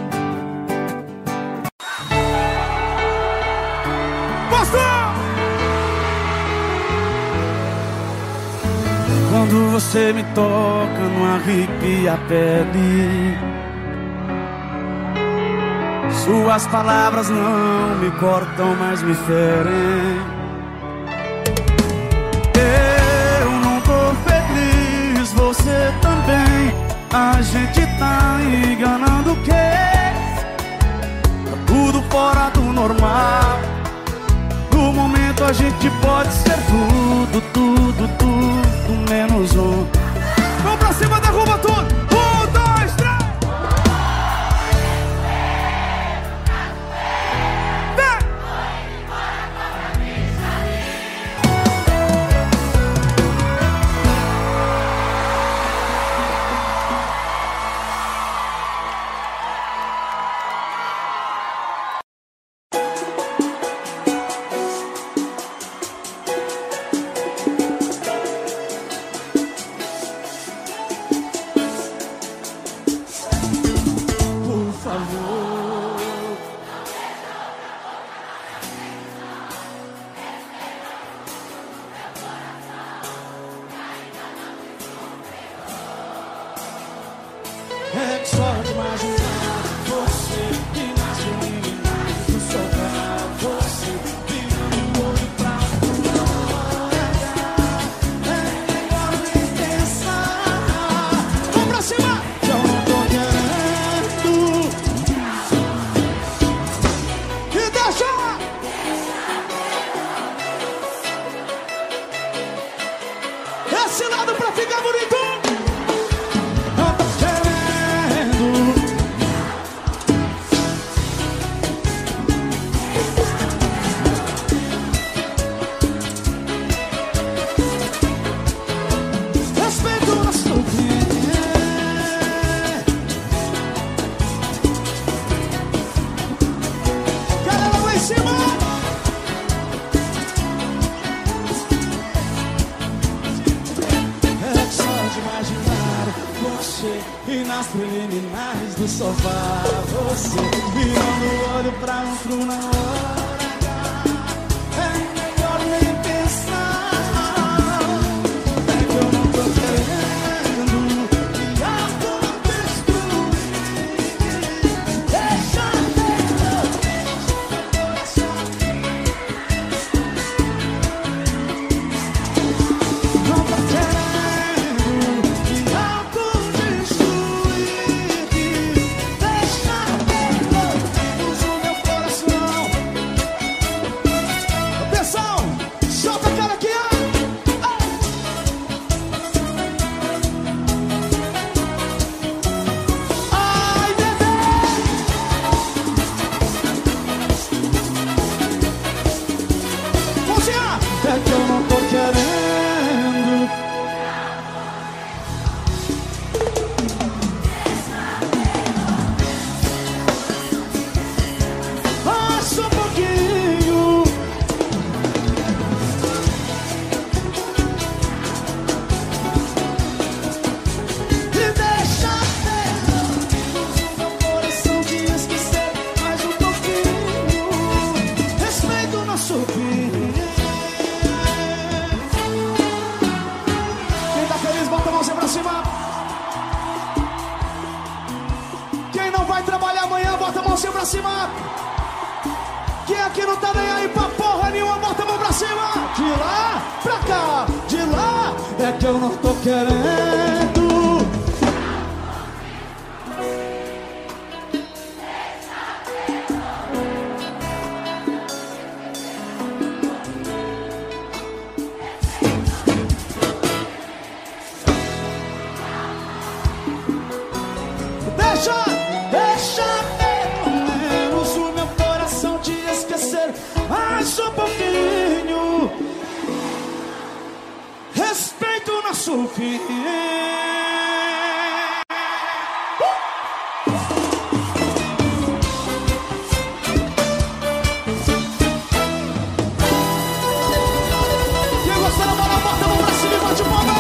Quando você me toca, não arrepia a pele. Suas palavras não me cortam, mas me ferem. Eu não tô feliz, você também. A gente tá enganando o quê? Tá tudo fora do normal. No momento a gente pode ser tudo, tudo, tudo, menos um. Vamos pra cima, derruba tudo. Um, dois, três. Vem. desse lado pra ficar bonito. Não tô querendo. Respeito na sua opinião. Galera lá em cima. É só de imaginar você e nas preliminares do sofá você virando o olho pra outro na hora H. É melhor nem pensar. É que eu não tô querendo me autodestruir. Deixa não tô querendo me autodestruir. Deixa uso meu coração. Atenção, solta a cara aqui, ó. Ai, bebê. Mãozinha. É que eu não tô querendo. Ah, só um pouquinho. E deixa o meu coração te esquecer mais um pouquinho. Respeito o nosso opinião. Quem tá feliz, bota a mãozinha pra cima. Quem não vai trabalhar amanhã, bota a mãozinha pra cima. Quem aqui não tá nem aí pra porra nenhuma, bota a mão pra cima. De lá pra cá, de lá. É que eu não tô querendo. Deixa, deixa pelo menos o meu coração te esquecer mais um pouquinho. Respeito o nosso fim. Quem gostou da bola, bota a mão pra cima e bate palma.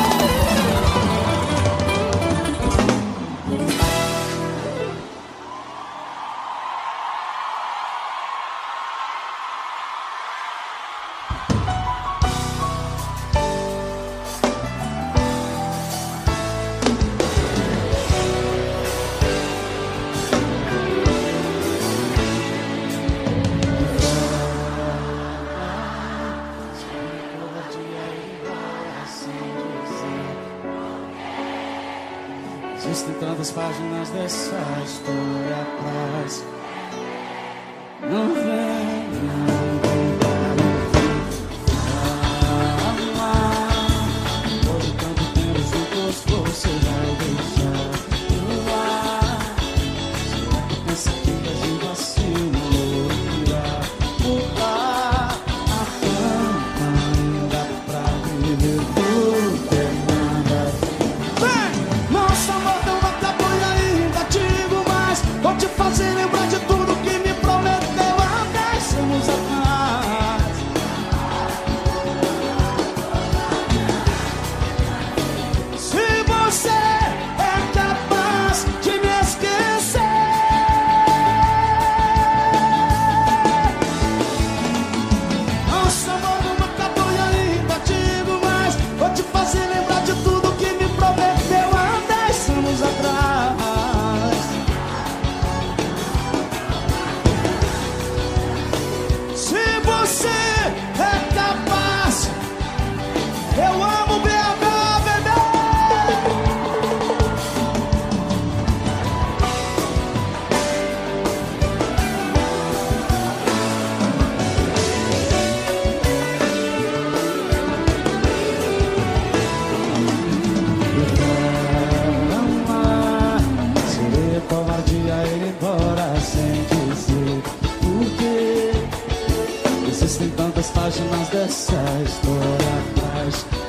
Existem tantas páginas dessa história atrás. Não vem, não amar. Depois de tanto tempo juntos, você vai deixar no ar. Será que pensa que agindo assim não irá mudar? A fama ainda pra viver tudo é nada. Vem! Nossa, amor, não acabou e ainda digo mais. Vou te fazer lembrar de tudo que me prometeu amar.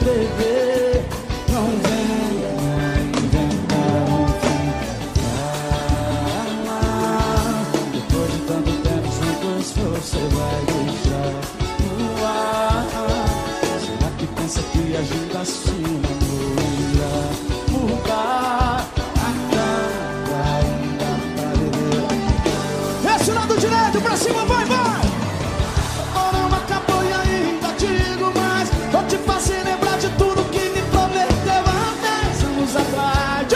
escrever. Não venha inventar um fim pra amar. Depois de tanto tempo juntos você vai deixar no ar. Será que pensa que agindo assim não irá mudar? Esse lado direito pra cima, vai, vai! Não acabou e ainda digo mais. Vou te fazer lembrar de tudo que me prometeu há dez anos atrás.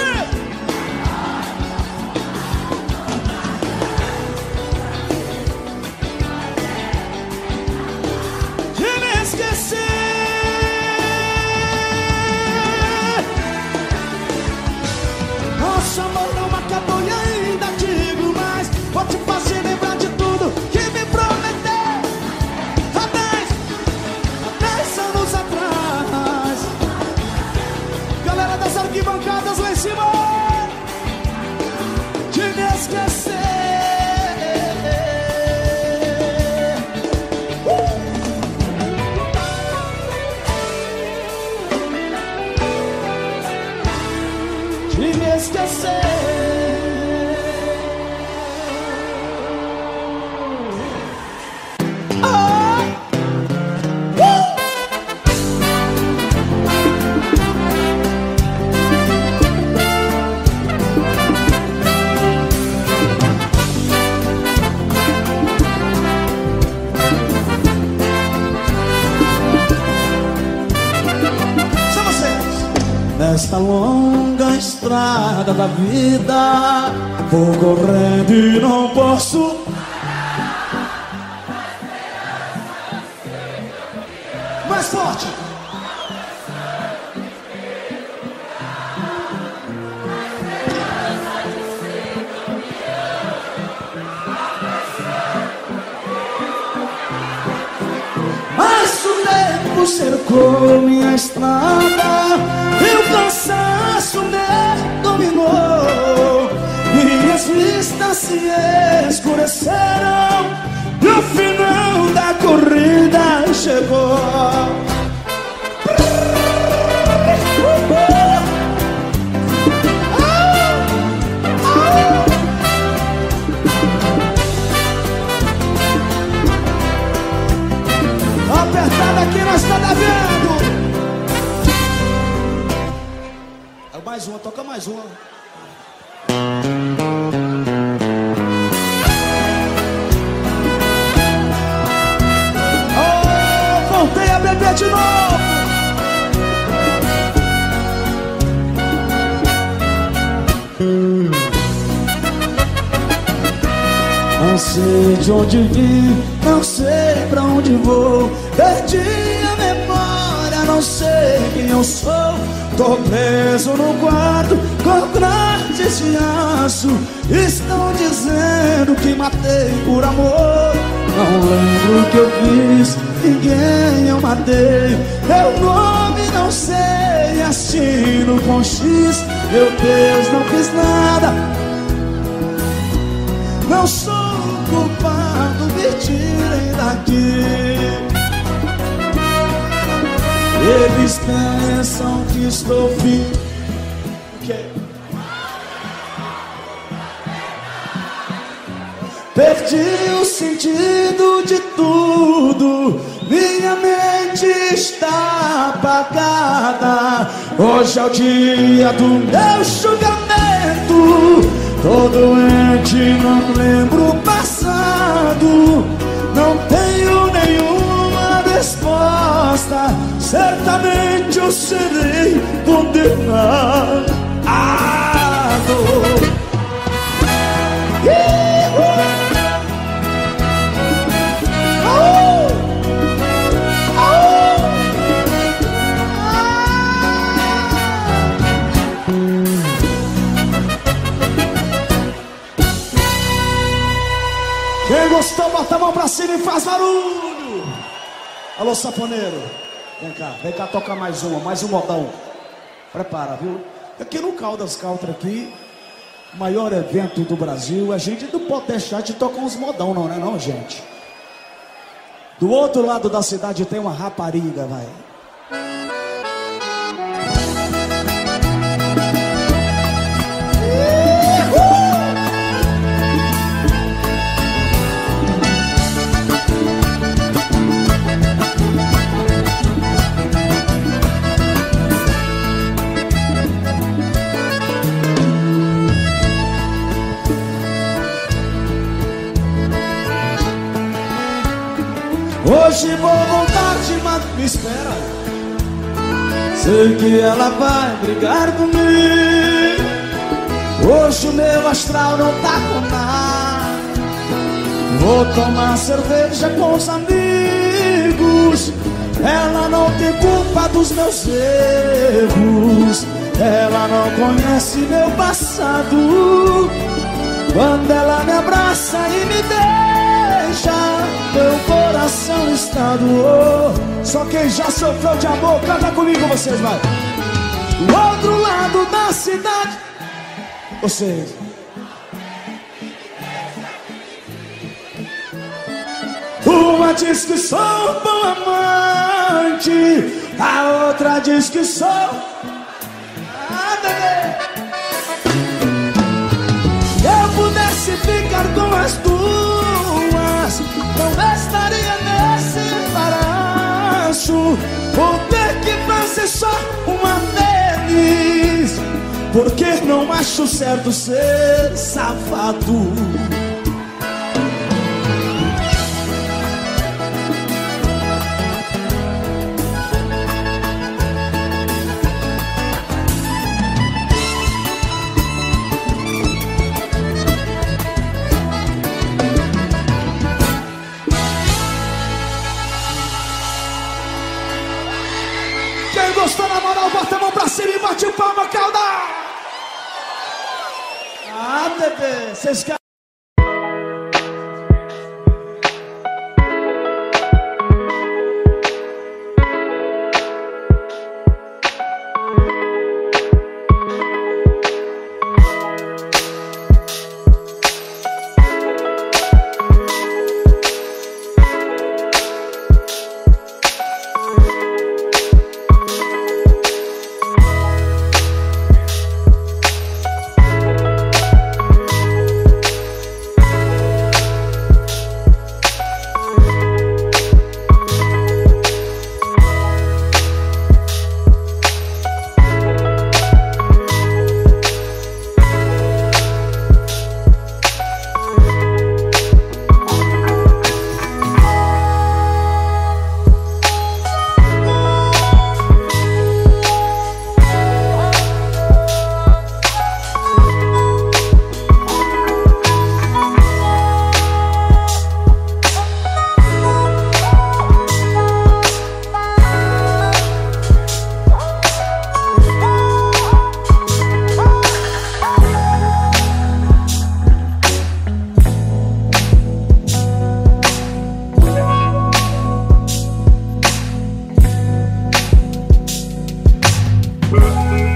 De me esquecer. Nosso amor não acabou e ainda digo mais. Vou te fazer lembrar de tudo que me prometeu há dez, há dez anos atrás. Galera das arquibancadas lá em cima, de me esquecer. uh! De me esquecer. Nesta longa estrada da vida, vou correndo e não posso. Mais forte. Mas o tempo cercou minha estrada e o cansaço me dominou. Minhas vistas se escureceram e o final da corrida chegou. Apertada aqui, nós tá devendo. Mais uma, toca mais uma. Oh, voltei a beber de novo. Não sei de onde vim, não sei pra onde vou. Perdi a memória, não sei quem eu sou. Tô preso no quarto com grades de aço. Estão dizendo que matei por amor. Não lembro o que eu fiz, ninguém eu matei. Meu nome não sei, assino com X. Meu Deus, não fiz nada. Não sou culpado, me tirem daqui. Eles pensam que estou vivo. Okay. Perdi o sentido de tudo. Minha mente está apagada. Hoje é o dia do meu julgamento. Tô doente, não lembro o passado. Não tenho nenhuma resposta. Certamente eu serei condenado. Quem gostou, bota a mão pra cima e faz barulho. Alô, saponeiro. Vem cá, vem cá tocar mais uma, mais um modão. Prepara, viu? Aqui no Caldas Country aqui, maior evento do Brasil, a gente não pode deixar de tocar uns modão não, né não, gente? Do outro lado da cidade tem uma rapariga, vai. Hoje vou voltar, mas me espera. Sei que ela vai brigar comigo. Hoje o meu astral não tá com nada. Vou tomar cerveja com os amigos. Ela não tem culpa dos meus erros. Ela não conhece meu passado. Quando ela me abraça e me deixa, meu coração está doendo. Só quem já sofreu de amor, canta comigo vocês, vai. Do outro lado da cidade, vocês. Uma diz que sou um bom amante, a outra diz que sou... Ah, bebê. Se eu pudesse ficar com as duas, não estaria nesse embaraço. Vou ter que fazer só uma vez, porque não acho certo ser safado. Gostou na moral, bota a mão pra cima e bate palma, calda! Ah, bebê, vocês querem... Bye.